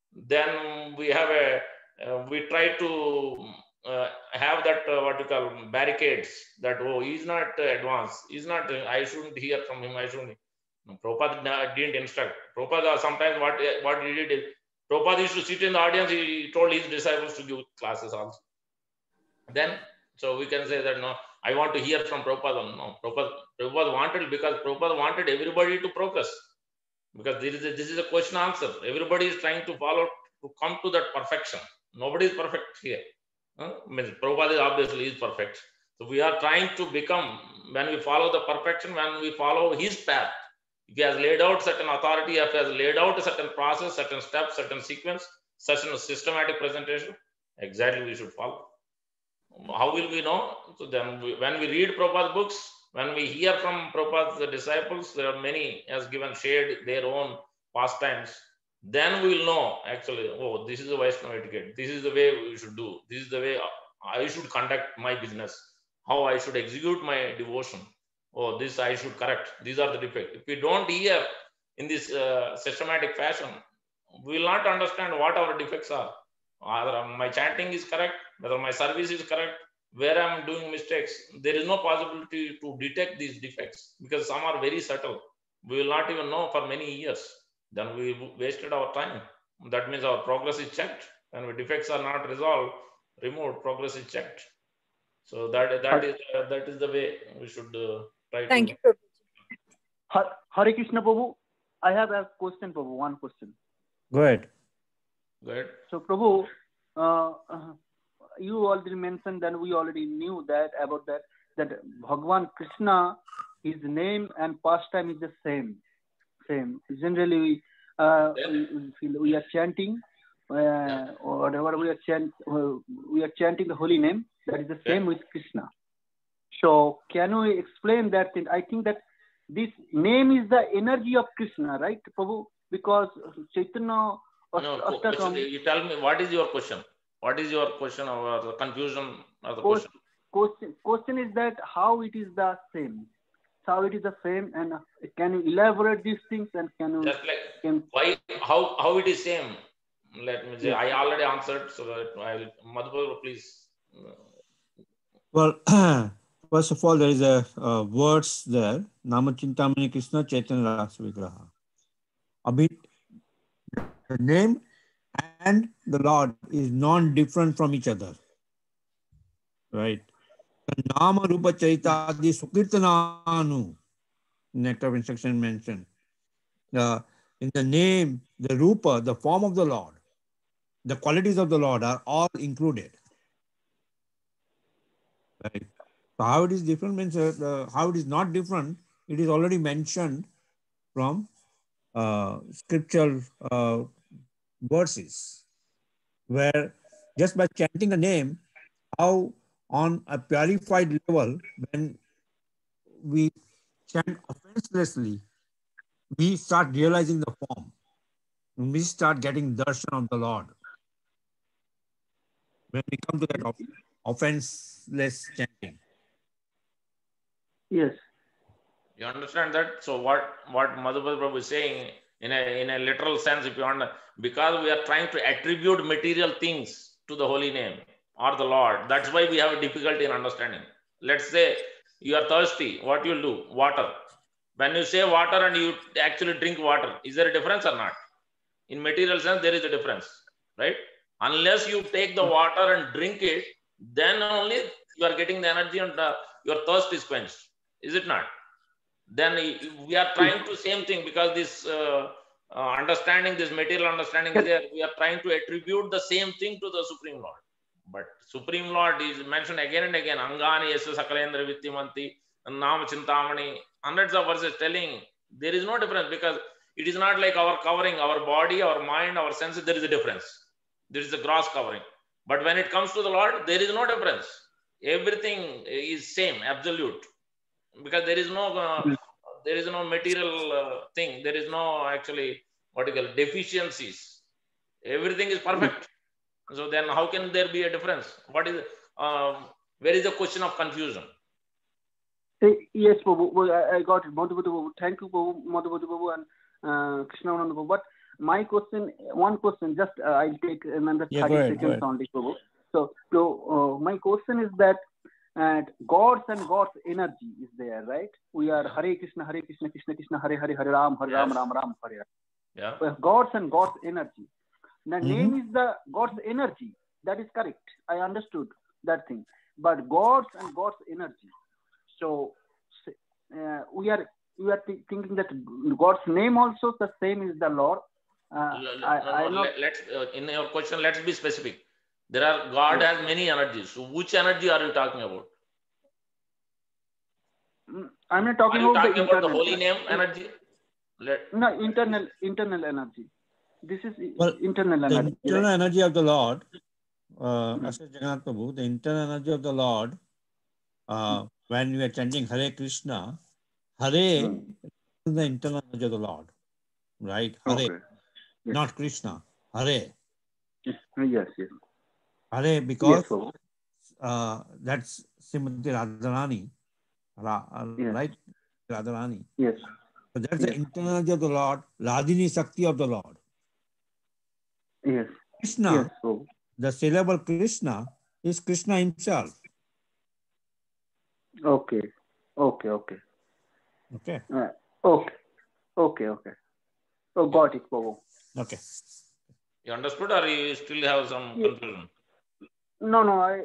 then we have we try to have that what you call barricades, that oh, he's not advanced, he's not, I shouldn't hear from him, I shouldn't. No, Prabhupada didn't instruct. Prabhupada sometimes what he did is, Prabhupada used to sit in the audience, he told his disciples to give classes also. Then, so we can say that no, I want to hear from Prabhupada. No, Prabhupada wanted, because Prabhupada wanted everybody to progress. Because this is a question answer. Everybody is trying to follow, to come to that perfection. Nobody is perfect here. Prabhupada is obviously perfect. So we are trying to become, when we follow the perfection, when we follow his path. If he has laid out certain authority, if he has laid out a certain process, certain steps, certain sequence, such a systematic presentation, exactly we should follow. How will we know? So then when we read Prabhupada's books, when we hear from Prabhupada's disciples, there are many has shared their own pastimes, then we will know actually, oh, this is the Vaishnava etiquette. This is the way we should do. This is the way I should conduct my business. How I should execute my devotion. Oh, this I should correct. These are the defects. If we don't hear in this systematic fashion, we will not understand what our defects are. Either my chanting is correct, whether my service is correct, where I am doing mistakes. There is no possibility to detect these defects because some are very subtle. We will not even know for many years. Then we wasted our time. That means our progress is checked. When the defects are not resolved, removed, progress is checked. So that is the way we should try to. Thank you, Prabhuji. Hare Krishna, Prabhu. I have a question, Prabhu. One question. Go ahead. Go ahead. So, Prabhu, you already mentioned that we already knew that about that Bhagwan Krishna, his name and pastime is the same. Generally, we are chanting, or whatever we are chanting the holy name. That is the same with Krishna. So, can we explain that thing? I think that this name is the energy of Krishna, right, Prabhu? Because Chaitanya. No, you tell me, what is your question? What is your question or the confusion of the question? Question is that how it is the same? How it is the same, and can you elaborate these things, and can you just like why how it is same? Let me say, I already answered, so that I'll Madhubal, please. Well, first of all, there is a words there. Namachintamani Krishna Chaitanya Rasa Vigraha. Abhi, the name and the Lord is non-different from each other. Right? The Nama Rupa Chaitadi Sukirtananu, Nectar of Instruction mentioned. In the name, the Rupa, the form of the Lord, the qualities of the Lord are all included. Right? So how it is different means how it is not different, it is already mentioned from scriptural verses, where just by chanting a name, how on a purified level, when we chant offenselessly, we start realizing the form. We start getting darshan of the Lord. When we come to that offenseless chanting. Yes. You understand that? So what Madhubal Prabhu is saying, in a literal sense, if you want, because we are trying to attribute material things to the holy name or the Lord, that's why we have a difficulty in understanding. Let's say you are thirsty, what you'll do? Water. When you say water and you actually drink water, is there a difference or not? In material sense, there is a difference, right? Unless you take the water and drink it, then only you are getting the energy and your thirst is quenched. Is it not? then we are trying to same thing, because this understanding, this material understanding is there. We are trying to attribute the same thing to the Supreme Lord. But Supreme Lord is mentioned again and again. Angani Yesu Sakalendra Vittimanti, Nama Chintamani, hundreds of verses telling there is no difference, because it is not like our covering, our body, our mind, our senses, there is a difference. There is a gross covering. But when it comes to the Lord, there is no difference. Everything is same, absolute. Because there is no material thing. There is no actually what you call deficiencies. Everything is perfect. So then how can there be a difference? What is where is the question of confusion? Yes, Prabhu, I got it. Madhubhuti Prabhu. Thank you, Prabhu, Madhubhuti Prabhu and Krishnananda Prabhu. But my question, one question, just I'll take another 30 seconds only, Prabhu. So my question is that gods and gods energy is there, right? We are Hare Krishna, Krishna Krishna, Hare Hare, Hare Ram, Ram, Ram, Hare. Yeah. Gods and gods energy. The name is the God's energy. That is correct. I understood that thing. But gods and God's energy. So we are thinking that God's name also the same is the Lord. Let's in your question, let's be specific. There are God has many energies. So which energy are you talking about? I'm not talking about the holy name energy. No, internal energy. This is internal energy. The internal energy of the Lord, as Jagannath Prabhu, the internal energy of the Lord, when we are chanting Hare Krishna, Hare is the internal energy of the Lord, right? Hare, not Krishna, Hare. Yes. Hare, because that's Srimati Radharani, right? Radharani. Yes. So that's the internal energy of the Lord, Radhini Sakti of the Lord. Yes. Krishna, the syllable Krishna is Krishna himself. Okay. Oh, got it, Prabhu. Okay. You understood, or you still have some confusion? No,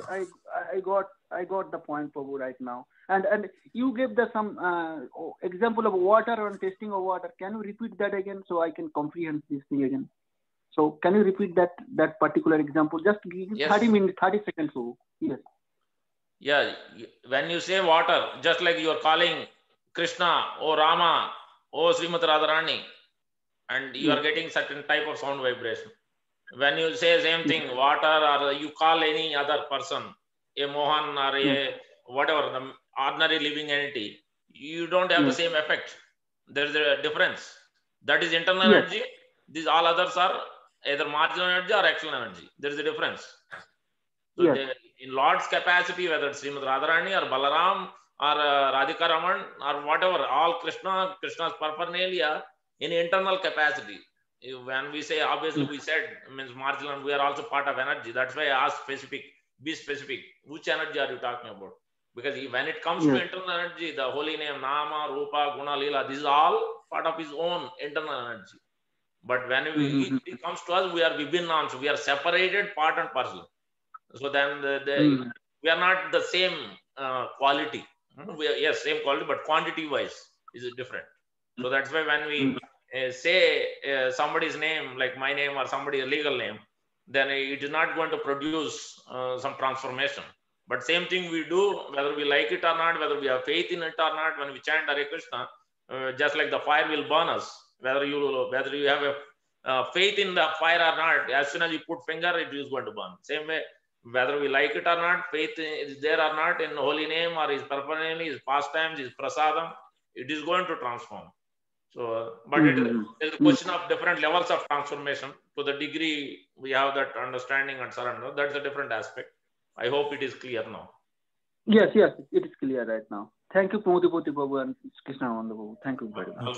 I got the point, Prabhu, right now. And you gave some example of water and testing of water. Can you repeat that again so I can comprehend this thing again? So can you repeat that particular example? Just give 30 minutes, 30 seconds, Prabhu. Yes. Yeah, when you say water, just like you are calling Krishna or Rama or Srimati Radharani, and you are getting certain type of sound vibration. When you say same thing, water, or you call any other person, a Mohan or a whatever, the ordinary living entity, you don't have the same effect. There is a difference. That is internal energy. These all others are either marginal energy or actual energy. There is a difference. So in Lord's capacity, whether it's Srimati Radharani or Balaram or Radhika Raman or whatever, all Krishna's paraphernalia in internal capacity. When we say, obviously we said means marginal, we are also part of energy. That's why I asked be specific. Which energy are you talking about? Because when it comes to internal energy, the holy name, Nama, Rupa, Guna, Lila, this is all part of his own internal energy. But when it comes to us, we are Vibhinnans, we are separated part and parcel. So then we are not the same quality. We are same quality, but quantity wise is different. So that's why when we say somebody's name, like my name or somebody's legal name, then it is not going to produce some transformation. But same thing we do, whether we like it or not, whether we have faith in it or not, when we chant Hare Krishna, just like the fire will burn us, whether you have a faith in the fire or not, as soon as you put finger, it is going to burn. Same way, whether we like it or not, faith is there or not in holy name or his paraphernalia, his pastimes, his prasadam, it is going to transform. So, but it is a question of different levels of transformation. To the degree we have that understanding and surrender, that's a different aspect. I hope it is clear now. Yes, it is clear right now. Thank you, Madhubhuti Prabhu and Krishnananda Prabhu. Thank you very much.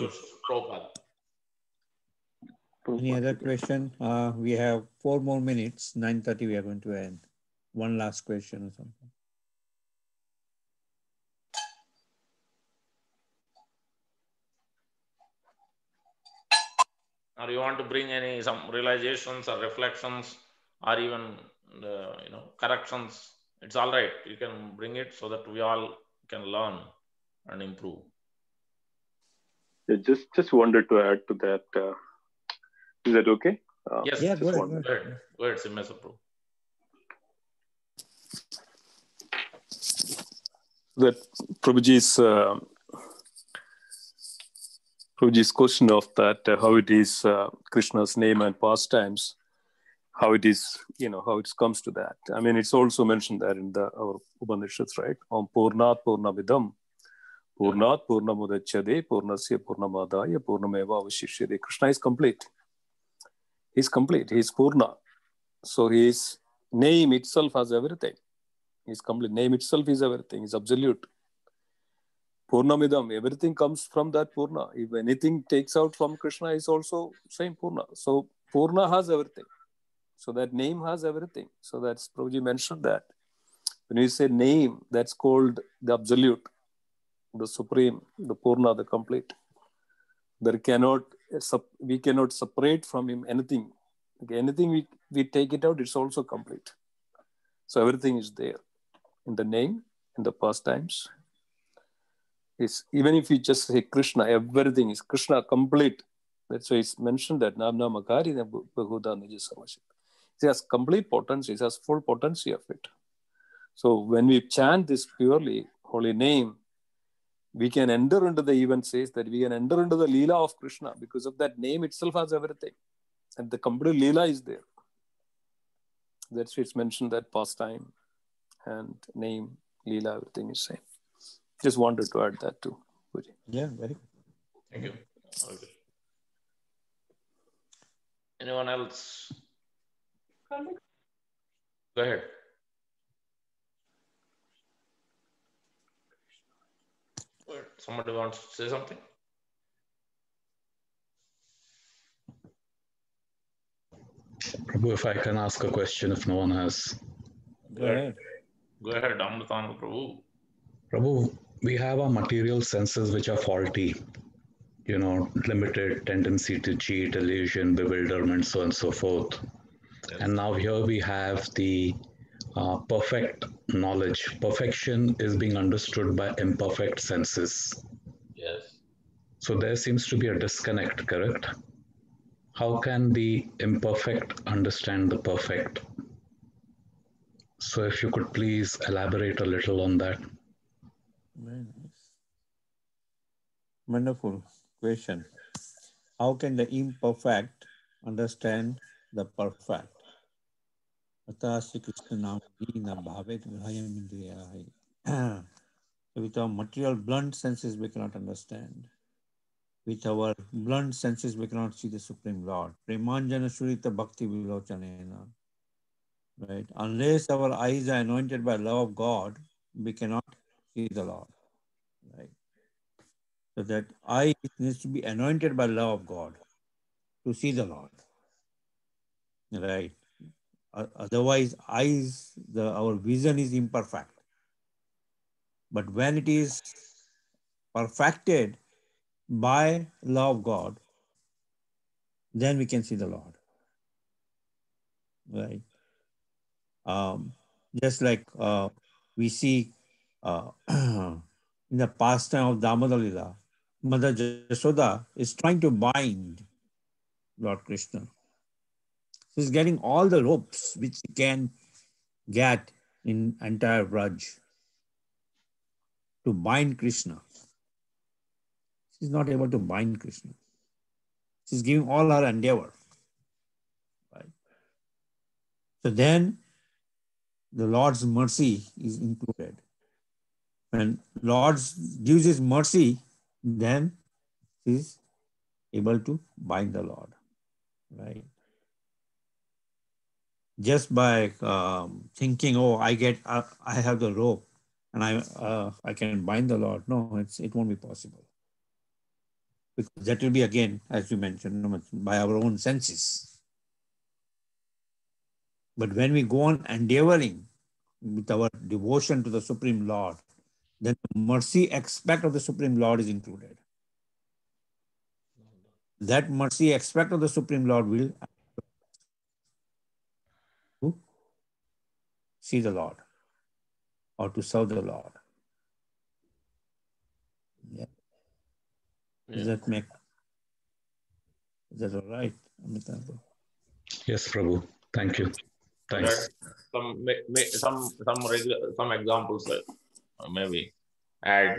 Any other question? We have 4 more minutes. 9:30 we are going to end. One last question or something. Or you want to bring some realizations or reflections or even corrections? It's all right. You can bring it so that we all can learn and improve. I just wanted to add to that. Is that okay? Yes, Yeah, Just go one. ahead. go ahead, Simhasa Prabhu. That Prabhuji's question of that, how it is Krishna's name and pastimes, how it is, how it comes to that. I mean, it's also mentioned there in our Upanishads, right? Om Purnat Purnamidam, Purnat Purnamudachyade, Purnasya Purnamadaya, Purnameva Avashishyade. Krishna is complete. He's complete. He's Purna. So his name itself has everything. He's complete. Name itself is everything. He's absolute. Purnamidam, everything comes from that Purna. If anything takes out from Krishna, is also same Purna. So Purna has everything. So that name has everything. So that's Prabhuji mentioned that. When you say name, that's called the absolute, the supreme, the Purna, the complete. We cannot separate from him anything. Anything we take it out, it's also complete. So everything is there in the name, in the pastimes. Even if you just say Krishna, everything is Krishna complete. That's why it's mentioned that Namna Makari Bahuda Nija Samashik. It has complete potency, it has full potency of it. So when we chant this purely holy name, we can enter into the event says that we can enter into the Leela of Krishna because of that name itself has everything. And the complete Leela is there. That's why it's mentioned that pastime and name, Leela, everything is same. Just wanted to add that too. Yeah, very good. Thank you. Okay. Anyone else? Go ahead. Somebody wants to say something? Prabhu, if I can ask a question, if no one has. Go ahead. Go ahead, Amritanand Prabhu. Prabhu, we have our material senses which are faulty, limited tendency to cheat, illusion, bewilderment, so on and so forth. Yes. And now here we have the perfect knowledge. Perfection is being understood by imperfect senses. Yes. So there seems to be a disconnect, correct? How can the imperfect understand the perfect? So if you could please elaborate a little on that. Very nice. Wonderful question. How can the imperfect understand the perfect? So with our material blunt senses, we cannot understand. With our blunt senses, we cannot see the Supreme Lord. Premanjana Shurita Bhakti Vilochanena. Right? Unless our eyes are anointed by love of God, we cannot see the Lord. Right? So that eye needs to be anointed by love of God to see the Lord. Right? Otherwise, our vision is imperfect. But when it is perfected by love of God, then we can see the Lord. Right? Just like we see in the pastime of Damodar Lila, Mother Yashoda is trying to bind Lord Krishna. She's getting all the ropes which she can get in entire Braj to bind Krishna. She's not able to bind Krishna. She's giving all her endeavor. Right? So then the Lord's mercy is included. When Lord gives his mercy, then she's able to bind the Lord. Right? Just by thinking, oh, I have the rope and I can bind the Lord. No, it won't be possible. Because that will be again, as you mentioned, by our own senses. But when we go on endeavoring with our devotion to the Supreme Lord, then the mercy aspect of the Supreme Lord is included. That mercy aspect of the Supreme Lord will see the Lord or to serve the Lord. Yeah. Does that make? Is that all right, Amitabh? Yes, Prabhu. Thank you. Thanks. Some examples maybe add,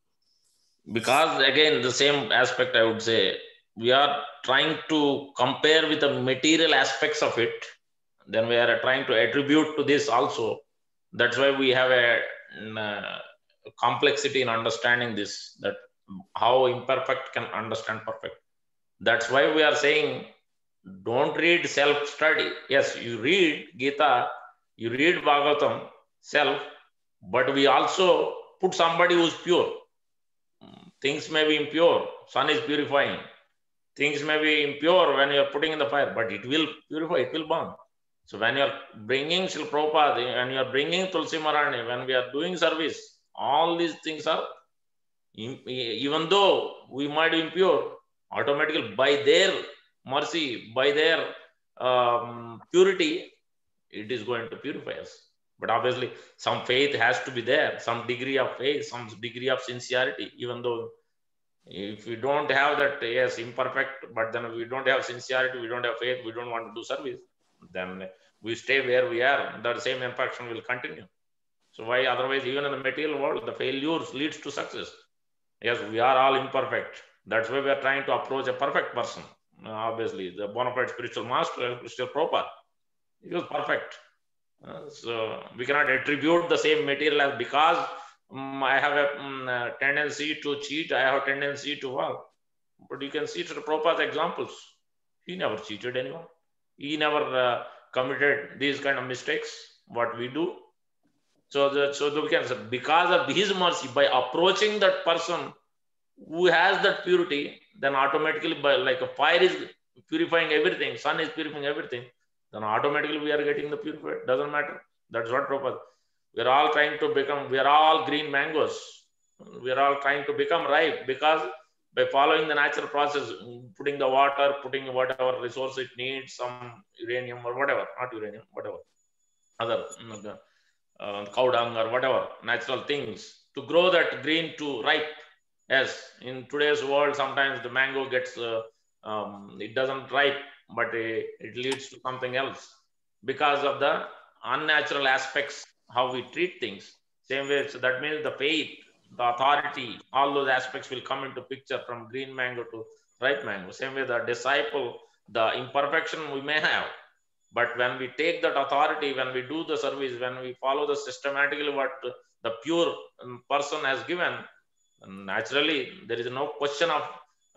because again the same aspect I would say, we are trying to compare with the material aspects of it, then we are trying to attribute to this also. That's why we have a complexity in understanding this, that how imperfect can understand perfect. That's why we are saying, don't read self-study. Yes, you read Gita, you read Bhagavatam, self, but we also put somebody who's pure. Things may be impure, sun is purifying. Things may be impure when you are putting in the fire, but it will purify, it will burn. So when you are bringing Srila Prabhupada, when you are bringing Tulsi Maharani, when we are doing service, all these things are, even though we might be impure, automatically by their mercy, by their purity, it is going to purify us. But obviously, some faith has to be there, some degree of faith, some degree of sincerity, even though if we don't have that, yes, imperfect, but then we don't have sincerity, we don't have faith, we don't want to do service, then we stay where we are, that same imperfection will continue. So why otherwise, even in the material world, the failures leads to success. Yes, we are all imperfect. That's why we are trying to approach a perfect person. Obviously, the bona fide spiritual master, Srila Prabhupada, he was perfect. So we cannot attribute the same material as because I have a tendency to cheat, I have a tendency to fall. But you can see Srila Prabhupada's examples. He never cheated anyone. He never committed these kind of mistakes, what we do. So we can say, because of his mercy, by approaching that person who has that purity, then automatically, by like a fire is purifying everything, sun is purifying everything, then automatically we are getting the purified. Doesn't matter. That's what Prabhupada. We are all trying to become, we are all green mangoes. We are all trying to become ripe because by following the natural process, putting the water, putting whatever resource it needs, some uranium or whatever, not uranium, whatever, other cow dung or whatever, natural things to grow that green to ripe. Yes, in today's world, sometimes the mango gets, it doesn't ripe, but it leads to something else because of the unnatural aspects, how we treat things. Same way, so that means the faith, the authority, all those aspects will come into picture from green mango to ripe mango. Same way, the disciple, the imperfection we may have, but when we take that authority, when we do the service, when we follow the systematically what the pure person has given, naturally there is no question of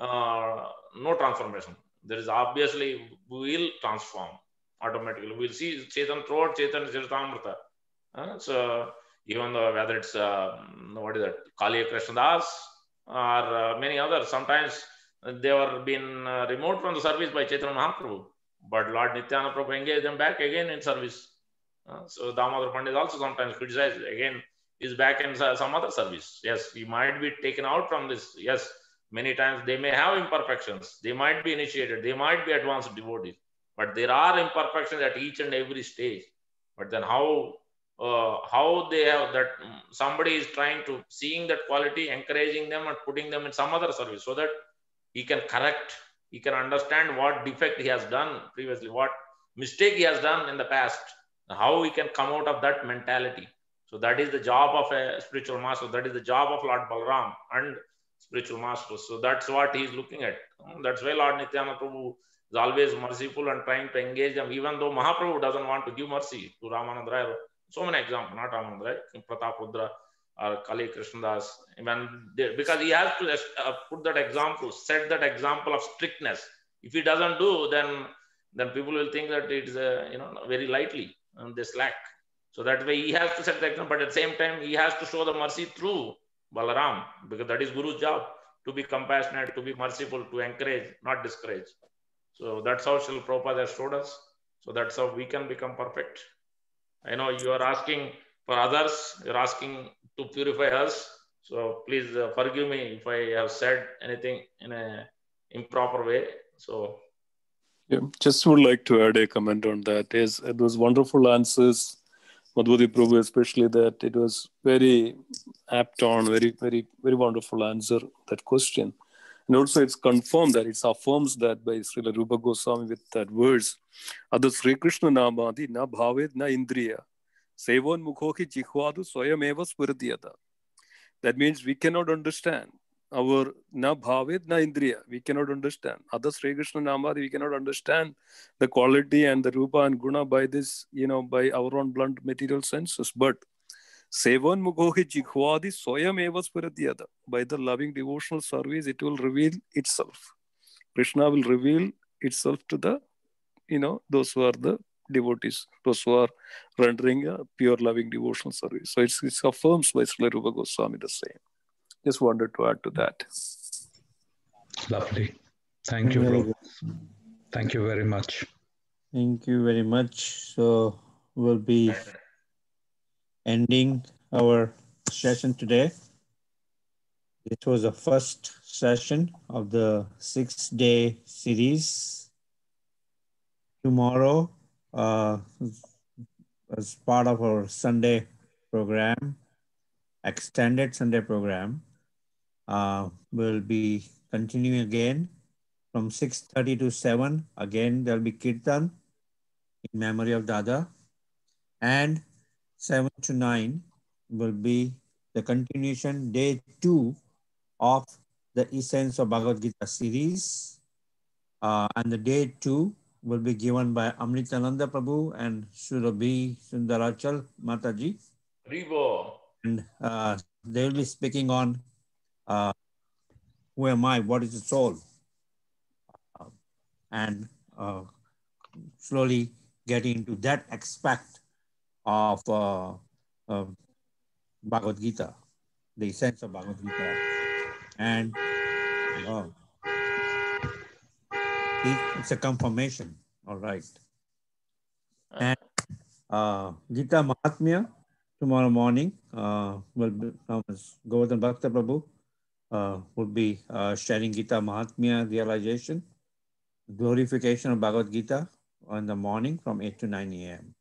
no transformation. There is obviously, we will transform automatically. We'll see Chaitanya throughout Chaitanya Charitamrita. So even though whether it's what is that, Kaliya Krishnadas or many others, sometimes they were being removed from the service by Chaitanya Mahaprabhu, but Lord Nityananda Prabhu engaged them back again in service. So Damodar Pandit also sometimes criticized, again is back in some other service. Yes, he might be taken out from this. Yes, many times they may have imperfections, they might be initiated, they might be advanced devotees, but there are imperfections at each and every stage. But then how they have that, somebody is trying to, seeing that quality, encouraging them and putting them in some other service so that he can correct, he can understand what defect he has done previously, what mistake he has done in the past, how he can come out of that mentality. So that is the job of a spiritual master. That is the job of Lord Balaram and spiritual master. So that's what he is looking at. That's why Lord Nityananda Prabhu is always merciful and trying to engage them, even though Mahaprabhu doesn't want to give mercy to Ramananda Rai. So many examples, not Ramananda Rai, Pratap Rudra or Kali Krishnadas, because he has to put that example, set that example of strictness. If he doesn't do, then people will think that it's very lightly and they slack. So that way he has to set the example, but at the same time he has to show the mercy through Balaram, because that is Guru's job, to be compassionate, to be merciful, to encourage, not discourage. So that's how Srila Prabhupada has showed us. So that's how we can become perfect. I know you are asking for others, you're asking to purify us. So please forgive me if I have said anything in an improper way. So yeah, just would like to add a comment on that. Is those wonderful answers, Madhuri Prabhu, especially, that it was very apt on, very, very, very wonderful answer, that question. And also it's confirmed that, it affirms that by Srila Rupa Goswami with that verse, Adu Sri Krishna Namadi na bhavet na indriya, sevon mukhoki jihvadu swayameva spurdiyata. That means we cannot understand our na bhavet na indriya. We cannot understand. Adu Sri Krishna Namadi, we cannot understand the quality and the Rupa and Guna by this, by our own blunt material senses. But Sevan Mukhohi Jikhwadi Soyam Evas Paradyada. By the loving devotional service, it will reveal itself. Krishna will reveal itself to the, those who are the devotees, those who are rendering a pure loving devotional service. So it affirms by Srila Rupa Goswami the same. Just wanted to add to that. Lovely. Thank you, bro. Thank you very much. Thank you very much. So we'll be ending our session today. This was the first session of the 6-day series. Tomorrow, as part of our Sunday program, extended Sunday program, we'll be continuing again from 6:30 to 7. Again, there'll be Kirtan in memory of Dada. And 7 to 9 will be the continuation, day 2 of the Essence of Bhagavad Gita series. And the day 2 will be given by Amritananda Prabhu and Surabhi Sundarachal Mataji. Ribo. And they will be speaking on who am I, what is the soul? And slowly getting into that aspect of Bhagavad Gita, the essence of Bhagavad Gita. And it's a confirmation, all right. And Gita Mahatmya tomorrow morning will be Govardhan Bhakta Prabhu will be sharing Gita Mahatmya realization, glorification of Bhagavad Gita in the morning from 8 to 9 a.m.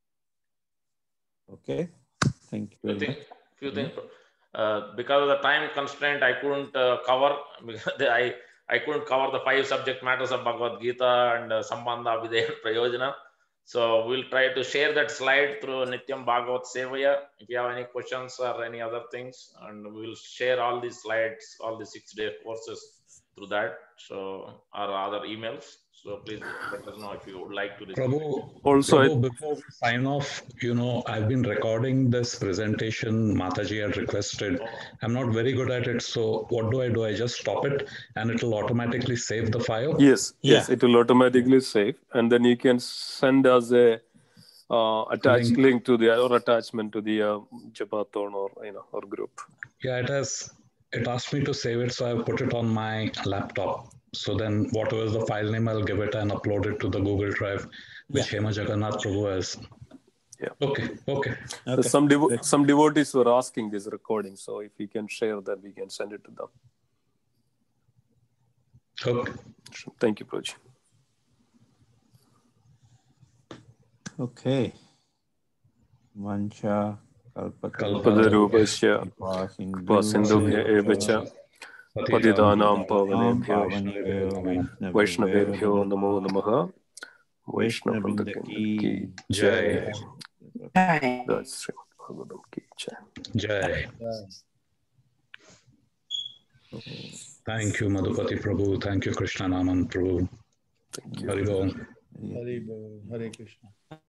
Okay, thank you very much. Few things. Because of the time constraint, I couldn't cover. I couldn't cover the 5 subject matters of Bhagavad Gita and Sambandha Videha Prayojana. So we'll try to share that slide through Nityam Bhagavat Sevaya. If you have any questions or any other things, and we'll share all these slides, all the 6-day courses through that. So our other emails. So please let us know if you would like to receive. Prabhu, before we sign off, I've been recording this presentation. Mataji had requested. I'm not very good at it. So what do? I just stop it and it will automatically save the file? Yes, it will automatically save. And then you can send us a attached link to the or attachment to the Japathon or group. Yeah, it asked me to save it. So I put it on my laptop. So then whatever is the file name, I'll give it and upload it to the Google Drive, which Hema Jagannath Prabhu has. Yeah. Okay. Some devotees were asking this recording. So if you can share that, we can send it to them. Okay. Thank you, Prabhuji. Okay. Vancha Kalpatarubhasya Pasindubhya Evacha Patidanam Pavanebhyo Vaishnavebhyo Namo Namaha. Vaishnavrinda ki Jai. That's Srimad Bhagavatam ki Jai. Thank you, Madhupati Prabhu. Thank you, Krishna Naman Prabhu. Thank you. Hari Bol. Hare Krishna.